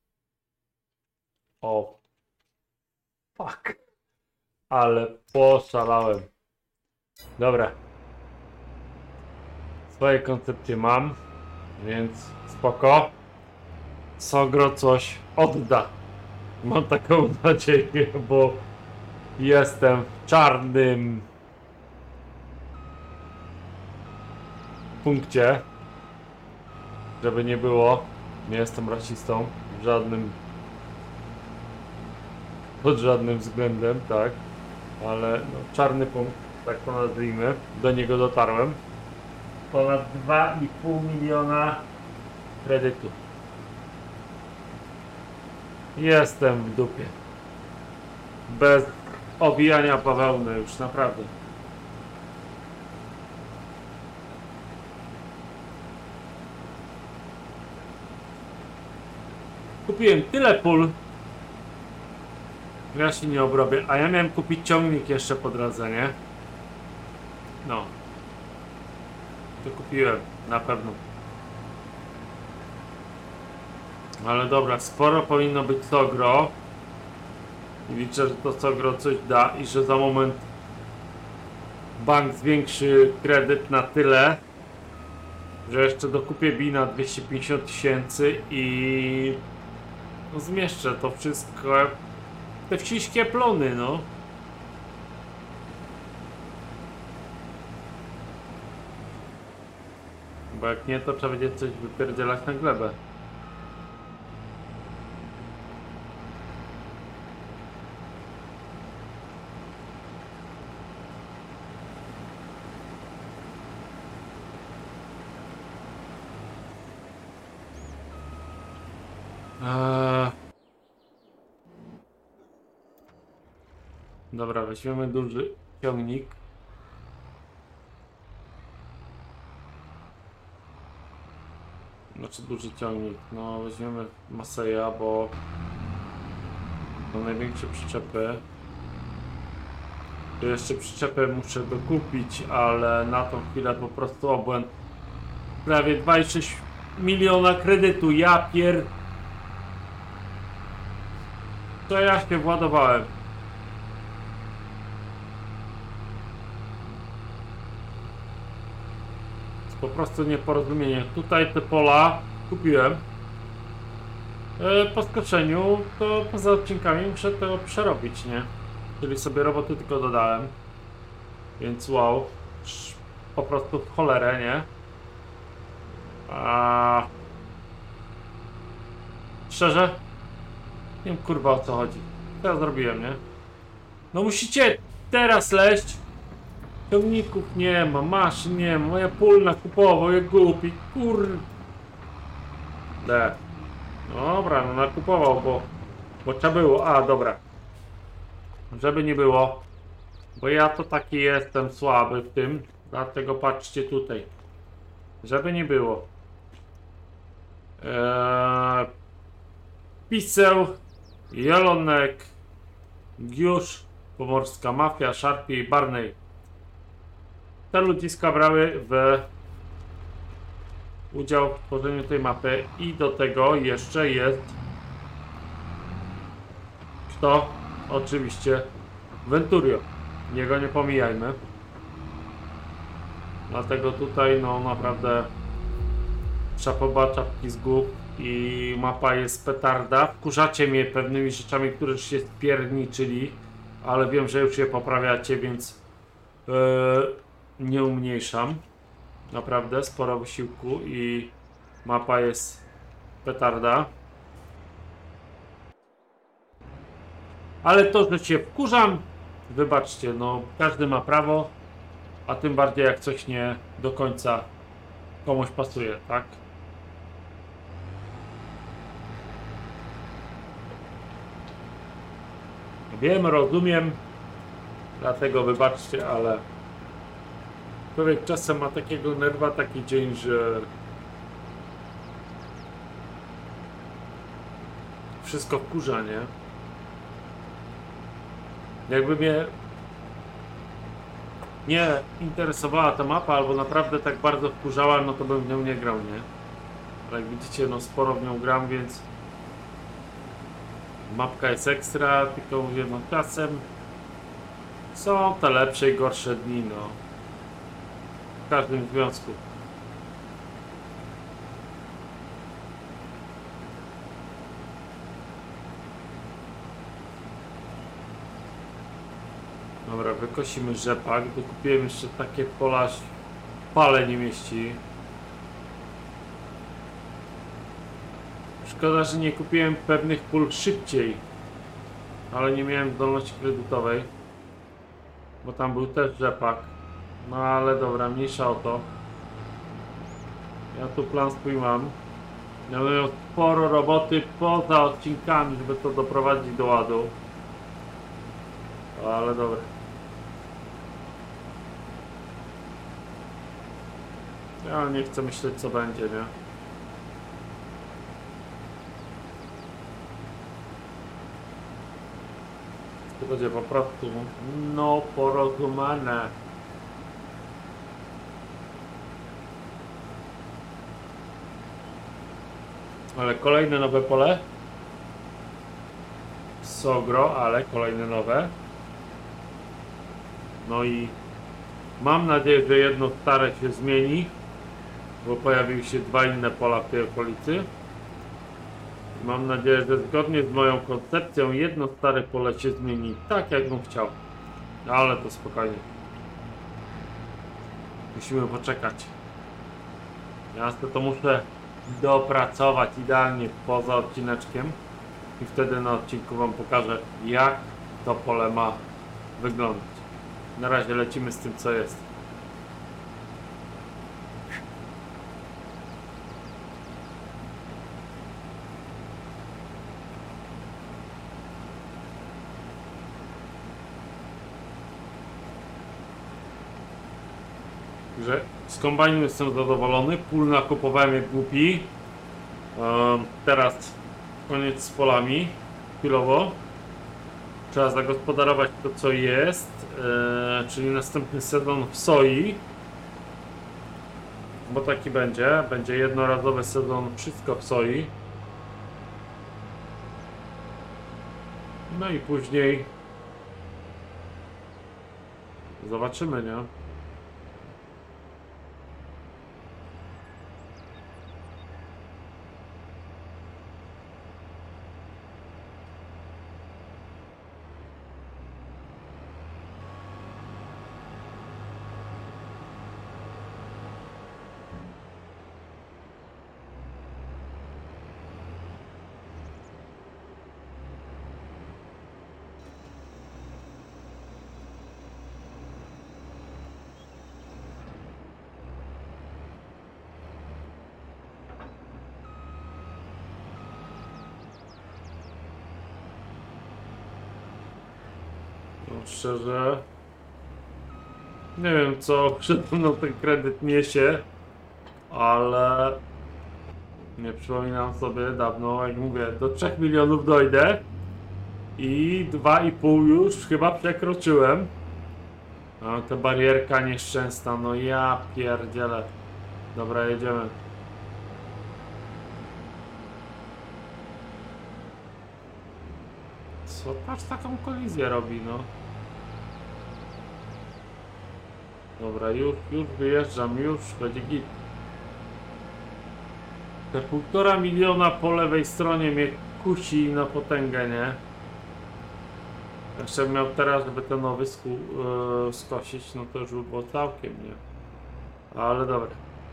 O. Fuck. Ale poszalałem. Dobra. Swoje koncepcje mam, więc spoko. Sogro coś odda. Mam taką nadzieję, bo Jestem w czarnym punkcie. Żeby nie było. Nie jestem rasistą. W żadnym... Pod żadnym względem, tak. Ale no, czarny punkt, tak to nazwijmy. Do niego dotarłem. Ponad dwa i pół miliona kredytu. Jestem w dupie. Bez obijania bawełny już, naprawdę. Kupiłem tyle pól. Ja się nie obrobię, a ja miałem kupić ciągnik jeszcze po drodze, nie? No. To kupiłem, na pewno. Ale dobra, sporo powinno być Sogro. I liczę, że to Sogro coś da i że za moment bank zwiększy kredyt na tyle, że jeszcze dokupię Bina dwieście pięćdziesiąt tysięcy i no, zmieszczę to wszystko. Te wsiśkie plony, no. Bo jak nie, to trzeba będzie coś wypierdzielać na glebę. Eee... Dobra, weźmiemy duży ciągnik. Znaczy duży ciągnik, no weźmiemy Maseja, bo to największe przyczepy. Tu jeszcze przyczepę muszę dokupić, ale na tą chwilę po prostu obłęd. Prawie dwa i sześć miliona kredytu, ja pier... To ja się władowałem. Po prostu nieporozumienie. Tutaj te pola kupiłem. E, po skoczeniu to poza odcinkami muszę to przerobić, nie? Czyli sobie roboty tylko dodałem. Więc wow. Po prostu w cholerę, nie? A... Szczerze? Nie wiem kurwa o co chodzi. Co ja zrobiłem, nie? No musicie teraz leść. Ciągników nie ma, maszyn nie ma, moja pól nakupował, jak głupi, kur... De. Dobra, no nakupował, bo... Bo trzeba było, a dobra. Żeby nie było. Bo ja to taki jestem słaby w tym, dlatego patrzcie tutaj. Żeby nie było. Eee... Piseł, Jelonek, Giusz, Pomorska Mafia, Sharpie i Barney. Te ludziska brały w udział w tworzeniu tej mapy i do tego jeszcze jest kto? Oczywiście Venturio. Niego nie pomijajmy. Dlatego tutaj no naprawdę szapoba, czapki z głów i mapa jest petarda. Wkurzacie mnie pewnymi rzeczami, które już się spierniczyli, ale wiem, że już je poprawiacie, więc yy, nie umniejszam. Naprawdę sporo wysiłku i mapa jest petarda. Ale to, że się wkurzam, wybaczcie, no każdy ma prawo, a tym bardziej jak coś nie do końca komuś pasuje, tak? Wiem, rozumiem, dlatego wybaczcie, ale człowiek czasem ma takiego nerwa, taki dzień, że wszystko wkurza, nie? Jakby mnie nie interesowała ta mapa, albo naprawdę tak bardzo wkurzała, no to bym w nią nie grał, nie? Ale jak widzicie, no sporo w nią gram, więc mapka jest ekstra, tylko mówię, no czasem są te lepsze i gorsze dni, no. W każdym związku. wykosimy rzepak. Dokupiłem jeszcze takie pola, aż pale nie mieści. Szkoda, że nie kupiłem pewnych pól szybciej, ale nie miałem zdolności kredytowej, bo tam był też rzepak. No ale dobra, mniejsza o to. Ja tu plan swój mam. Ja miał sporo roboty poza odcinkami, żeby to doprowadzić do ładu. Ale dobra. Ja nie chcę myśleć, co będzie, nie? To będzie po prostu no porozumiane. Ale kolejne nowe pole. Sogro, ale kolejne nowe. No i mam nadzieję, że jedno stare się zmieni, bo pojawiły się dwa inne pola w tej okolicy. Mam nadzieję, że zgodnie z moją koncepcją jedno stare pole się zmieni tak, jak bym chciał. Ale to spokojnie. Musimy poczekać. Ja to muszę dopracować idealnie poza odcineczkiem i wtedy na odcinku wam pokażę, jak to pole ma wyglądać. Na razie lecimy z tym, co jest. Że z kombajnu jestem zadowolony, pól nakupowałem jak głupi. Um, teraz koniec z polami, chwilowo. Trzeba zagospodarować to, co jest, yy, czyli następny sezon w soi. Bo taki będzie, będzie jednorazowy sezon, wszystko w soi. No i później zobaczymy, nie? No, szczerze, nie wiem, co przede mną ten kredyt niesie, ale nie przypominam sobie dawno, jak mówię, do trzech milionów dojdę i dwa i pół już chyba przekroczyłem. A ta barierka nieszczęsna, no ja pierdzielę. Dobra, jedziemy. Co? Patrz, taką kolizję robi, no. Dobra, już, już wyjeżdżam, już będzie git. Te półtora miliona po lewej stronie mnie kusi na potęgę, nie? Jeszcze miał teraz, żeby ten nowy sku, yy, skosić, no to już by było całkiem, nie? Ale dobra.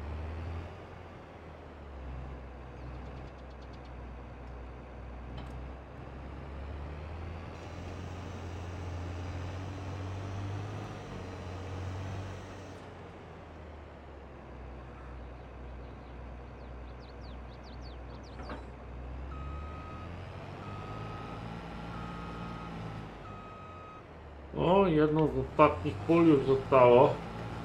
O, jedno z ostatnich pól już zostało.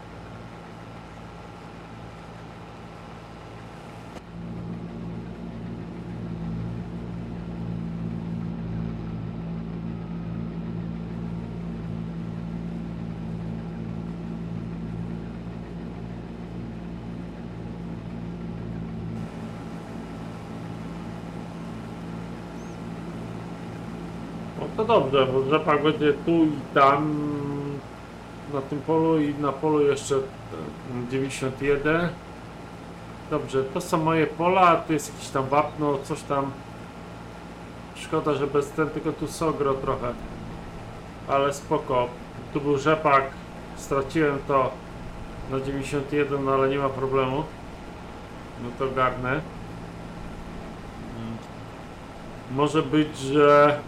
No to dobrze, bo rzepak będzie tu i tam na tym polu i na polu jeszcze dziewięćdziesiąt jeden. Dobrze, to są moje pola, tu jest jakieś tam wapno, coś tam. Szkoda, że bez ten, tylko tu sogro trochę. Ale spoko. Tu był rzepak, straciłem to na dziewięćdziesiąt jeden, no ale nie ma problemu. No to garnę. Hmm. Może być, że...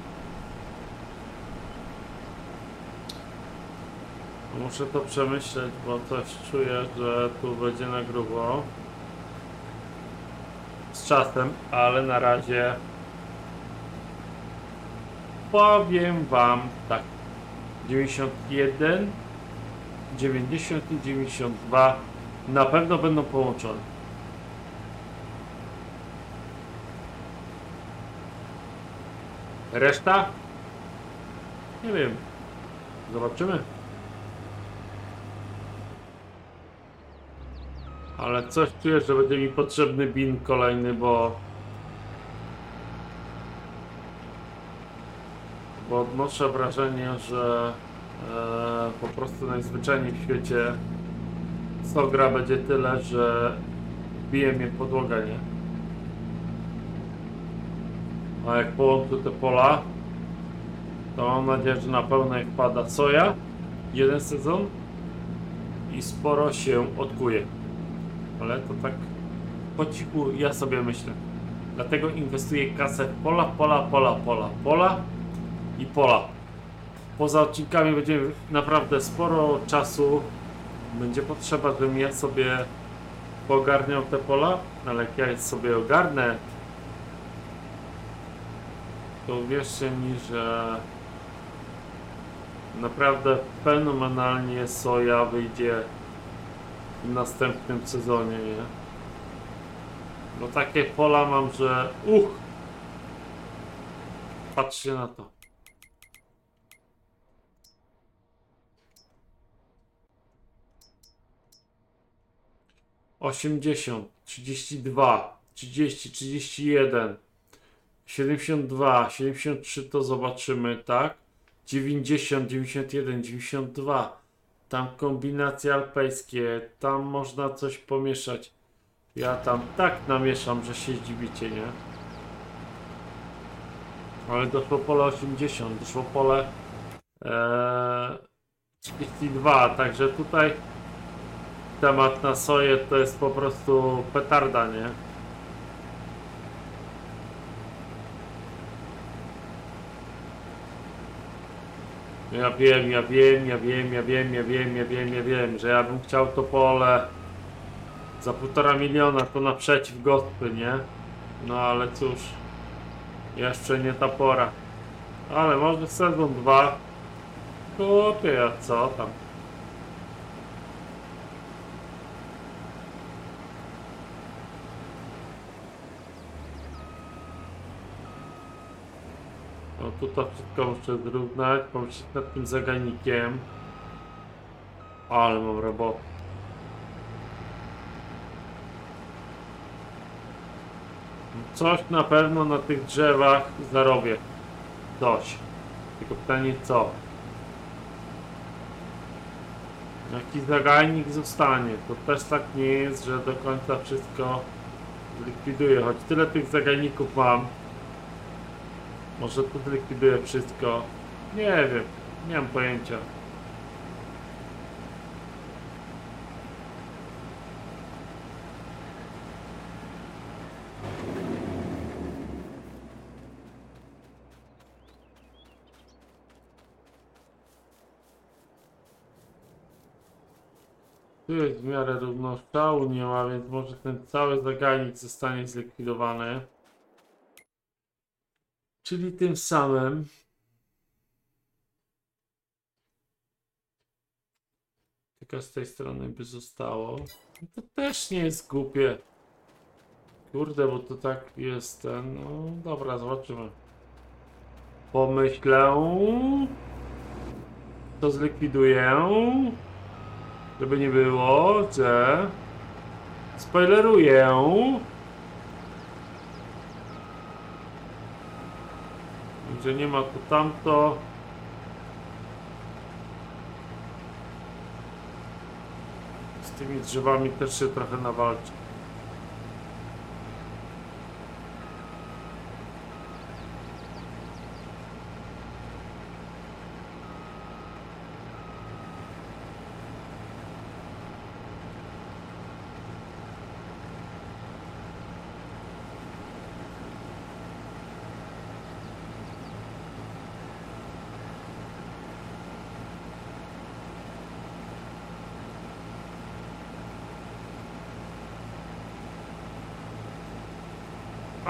Muszę to przemyśleć, bo coś czuję, że tu będzie na grubo. Z czasem, ale na razie powiem wam tak. dziewięćdziesiąt jeden, dziewięćdziesiąt i dziewięćdziesiąt dwa na pewno będą połączone. Reszta? Nie wiem. Zobaczymy. Ale coś czuję, że będzie mi potrzebny bin kolejny, bo... Bo odnoszę wrażenie, że e, po prostu najzwyczajniej w świecie Sogra będzie tyle, że bije mnie podłoga, nie? A jak połączę te pola, to mam nadzieję, że na pełnej wpada soja, jeden sezon i sporo się odkuje. Ale to tak po cichu ja sobie myślę. Dlatego inwestuję kasę w pola, pola, pola, pola, pola i pola. Poza odcinkami będzie naprawdę sporo czasu. Będzie potrzeba, żebym ja sobie poogarniał te pola, ale jak ja je sobie ogarnę, to uwierzcie mi, że naprawdę fenomenalnie soja wyjdzie w następnym sezonie, nie? No takie pola mam, że uch! Patrzcie na to. osiemdziesiąt, trzydzieści dwa, trzydzieści, trzydzieści jeden, siedemdziesiąt dwa, siedemdziesiąt trzy to zobaczymy, tak? dziewięćdziesiąt, dziewięćdziesiąt jeden, dziewięćdziesiąt dwa. Tam kombinacje alpejskie, tam można coś pomieszać. Ja tam tak namieszam, że się zdziwicie, nie? Ale doszło pole osiemdziesiąt, doszło pole ee, trzydzieści dwa, także tutaj temat na soję to jest po prostu petarda, nie? Ja wiem, ja wiem, ja wiem, ja wiem, ja wiem, ja wiem, ja wiem, że ja bym chciał to pole za półtora miliona to naprzeciw gospy, nie? No ale cóż, jeszcze nie ta pora. Ale może sezon dwa kupię, a co tam? No tu to wszystko muszę zrównać, pomyśleć nad tym zagajnikiem. Ale mam robotę. Coś na pewno na tych drzewach zarobię. Coś. Tylko pytanie co? Jaki zagajnik zostanie? To też tak nie jest, że do końca wszystko zlikwiduję. Choć tyle tych zagajników mam. Może to zlikwiduje wszystko. Nie wiem. Nie mam pojęcia. Tu jest w miarę równo strzału nie ma, więc może ten cały zagajnik zostanie zlikwidowany. Czyli tym samym tylko z tej strony by zostało. No to też nie jest głupie. Kurde, bo to tak jest ten... No dobra, zobaczymy. Pomyślę. To zlikwiduję. Żeby nie było, że... Spoileruję. Że nie ma tu tamto. Z tymi drzewami też się trochę nawalczy.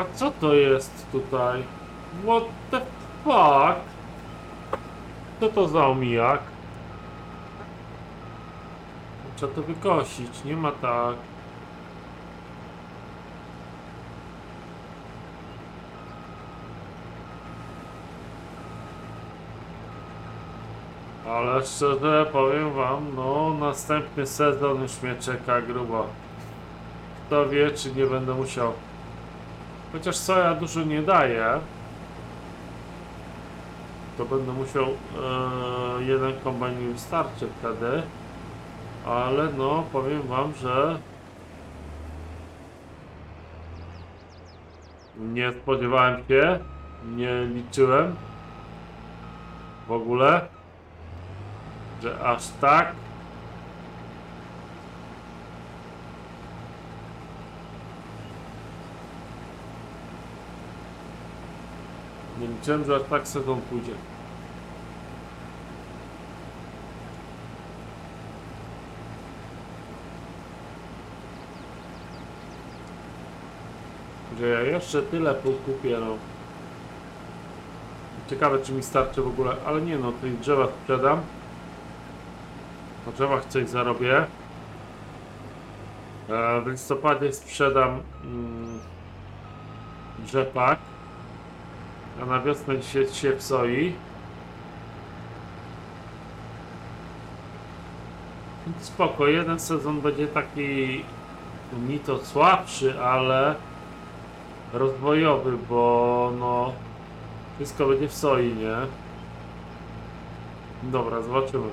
A co to jest tutaj? What the fuck? Co to za omijak? Trzeba to wykosić, nie ma tak. Ale szczerze powiem wam, no następny sezon już mnie czeka grubo. Kto wie, czy nie będę musiał. Chociaż soja dużo nie daje. To będę musiał e, jeden kombajn mi wystarczy wtedy. Ale no, powiem wam, że nie spodziewałem się, nie liczyłem w ogóle, że aż tak. Nie liczyłem, że aż tak sezon pójdzie. Że ja jeszcze tyle kupię, no. Ciekawe, czy mi starczy w ogóle, ale nie no, tutaj drzewa sprzedam. Na drzewach coś zarobię. E, w listopadzie sprzedam mm, rzepak. A na wiosnę dzisiaj się w soi. Więc spoko, jeden sezon będzie taki ni to słabszy, ale rozwojowy, bo no wszystko będzie w soi, nie? Dobra, zobaczymy.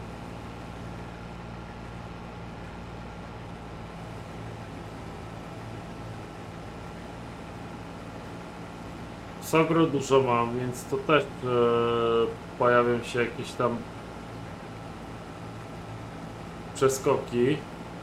Sogro dużo mam, więc to też e, pojawią się jakieś tam przeskoki.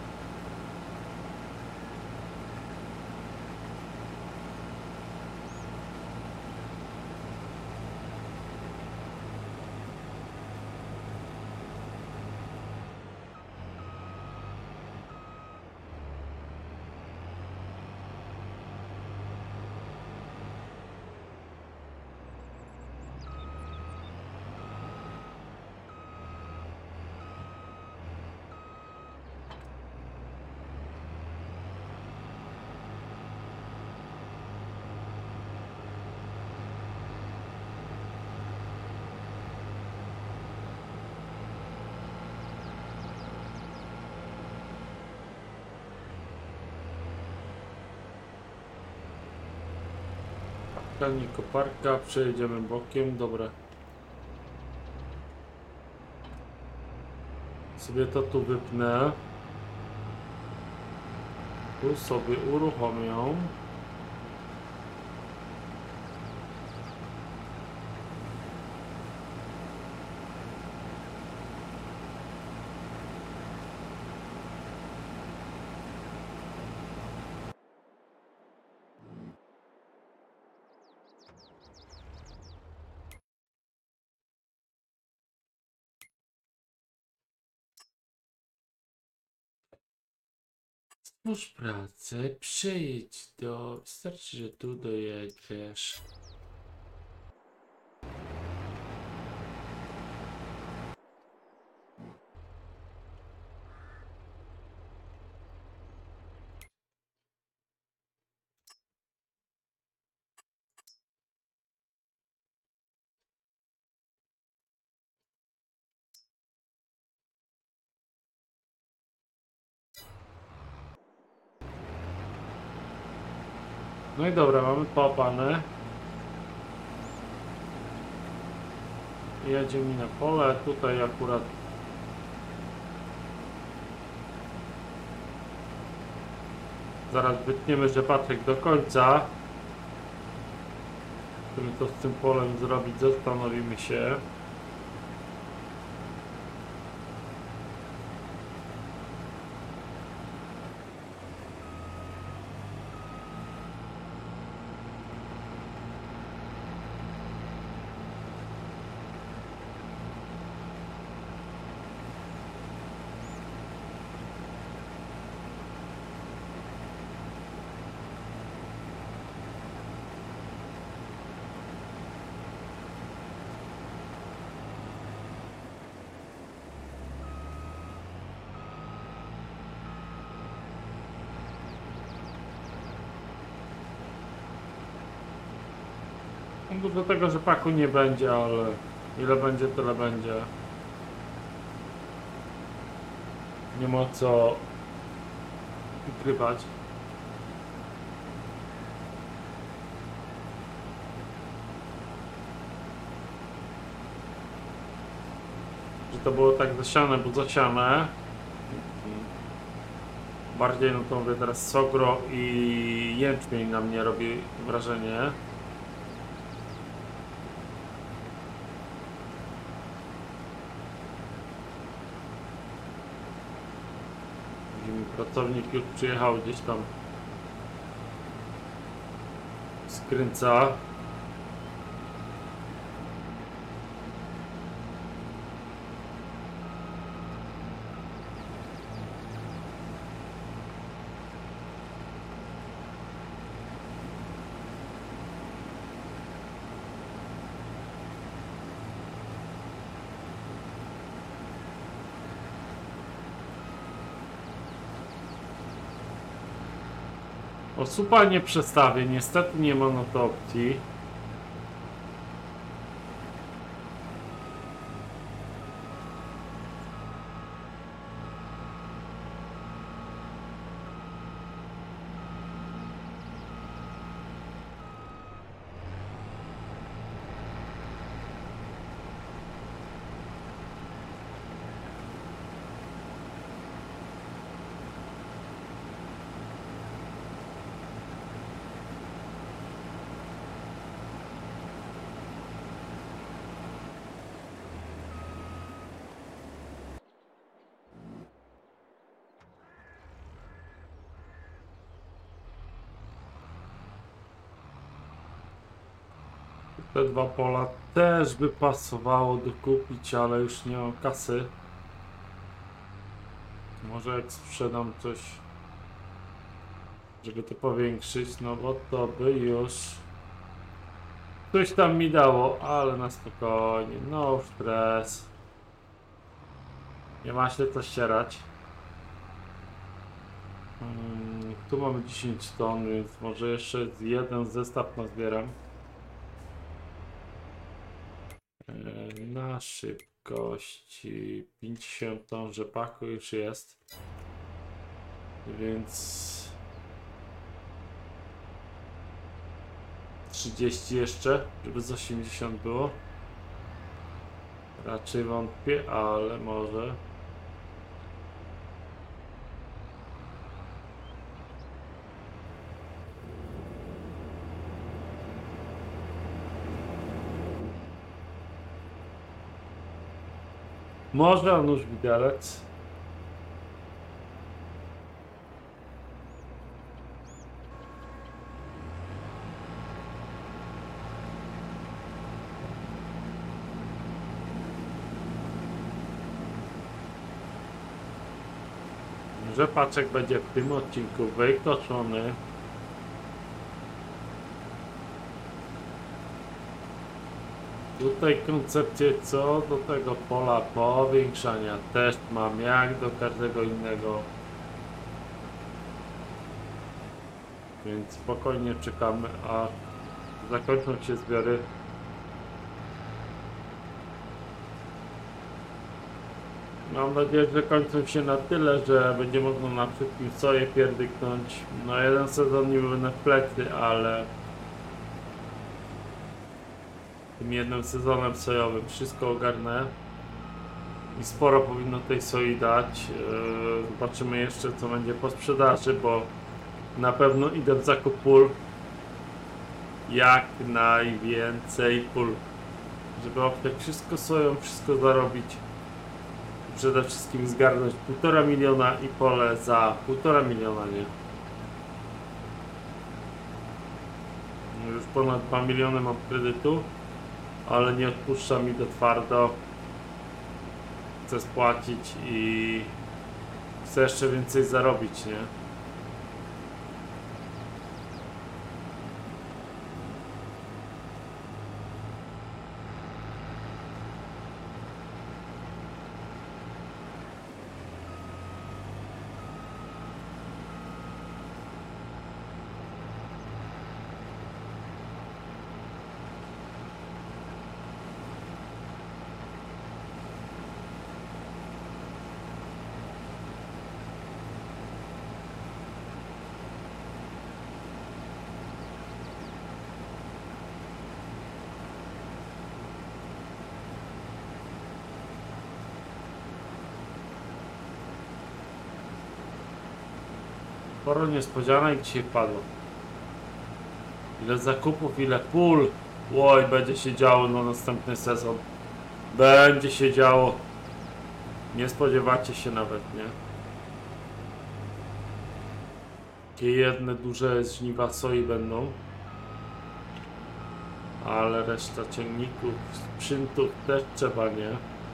Tani koparka, przejedziemy bokiem, dobra. Sobie to tu wypnę. Tu sobie uruchomię. Stwórz pracę, przejedź do... Wystarczy, że tu dojedziesz. No i dobra, mamy połapane. Jedzie mi na pole, tutaj akurat zaraz wytniemy rzepaczek do końca. Chcemy to z tym polem zrobić, zastanowimy się. No do tego rzepaku nie będzie, ale ile będzie, tyle będzie. Nie ma co ukrywać. Że to było tak zasiane, bo zasiane. Bardziej, no to mówię teraz sogro i jęczmień na mnie robi wrażenie. Widzimy, pracownik już przyjechał gdzieś tam, skręca. O, supa nie przestawię, niestety nie ma na to opcji. Te dwa pola też by pasowało dokupić, ale już nie mam kasy. Może jak sprzedam coś, żeby to powiększyć, no bo to by już coś tam mi dało, ale na spokojnie, no stres. Nie ma się co ścierać. Hmm, tu mamy dziesięć ton, więc może jeszcze jeden zestaw nazbieram. Yy, na szybkości pięćdziesiąt ton rzepaku już jest. Więc trzydzieści jeszcze, żeby z osiemdziesiąt było. Raczej wątpię, ale może. Może, a nóż widelec. Rzepaczek będzie w tym odcinku wykoszony. Tutaj koncepcję co do tego pola powiększania też mam jak do każdego innego. Więc spokojnie czekamy, a zakończą się zbiory. Mam nadzieję, że kończą się na tyle, że będzie można na wszystkim soję pierdyknąć. No jeden sezon nie będę w plecy, ale tym jednym sezonem sojowym wszystko ogarnę. I sporo powinno tej soi dać. Zobaczymy jeszcze co będzie po sprzedaży, bo na pewno idę w zakup pól. Jak najwięcej pól. Żeby obciąć wszystko soją, wszystko zarobić. Przede wszystkim zgarnąć półtora miliona i pole za półtora miliona, nie? Już ponad dwa miliony mam kredytu, ale nie odpuszcza mi to twardo. Chcę spłacić i chcę jeszcze więcej zarobić, nie? Sporo niespodzianek dzisiaj wpadło. Ile zakupów, ile pól. Oj, będzie się działo na następny sezon. Będzie się działo. Nie spodziewacie się nawet, nie? Takie jedne duże żniwa soi będą. Ale reszta ciągników, sprzętów też trzeba, nie?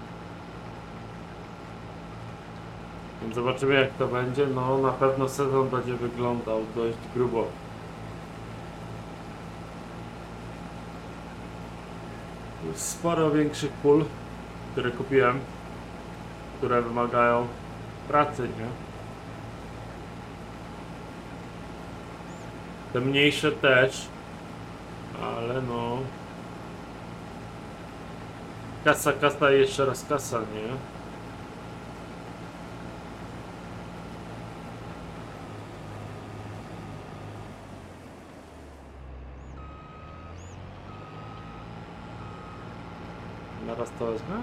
Więc zobaczymy jak to będzie. No na pewno sezon będzie wyglądał dość grubo. Sporo większych pól, które kupiłem, które wymagają pracy, nie? Te mniejsze też, ale no... Kasa, kasa i jeszcze raz kasa, nie? Naraz to wezmę.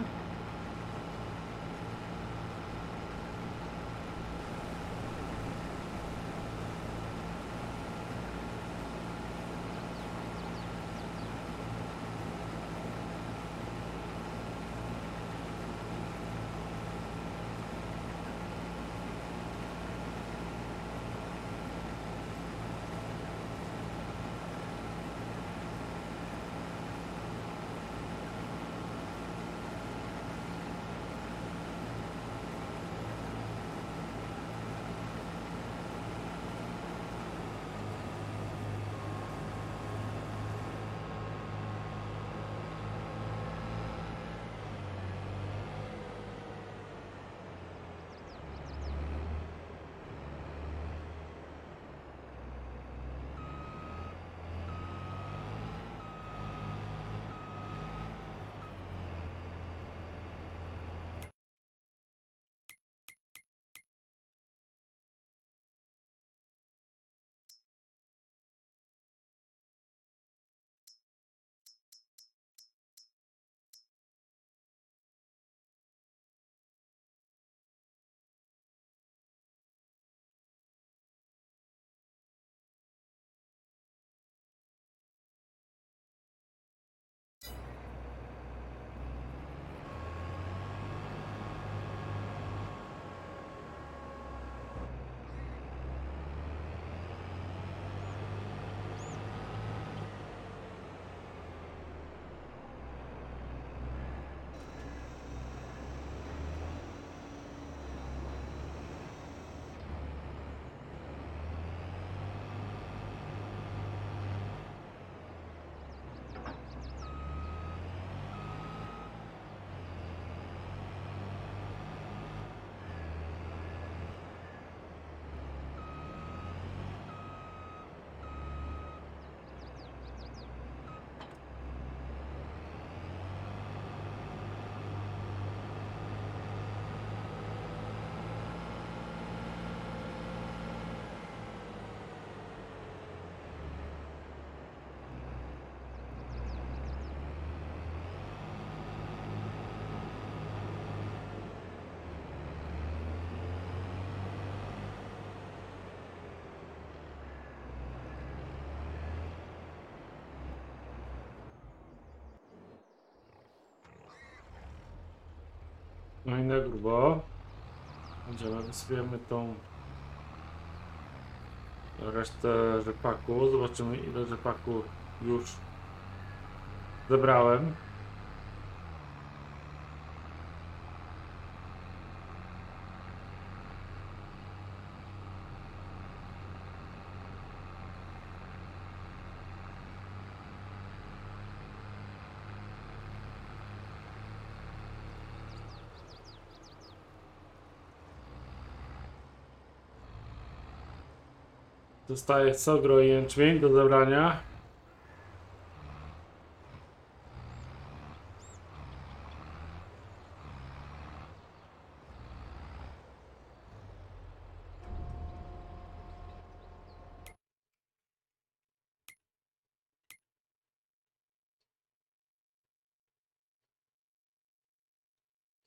No i na grubo. Będziemy wysypiemy tą resztę rzepaku. Zobaczymy ile rzepaku już zebrałem. Zostaje sogro i jęczmień do zebrania.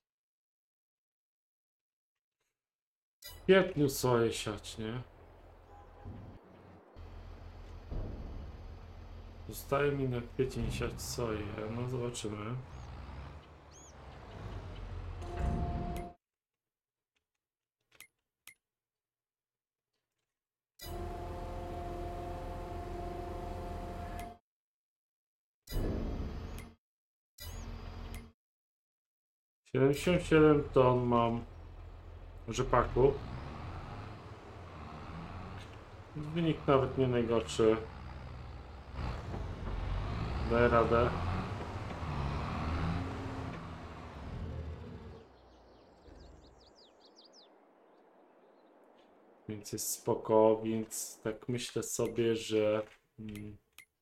W kwietniu soję siać, nie? Zostaje mi na kwiecień siać soję. No zobaczymy. siedemdziesiąt siedem ton mam rzepaku. Wynik nawet nie najgorszy. Daję radę. Więc jest spoko, więc tak myślę sobie, że mm,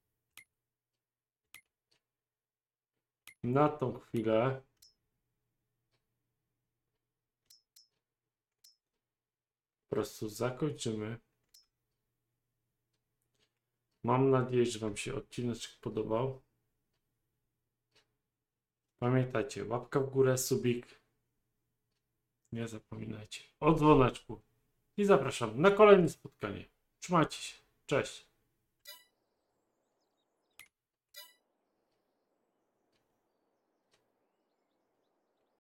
na tą chwilę po prostu zakończymy. Mam nadzieję, że Wam się odcinek podobał. Pamiętajcie, łapka w górę, subik. Nie zapominajcie o dzwoneczku. I zapraszam na kolejne spotkanie. Trzymajcie się. Cześć.